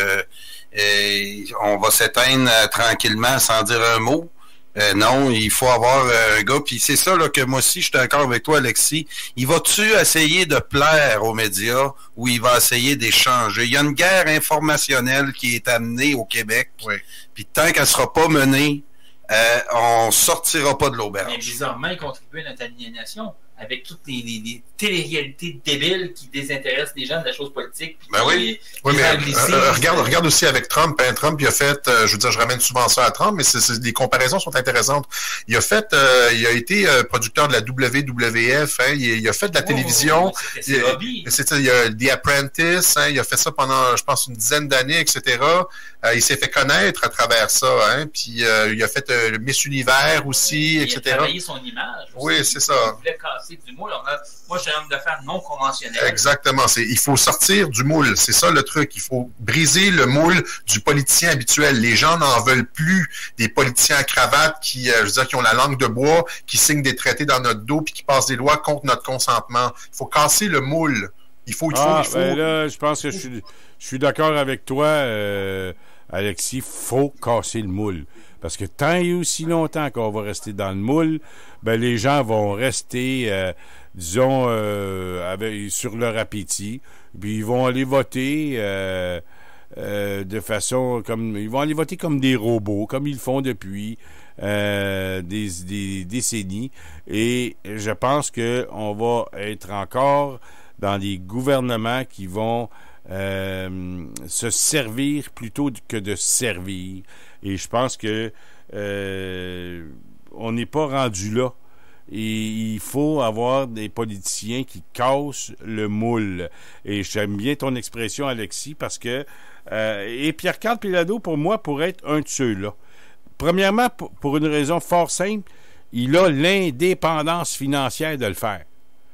Speaker 5: euh, on va s'éteindre euh, tranquillement sans dire un mot. Euh, non, il faut avoir euh, un gars, puis c'est ça là que moi aussi je suis d'accord avec toi, Alexis. Il va-tu essayer de plaire aux médias ou il va essayer d'échanger? Il y a une guerre informationnelle qui est amenée au Québec.
Speaker 4: Oui.
Speaker 5: Puis tant qu'elle sera pas menée, euh, on sortira pas de l'auberge.
Speaker 3: Mais bizarrement, il contribue à notre aliénation avec toutes les, les, les télé-réalités débiles qui désintéressent les gens de la chose politique.
Speaker 4: Ben oui,
Speaker 3: les,
Speaker 4: oui
Speaker 3: les
Speaker 4: mais euh, regarde, regarde aussi avec Trump. Hein. Trump, il a fait, euh, je veux dire, je ramène souvent ça à Trump, mais c'est, c'est, les comparaisons sont intéressantes. Il a fait, euh, il a été euh, producteur de la W W F, hein. il, il a fait de la oh, télévision.
Speaker 3: C'était ses hobbies.
Speaker 4: C'était, il y a The Apprentice, hein. Il a fait ça pendant, je pense, une dizaine d'années, et cetera. Euh, il s'est fait connaître à travers ça, hein. Puis euh, il a fait euh, le Miss Univers aussi,
Speaker 3: il
Speaker 4: et cetera.
Speaker 3: Il a travaillé son image.
Speaker 4: Oui, c'est ça.
Speaker 3: Il voulait casser sortir du moule. On a, moi, je suis un homme d'affaires non conventionnel.
Speaker 4: Exactement. C'est, il faut sortir du moule. C'est ça le truc. Il faut briser le moule du politicien habituel. Les gens n'en veulent plus des politiciens à cravate qui, euh, je veux dire, qui ont la langue de bois, qui signent des traités dans notre dos puis qui passent des lois contre notre consentement. Il faut casser le moule. Il faut, il faut,
Speaker 2: ah,
Speaker 4: il faut.
Speaker 2: Ben là, je pense que je suis, je suis d'accord avec toi, euh, Alexis. Il faut casser le moule. Parce que tant et aussi longtemps qu'on va rester dans le moule, ben les gens vont rester, euh, disons, euh, avec, sur leur appétit. Puis ils vont aller voter euh, euh, de façon comme. Ils vont aller voter comme des robots, comme ils le font depuis euh, des, des décennies. Et je pense qu'on va être encore dans des gouvernements qui vont euh, se servir plutôt que de servir. Et je pense que euh, on n'est pas rendu là. Et il faut avoir des politiciens qui cassent le moule. Et j'aime bien ton expression, Alexis, parce que euh, et Pierre-Carl Péladeau, pour moi, pourrait être un de ceux-là. Premièrement, pour, pour une raison fort simple, il a l'indépendance financière de le faire.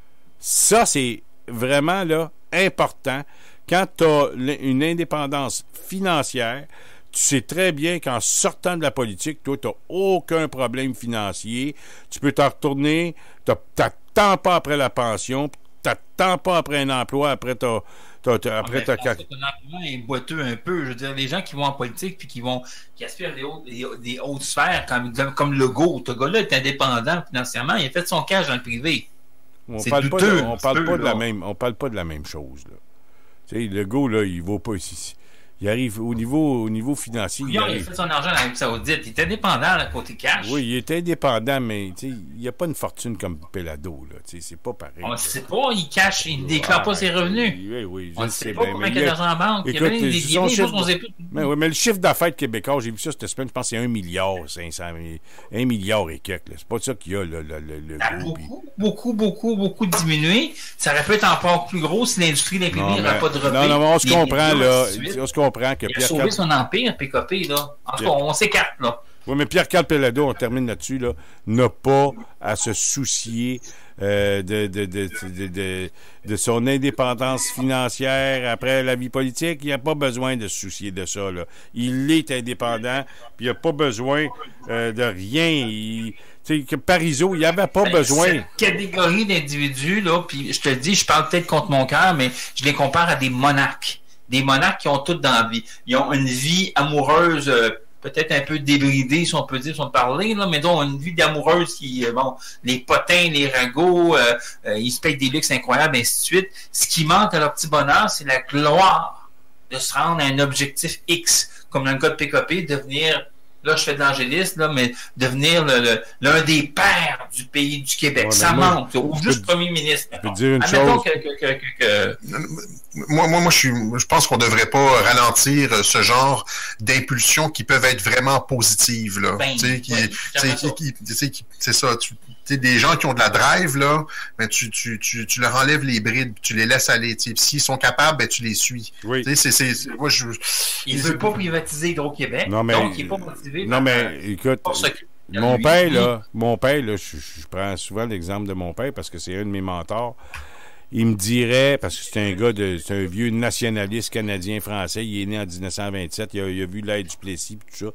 Speaker 2: Ça, c'est vraiment là important. Quand tu as une indépendance financière, tu sais très bien qu'en sortant de la politique, toi, tu n'as aucun problème financier. Tu peux t'en retourner, tu n'attends pas après la pension, tu n'attends pas après un emploi, après ta... ta, ta après ta...
Speaker 3: Ton emploi est boiteux un peu. Je veux dire, les gens qui vont en politique puis qui vont qui aspirent des hautes, des, des hautes sphères, comme, comme Legault, ce gars-là est indépendant financièrement, il a fait son cash dans le privé.
Speaker 2: On parle douteux, pas, de, on parle peu, pas de la même, on parle pas de la même chose, là. Tu sais, Legault, là, il vaut pas ici. Il arrive au niveau, au niveau financier.
Speaker 3: Il, il a fait son argent dans l'Arabie Saoudite. Il est indépendant à côté cash.
Speaker 2: Oui, il est indépendant, mais il n'y a pas une fortune comme Péladeau. C'est pas pareil.
Speaker 3: On ne sait pas. Il cache, il ne déclare ah, pas ses revenus.
Speaker 2: Oui, oui, je
Speaker 3: on
Speaker 2: ne sais
Speaker 3: pas combien il y a d'argent en banque.
Speaker 2: Écoute,
Speaker 3: il y a des, des, des choses qu'on sait plus.
Speaker 2: Mais, oui, mais le chiffre d'affaires québécois, j'ai vu ça cette semaine, je pense que c'est un milliard cinq cents mille. un milliard et quelques. C'est pas ça qu'il y a, le, le, le, le
Speaker 3: ça a beaucoup, puis... beaucoup, beaucoup, beaucoup diminué. Ça aurait pu être encore plus gros si l'industrie de l'imprimerie n'aurait pas de revenus.
Speaker 2: Non, non, on se comprend, là. On se comprend que
Speaker 3: Pierre son empire, P K P, là. En tout cas, on s'écarte, là.
Speaker 2: Oui, mais Pierre-Carl Péladeau, on termine là-dessus, là, n'a pas à se soucier euh, de, de, de, de, de, de son indépendance financière après la vie politique. Il n'a pas besoin de se soucier de ça, là. Il est indépendant, puis il n'a pas besoin euh, de rien. Il... Tu sais, que Parizeau, il n'y avait pas besoin.
Speaker 3: Cette catégorie d'individus, là, puis je te le dis, je parle peut-être contre mon cœur, mais je les compare à des monarques. Des monarques qui ont tout dans la vie. Ils ont une vie amoureuse, euh, peut-être un peu débridée, si on peut dire, si on peut parler, là, mais ils ont une vie d'amoureuse qui, euh, bon, les potins, les ragots, euh, euh, ils se payent des luxes incroyables, ainsi de suite. Ce qui manque à leur petit bonheur, c'est la gloire de se rendre à un objectif X, comme dans le cas de P K P, devenir, là, je fais de l'angélisme, là, mais devenir le, le, l'un des pères du pays du Québec. Ouais, ça moi, manque, ou juste peux, premier ministre.
Speaker 2: Je peux dire une chose.
Speaker 3: Que, que, que, que, que...
Speaker 4: Moi, moi, moi, je suis, je pense qu'on devrait pas ralentir ce genre d'impulsions qui peuvent être vraiment positives, là. Ben, tu sais, qui, ouais, qui, qui, qui, qui, c'est ça. Tu sais, des gens qui ont de la drive, là, ben, tu, tu, tu, tu leur enlèves les brides, tu les laisses aller. Tu sais, s'ils sont capables, ben, tu les suis.
Speaker 2: Oui.
Speaker 4: Tu sais, c'est, c'est, moi, je.
Speaker 3: Il veut pas privatiser Hydro-Québec.
Speaker 2: Non, mais,
Speaker 3: donc, il est pas motivé.
Speaker 2: Non, mais, écoute. Mon père, là, mon père, là, je, je prends souvent l'exemple de mon père parce que c'est un de mes mentors. Il me dirait, parce que c'est un gars de, c'est un vieux nationaliste canadien-français, il est né en dix-neuf cent vingt-sept, il a, il a vu l'aide du Plessis et tout ça.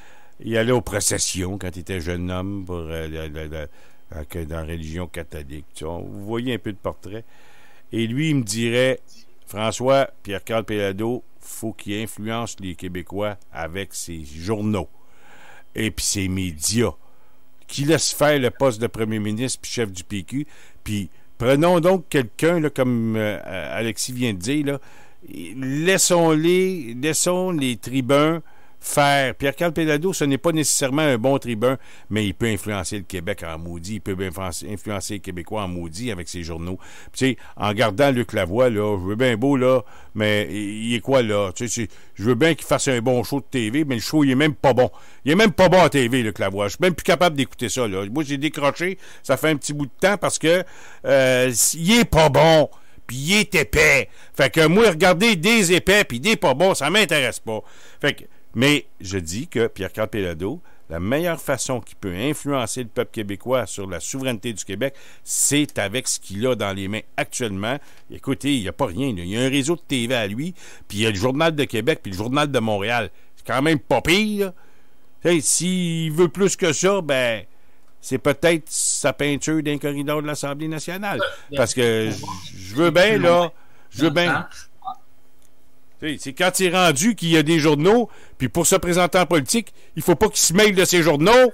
Speaker 2: Il allait aux processions quand il était jeune homme pour euh, la, la, la, la, dans la religion catholique. Tu vois, vous voyez un peu de portrait. Et lui, il me dirait, François, Pierre-Carl Péladeau, faut qu'il influence les Québécois avec ses journaux et puis ses médias, qui laisse faire le poste de premier ministre puis chef du P Q, puis prenons donc quelqu'un, là, comme euh, Alexis vient de dire, là, laissons-les, laissons les tribuns faire. Pierre-Carl Péladeau, ce n'est pas nécessairement un bon tribun, mais il peut influencer le Québec en maudit, il peut influencer les Québécois en maudit avec ses journaux. Tu sais, en gardant Luc Lavoie, là, je veux bien beau, là, mais il est quoi, là? Tu sais, je veux bien qu'il fasse un bon show de T V, mais le show, il est même pas bon. Il est même pas bon à T V, Luc Lavoie. Je suis même plus capable d'écouter ça, là. Moi, j'ai décroché, ça fait un petit bout de temps, parce que euh, il est pas bon, puis il est épais. Fait que moi, regarder des épais puis des pas bons, ça m'intéresse pas. Fait que mais je dis que Pierre-Carl Péladeau, la meilleure façon qu'il peut influencer le peuple québécois sur la souveraineté du Québec, c'est avec ce qu'il a dans les mains actuellement. Écoutez, il n'y a pas rien. Là. Il y a un réseau de T V à lui, puis il y a le Journal de Québec, puis le Journal de Montréal. C'est quand même pas pire. Hey, s'il veut plus que ça, ben, c'est peut-être sa peinture d'un corridor de l'Assemblée nationale. Parce que je veux bien, là, je veux bien... C'est quand il est rendu qu'il y a des journaux, puis pour se présenter en politique, il faut pas qu'il se mêle de ces journaux.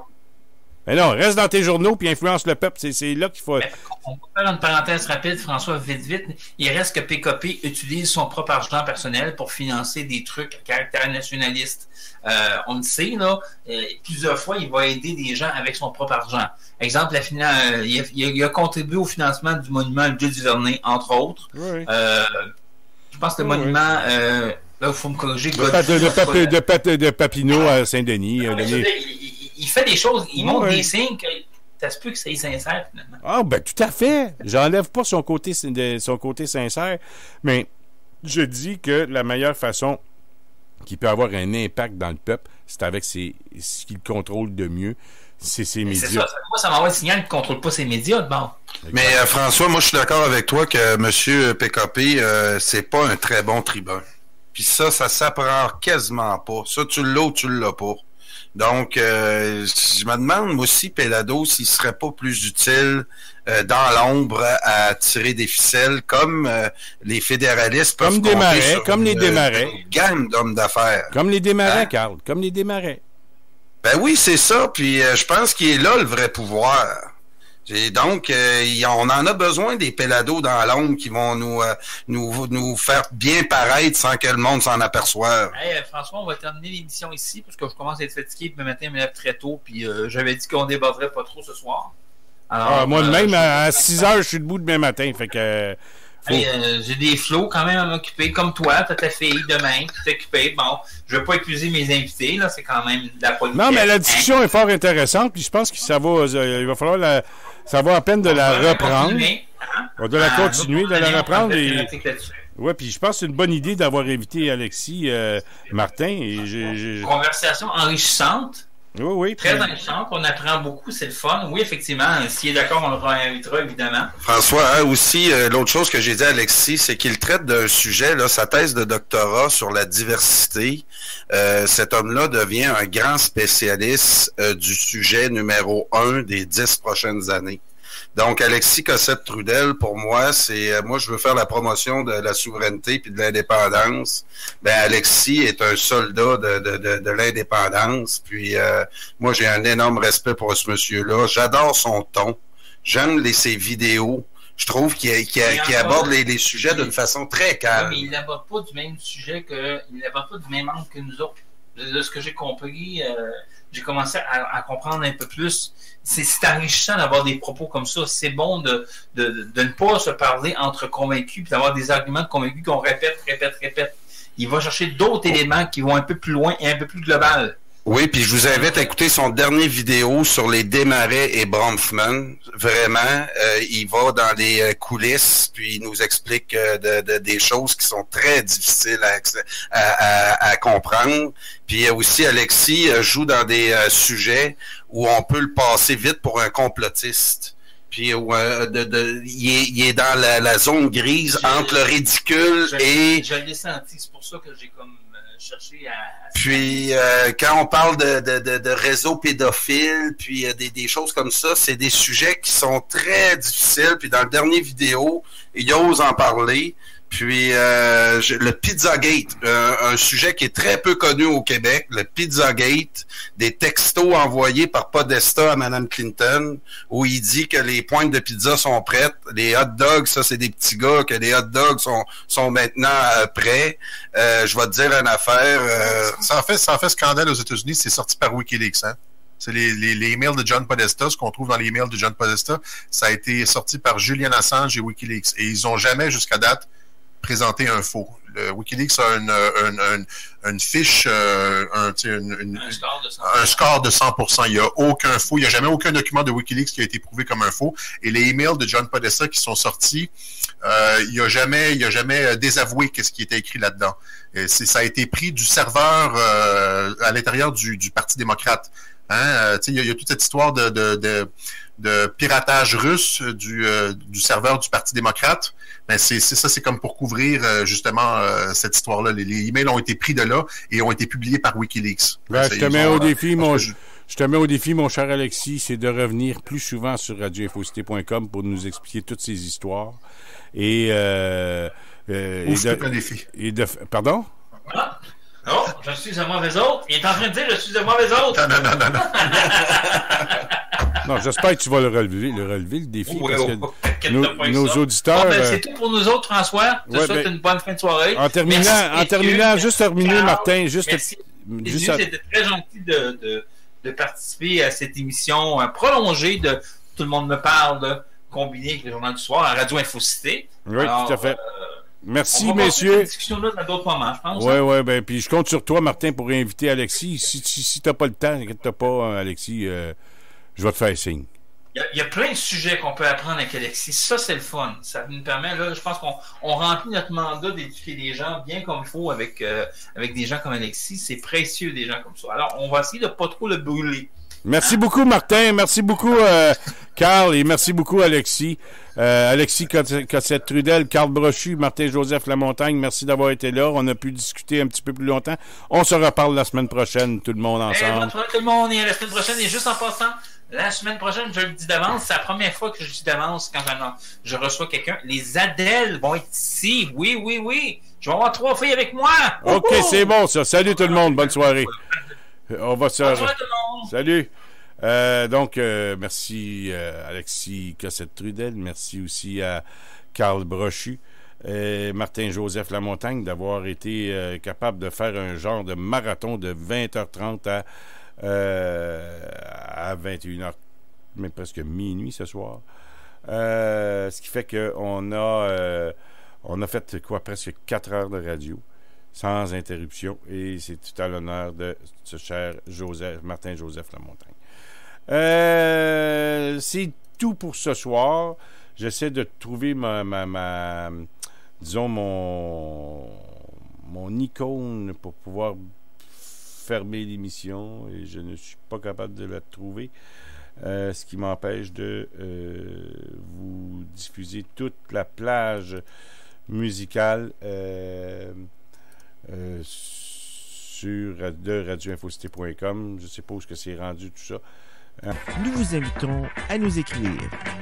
Speaker 2: Mais non, reste dans tes journaux puis influence le peuple. C'est là qu'il faut...
Speaker 3: Mais on va faire une parenthèse rapide, François, vite, vite. Il reste que P K P utilise son propre argent personnel pour financer des trucs à caractère nationaliste. Euh, on le sait, là, euh, plusieurs fois, il va aider des gens avec son propre argent. Exemple, la finan- euh, il, a, il a contribué au financement du monument Dieu Duvernay, entre autres.
Speaker 2: Oui.
Speaker 3: Euh, je pense que le
Speaker 2: oui,
Speaker 3: monument... Euh, là, il faut me corriger.
Speaker 2: De, pa- de, de, papi- de, papi- de Papineau à Saint-Denis.
Speaker 3: Non,
Speaker 2: euh,
Speaker 3: donné... il, il, il fait des choses, il
Speaker 2: oui,
Speaker 3: montre
Speaker 2: oui.
Speaker 3: des signes que ça se peut que c'est sincère, finalement.
Speaker 2: Ah, ben tout à fait. J'enlève pas son côté, de, son côté sincère, mais je dis que la meilleure façon qu'il peut avoir un impact dans le peuple, c'est avec ses, ce qu'il contrôle de mieux, c'est ses
Speaker 3: Mais
Speaker 2: médias.
Speaker 3: c'est ça, ça, moi, ça m'envoie le signal qu'il ne contrôle pas ses médias, bon.
Speaker 5: Mais euh, François, moi je suis d'accord avec toi que M. P K P, euh, c'est pas un très bon tribun. Puis ça, ça s'apprend quasiment pas. Ça, tu l'as ou tu l'as pas. Donc, euh, je me demande, moi aussi, Pelado, s'il serait pas plus utile euh, dans l'ombre à tirer des ficelles, comme euh, les fédéralistes peuvent
Speaker 2: Comme
Speaker 5: compter
Speaker 2: Desmarais,
Speaker 5: sur
Speaker 2: comme
Speaker 5: une,
Speaker 2: les Desmarais.
Speaker 5: une gamme d'hommes d'affaires.
Speaker 2: Comme les Desmarais,
Speaker 5: Hein?
Speaker 2: Carl. Comme les Desmarais.
Speaker 5: Ben oui, c'est ça. Puis euh, je pense qu'il est là le vrai pouvoir. Et donc, euh, y- on en a besoin des pélados dans l'ombre qui vont nous, euh, nous nous faire bien paraître sans que le monde s'en aperçoive.
Speaker 3: Hey, euh, François, on va terminer l'émission ici parce que je commence à être fatigué. Puis le matin, je me lève très tôt. Puis euh, j'avais dit qu'on déborderait pas trop ce soir. Alors,
Speaker 2: Ah, moi, de
Speaker 3: euh,
Speaker 2: même,
Speaker 3: je-
Speaker 2: à six heures, je suis debout demain matin. Fait que. euh, faut-
Speaker 3: Hey, euh, j'ai des flots quand même à m'occuper, comme toi, t'as ta fille demain, tu t'es occupé. Bon, je veux pas épuiser mes invités, là, c'est quand même de la politesse.
Speaker 2: Non, mais la discussion est fort intéressante, puis je pense que ça va, euh, il va falloir la, ça va à peine de la reprendre. On doit la continuer, de la reprendre. Et... Ouais, puis je pense que c'est une bonne idée d'avoir invité Alexis euh, Martin. Et j'ai, j'ai...
Speaker 3: Conversation enrichissante,
Speaker 2: Oui, oui.
Speaker 3: très
Speaker 2: puis-
Speaker 3: enrichissante, on apprend beaucoup, c'est le fun. Oui, effectivement, s'il est d'accord, on le réinvitera, évidemment.
Speaker 5: François, hein, aussi, euh, l'autre chose que j'ai dit à Alexis, c'est qu'il traite d'un sujet, là, sa thèse de doctorat sur la diversité. Euh, cet homme-là devient un grand spécialiste euh, du sujet numéro un des dix prochaines années. Donc, Alexis Cossette-Trudel, pour moi, c'est euh, moi, je veux faire la promotion de la souveraineté puis de l'indépendance. Ben, Alexis est un soldat de, de, de, de l'indépendance. Puis, euh, moi, j'ai un énorme respect pour ce monsieur-là. J'adore son ton. J'aime les, ses vidéos. Je trouve qu'il, qu'il, qu'il aborde les, les sujets d'une façon très
Speaker 3: Oui,
Speaker 5: calme.
Speaker 3: mais il n'aborde pas du même sujet que. Il n'aborde pas du même angle que nous autres. De, de ce que j'ai compris, euh, j'ai commencé à, à comprendre un peu plus. C'est, c'est enrichissant d'avoir des propos comme ça. C'est bon de, de, de ne pas se parler entre convaincus puis d'avoir des arguments de convaincus qu'on répète, répète, répète. Il va chercher d'autres éléments qui vont un peu plus loin et un peu plus global.
Speaker 5: Oui, puis je vous invite à écouter son dernier vidéo sur les Desmarais et Bronfman. Vraiment, euh, il va dans les euh, coulisses, puis il nous explique euh, de, de, des choses qui sont très difficiles à, à, à, à comprendre. Puis euh, aussi, Alexis euh, joue dans des euh, sujets où on peut le passer vite pour un complotiste. Puis euh, de, de, il, est, il est dans la, la zone grise
Speaker 3: Je-
Speaker 5: entre le ridicule
Speaker 3: Je,
Speaker 5: et...
Speaker 3: je l'ai senti. C'est pour ça que j'ai comme euh, cherché à... à-
Speaker 5: Puis euh, quand on parle de, de, de, de réseaux pédophiles, puis euh, des, des choses comme ça, c'est des sujets qui sont très difficiles. Puis dans le dernier vidéo, il ose en parler. Puis euh, je- le Pizzagate, euh, un sujet qui est très peu connu au Québec, le Pizzagate, des textos envoyés par Podesta à Mme Clinton, où il dit que les pointes de pizza sont prêtes, les hot dogs, ça c'est des petits gars, que les hot dogs sont, sont maintenant euh, prêts. Euh, je vais te dire une affaire. Euh,
Speaker 4: Ça en fait, ça en fait scandale aux États-Unis, c'est sorti par Wikileaks, hein? C'est les, les, les emails de John Podesta, ce qu'on trouve dans les emails de John Podesta, ça a été sorti par Julian Assange et Wikileaks. Et ils ont jamais, jusqu'à date, présenter un faux. Le WikiLeaks a une, une, une, une fiche, euh, un, une, une,
Speaker 3: un, score de
Speaker 4: un score de cent pour cent. Il n'y a aucun faux. Il n'y a jamais aucun document de WikiLeaks qui a été prouvé comme un faux. Et les emails de John Podesta qui sont sortis, euh, il n'a jamais, il a jamais désavoué qu'est-ce qui était écrit là-dedans. Et c'est, ça a été pris du serveur euh, à l'intérieur du, du Parti démocrate. Hein? Euh, il y, y a toute cette histoire de, de, de, de piratage russe du, euh, du serveur du Parti démocrate. Ben c'est, c'est ça, c'est comme pour couvrir euh, justement euh, cette histoire-là. Les, les emails ont été pris de là et ont été publiés par WikiLeaks.
Speaker 2: Ben, je te mets au défi, mon, je... je te mets au défi, mon cher Alexis, c'est de revenir plus souvent sur radio info cité point com pour nous expliquer toutes ces histoires. Et euh, euh,
Speaker 4: Ouf,
Speaker 2: et
Speaker 4: de, un défi.
Speaker 2: Et de, pardon?
Speaker 3: Ah. Non, je suis un mauvais hôte. Il est en train de dire je suis un mauvais hôte.
Speaker 4: Non, non, non, non, non.
Speaker 2: Non, j'espère que tu vas le relever, le relever, le défi.
Speaker 3: Oui,
Speaker 2: parce
Speaker 3: oh,
Speaker 2: que nos, nos auditeurs.
Speaker 3: Bon, ben, c'est tout pour nous autres, François. Je te
Speaker 2: ouais,
Speaker 3: souhaite
Speaker 2: ben,
Speaker 3: une bonne fin de soirée.
Speaker 2: En terminant,
Speaker 3: merci,
Speaker 2: en terminant
Speaker 3: merci,
Speaker 2: juste terminer,
Speaker 3: Carl,
Speaker 2: Martin, juste.
Speaker 3: Merci.
Speaker 2: juste à...
Speaker 3: C'était très gentil de, de, de participer à cette émission prolongée de Tout le monde me parle, de, combinée avec le Journal du Soir à Radio Infocité.
Speaker 2: Oui,
Speaker 3: Alors,
Speaker 2: tout à fait.
Speaker 3: Euh,
Speaker 2: Merci,
Speaker 3: on va
Speaker 2: messieurs.
Speaker 3: cette discussion-là dans d'autres moments, je pense.
Speaker 2: Oui,
Speaker 3: hein?
Speaker 2: oui, ben, puis je compte sur toi, Martin, pour inviter Alexis. Si, si, si tu n'as pas le temps, inquiète-toi pas, Alexis, euh, je vais te faire signe.
Speaker 3: Il y, y a plein de sujets qu'on peut apprendre avec Alexis. Ça, c'est le fun. Ça nous permet, là, je pense qu'on on remplit notre mandat d'éduquer les gens bien comme il faut avec, euh, avec des gens comme Alexis. C'est précieux, des gens comme ça. Alors, on va essayer de ne pas trop le brûler.
Speaker 2: Merci beaucoup, Martin. Merci beaucoup, euh, Carl. Et merci beaucoup, Alexis. Euh, Alexis Cossette-Trudel, Carl Brochu, Martin-Joseph Lamontagne, merci d'avoir été là. On a pu discuter un petit peu plus longtemps. On se reparle la semaine prochaine, tout le monde ensemble.
Speaker 3: Bonne soirée, tout le monde. Et la semaine prochaine, et juste en passant, la semaine prochaine, je le dis d'avance, c'est la première fois que je dis d'avance quand je reçois quelqu'un. Les Adèles vont être ici. Oui, oui, oui. Je vais avoir trois filles avec moi.
Speaker 2: OK, Ouhou! C'est bon, ça. Salut tout le monde. Bonne soirée. On va se...
Speaker 3: Bonne soirée tout le monde.
Speaker 2: Salut. Euh, donc, euh, merci euh, Alexis Cossette-Trudel. Merci aussi à Carl Brochu. Euh, Martin-Joseph Lamontagne d'avoir été euh, capable de faire un genre de marathon de vingt heures trente à, euh, à vingt et une heures, même presque minuit ce soir. Euh, ce qui fait qu'on a, euh, on a fait quoi, presque quatre heures de radio sans interruption, et c'est tout à l'honneur de ce cher Joseph, Martin-Joseph Lamontagne. Euh, c'est tout pour ce soir. J'essaie de trouver ma, ma, ma disons mon mon icône pour pouvoir fermer l'émission, et je ne suis pas capable de la trouver, euh, ce qui m'empêche de euh, vous diffuser toute la plage musicale euh, euh, sur de radio info cité point com. Je ne sais pas où est-ce que c'est rendu tout ça.
Speaker 6: Nous vous invitons à nous écrire